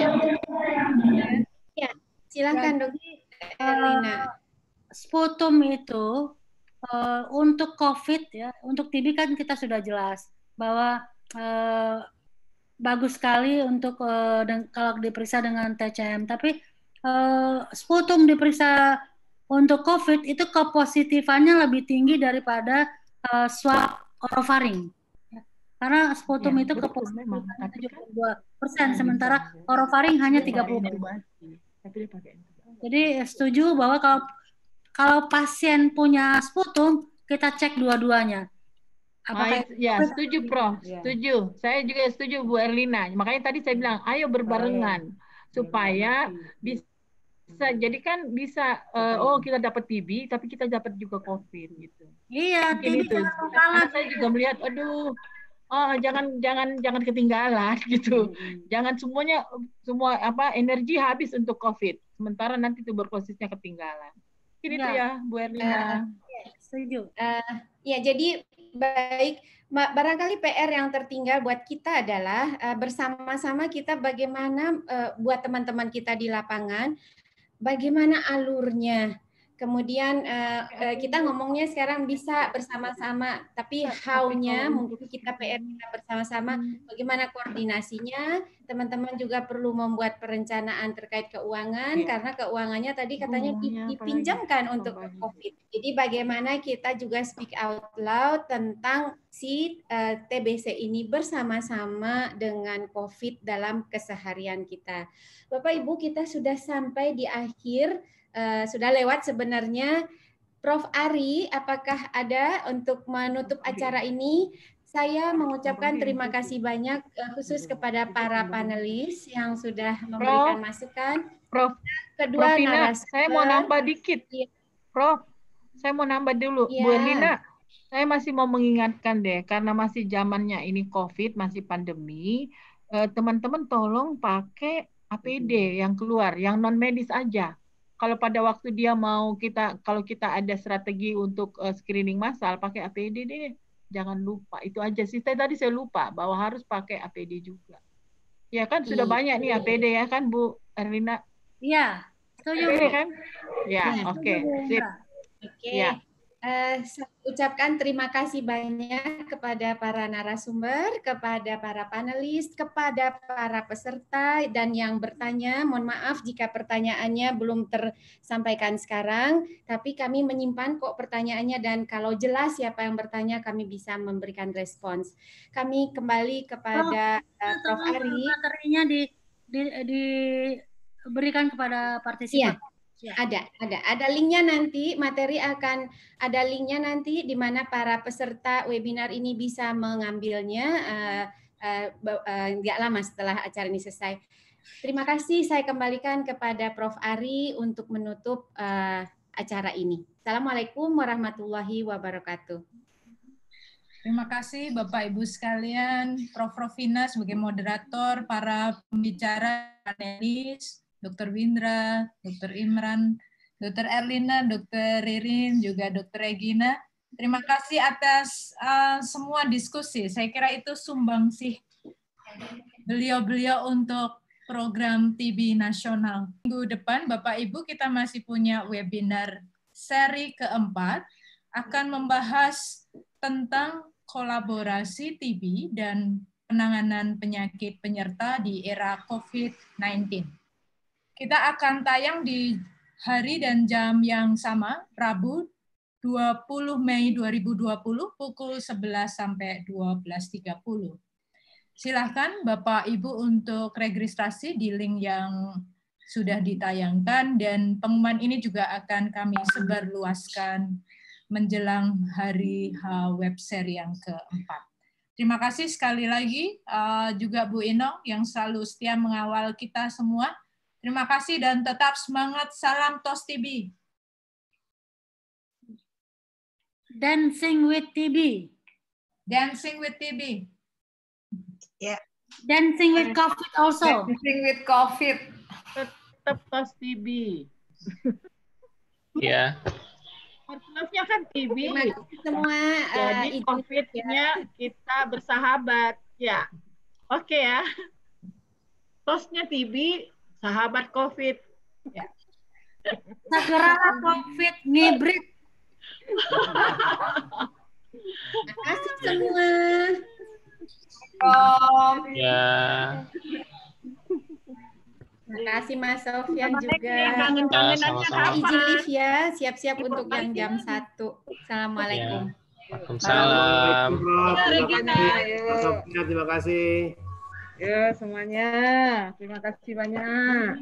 ya, silakan Dr. Erlina. Sputum itu untuk COVID ya, untuk TB kan kita sudah jelas bahwa bagus sekali untuk kalau diperiksa dengan TCM, tapi sputum diperiksa untuk COVID itu kepositifannya lebih tinggi daripada swab orofaring. Karena sputum itu kepositifannya 72%, sementara orofaring hanya 30%. Jadi setuju bahwa kalau pasien punya sputum, kita cek dua-duanya. Ya, setuju Prof. Setuju. Saya juga setuju Bu Erlina. Makanya tadi saya bilang, ayo berbarengan supaya bisa. Jadi kan bisa, kita dapat TB, tapi kita dapat juga COVID gitu. Iya, TB itu. Karena saya juga melihat, jangan ketinggalan gitu. Jangan semua energi habis untuk COVID. Sementara nanti tuberkulosisnya ketinggalan. Mungkin itu ya, Bu Erlina. Setuju. Ya, jadi baik. Barangkali PR yang tertinggal buat kita adalah bersama-sama kita bagaimana buat teman-teman kita di lapangan, bagaimana alurnya, Kemudian kita ngomongnya sekarang bisa bersama-sama, tapi how-nya mungkin kita PR kita bersama-sama, bagaimana koordinasinya. Teman-teman juga perlu membuat perencanaan terkait keuangan, karena keuangannya tadi katanya dipinjamkan untuk COVID. Jadi bagaimana kita juga speak out loud tentang si TBC ini bersama-sama dengan COVID dalam keseharian kita. Bapak Ibu, kita sudah sampai di akhir. Sudah lewat sebenarnya. Prof. Ari, apakah ada untuk menutup acara ini? Saya mengucapkan terima kasih banyak khusus kepada para panelis yang sudah memberikan masukan. Prof. Kedua narasumber, saya mau nambah dikit. Prof, saya mau nambah dulu. Bu Erlina, saya masih mau mengingatkan deh, karena masih zamannya ini COVID, masih pandemi, teman-teman tolong pakai APD yang keluar, yang non medis aja. Kalau pada waktu dia mau kalau kita ada strategi untuk screening massal, pakai APD deh. Jangan lupa, itu aja sih. Tadi saya lupa bahwa harus pakai APD juga. Ya kan, sudah banyak nih APD ya kan, Bu Erlina? Iya, setuju. APD kan? Ya, oke. Sip. Oke. Ya. Saya ucapkan terima kasih banyak kepada para narasumber, kepada para panelis, kepada para peserta, dan yang bertanya. Mohon maaf jika pertanyaannya belum tersampaikan sekarang, tapi kami menyimpan kok pertanyaannya, dan kalau jelas siapa yang bertanya, kami bisa memberikan respons. Kami kembali kepada Prof. Ari. Materinya diberikan kepada partisipan. Iya. Ada linknya nanti, materi akan ada linknya nanti di mana para peserta webinar ini bisa mengambilnya nggak lama setelah acara ini selesai. Terima kasih, saya kembalikan kepada Prof. Ari untuk menutup acara ini. Assalamualaikum warahmatullahi wabarakatuh. Terima kasih Bapak Ibu sekalian, Prof. Rovina sebagai moderator, para pembicara, panelis, Dr. Windra, Dr. Imran, Dr. Erlina, Dr. Ririn, juga Dr. Regina. Terima kasih atas semua diskusi. Saya kira itu sumbangsih beliau-beliau untuk program TB nasional. Minggu depan, Bapak Ibu, kita masih punya webinar seri keempat, akan membahas tentang kolaborasi TB dan penanganan penyakit penyerta di era COVID-19. Kita akan tayang di hari dan jam yang sama, Rabu 20 Mei 2020 pukul 11 sampai 12.30. Silahkan Bapak Ibu untuk registrasi di link yang sudah ditayangkan, dan pengumuman ini juga akan kami sebarluaskan menjelang hari web seri yang keempat. Terima kasih sekali lagi juga Bu Inong yang selalu setia mengawal kita semua. Terima kasih dan tetap semangat. Salam TOS TB. Dancing with TB. Dancing with TB. Yeah. Dancing with COVID also. Dancing with COVID. Tetap TOS TB. Ya. Maksudnya kan TB. Semua. Jadi COVID-nya kita bersahabat. Ya. Oke ya. TOS-nya TB. Sahabat COVID. Ya. Segeralah COVID ngibrit. Terima kasih semua. Ya. Terima kasih Mas Sofyan juga. Sama-sama. Izin live ya, siap-siap untuk yang jam 1. Assalamualaikum. Waalaikumsalam. Terima kasih. Ya, semuanya. Terima kasih banyak.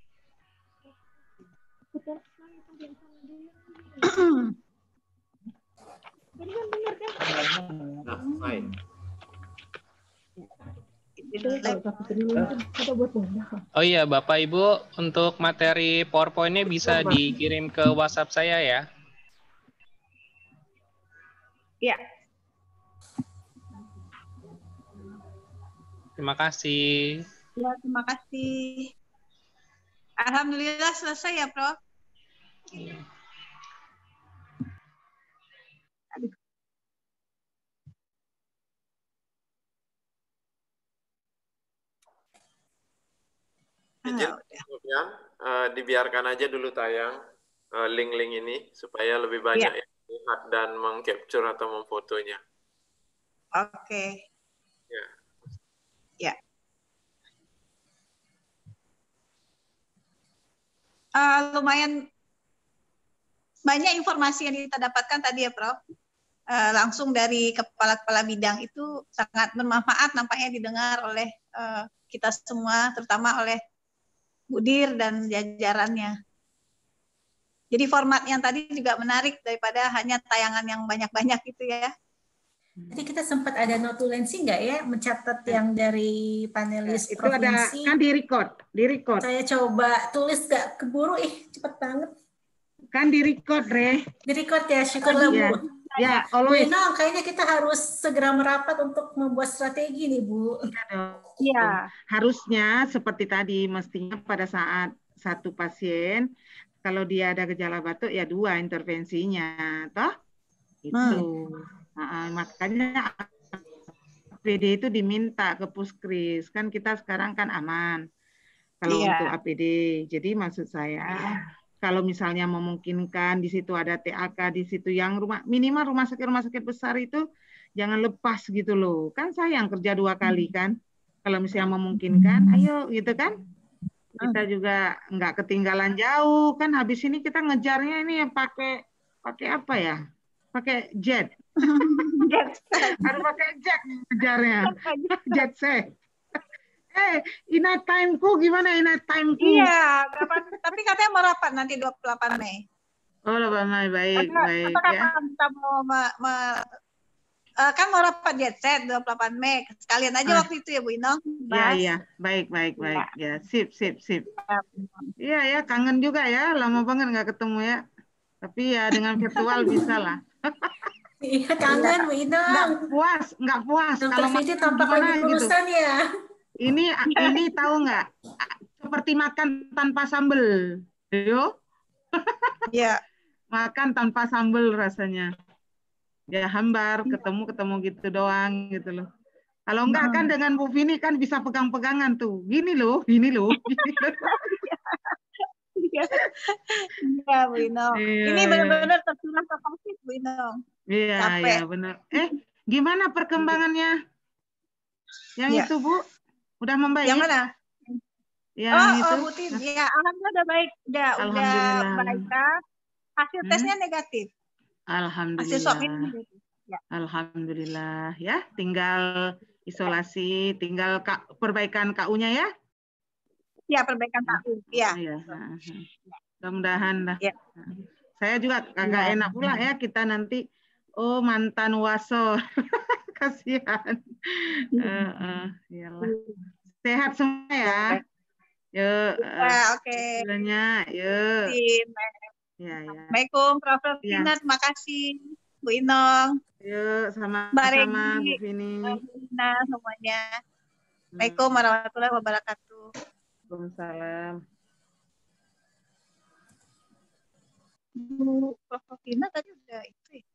Nah, baik. Oh iya, Bapak Ibu, untuk materi PowerPoint-nya bisa dikirim ke WhatsApp saya ya. Iya. Terima kasih. Ya, terima kasih. Alhamdulillah selesai ya, Prof. Izin, dibiarkan aja dulu tayang. link-link ini supaya lebih banyak yang lihat dan mengcapture atau memfotonya. Oke. Ya. Ya. Lumayan banyak informasi yang kita dapatkan tadi ya, Prof. Langsung dari kepala-kepala bidang itu sangat bermanfaat nampaknya didengar oleh kita semua, terutama oleh Bu Dir dan jajarannya. Jadi format yang tadi juga menarik daripada hanya tayangan yang banyak-banyak gitu ya. Jadi kita sempat ada notulensi nggak ya mencatat yang dari panelis Itu provinsi? ada kan di record. Saya coba tulis nggak keburu, cepet banget. Kan di record, Re. Di record ya, syukurlah Bu. Ya, always. Bu Ino, kayaknya kita harus segera merapat untuk membuat strategi nih, Bu. Iya. Harusnya seperti tadi, mestinya pada saat satu pasien, kalau dia ada gejala batuk, ya 2 intervensinya, toh? Itu. Makanya APD itu diminta ke Puskris, kan kita sekarang kan aman kalau untuk APD. Jadi maksud saya, kalau misalnya memungkinkan di situ ada TAK, di situ yang minimal rumah sakit besar itu jangan lepas gitu loh. Kan sayang kerja 2 kali kan. Kalau misalnya memungkinkan, ayo gitu kan. Kita juga nggak ketinggalan jauh kan. Habis ini kita ngejarnya ini pakai apa ya? Pakai jet. Harus pakai jet ngejarnya. Jet set. Inat timeku gimana inat timeku? Iya, tapi katanya mau rapat nanti 28 Mei. Oh, 28 Mei, baik. Apakah Ya. kita mau kan mau rapat jet set 28 Mei. Sekalian aja waktu itu ya Bu Ino. Iya. Baik. Ya, sip. Iya ya, kangen juga ya, lama banget nggak ketemu ya. Tapi ya dengan virtual bisa lah. Iya, kangen Bu Ino. Nggak puas. Dokter Vicky tampak lagi kurusan ya. Ini tahu nggak? Seperti makan tanpa sambel. Yo. Iya. Makan tanpa sambel rasanya. Ya hambar, ketemu gitu doang gitu loh. Kalau enggak kan dengan Bu Vini kan bisa pegang-pegangan tuh. Gini loh. Iya, Bu Ino. Ini benar-benar tertular ke COVID, Bu Ino. Iya, benar. Gimana perkembangannya? Yang itu, Bu? Udah membaik? Yang mana? Itu. Bu Tin. Ya, alhamdulillah udah baik. Udah baik kan. Hasil tesnya negatif. Alhamdulillah. Hasil swab ini negatif. Ya. Alhamdulillah ya. Tinggal isolasi, tinggal perbaikan KU-nya ya? Ya, perbaikan KU. Ya. Mudah-mudahan lah. Ya. Saya juga agak enak pula ya kita nanti mantan waso. Kasihan. Iyalah. Sehat semua ya. Yuk. Oke. Yuk. Ya. Assalamualaikum Prof. Rina, terima kasih Bu Inong. Yuk, sama-sama Bu Vini. Nah, semuanya. Assalamualaikum warahmatullahi wabarakatuh. Waalaikumsalam. Bu Prof. Rina tadi udah itu ya.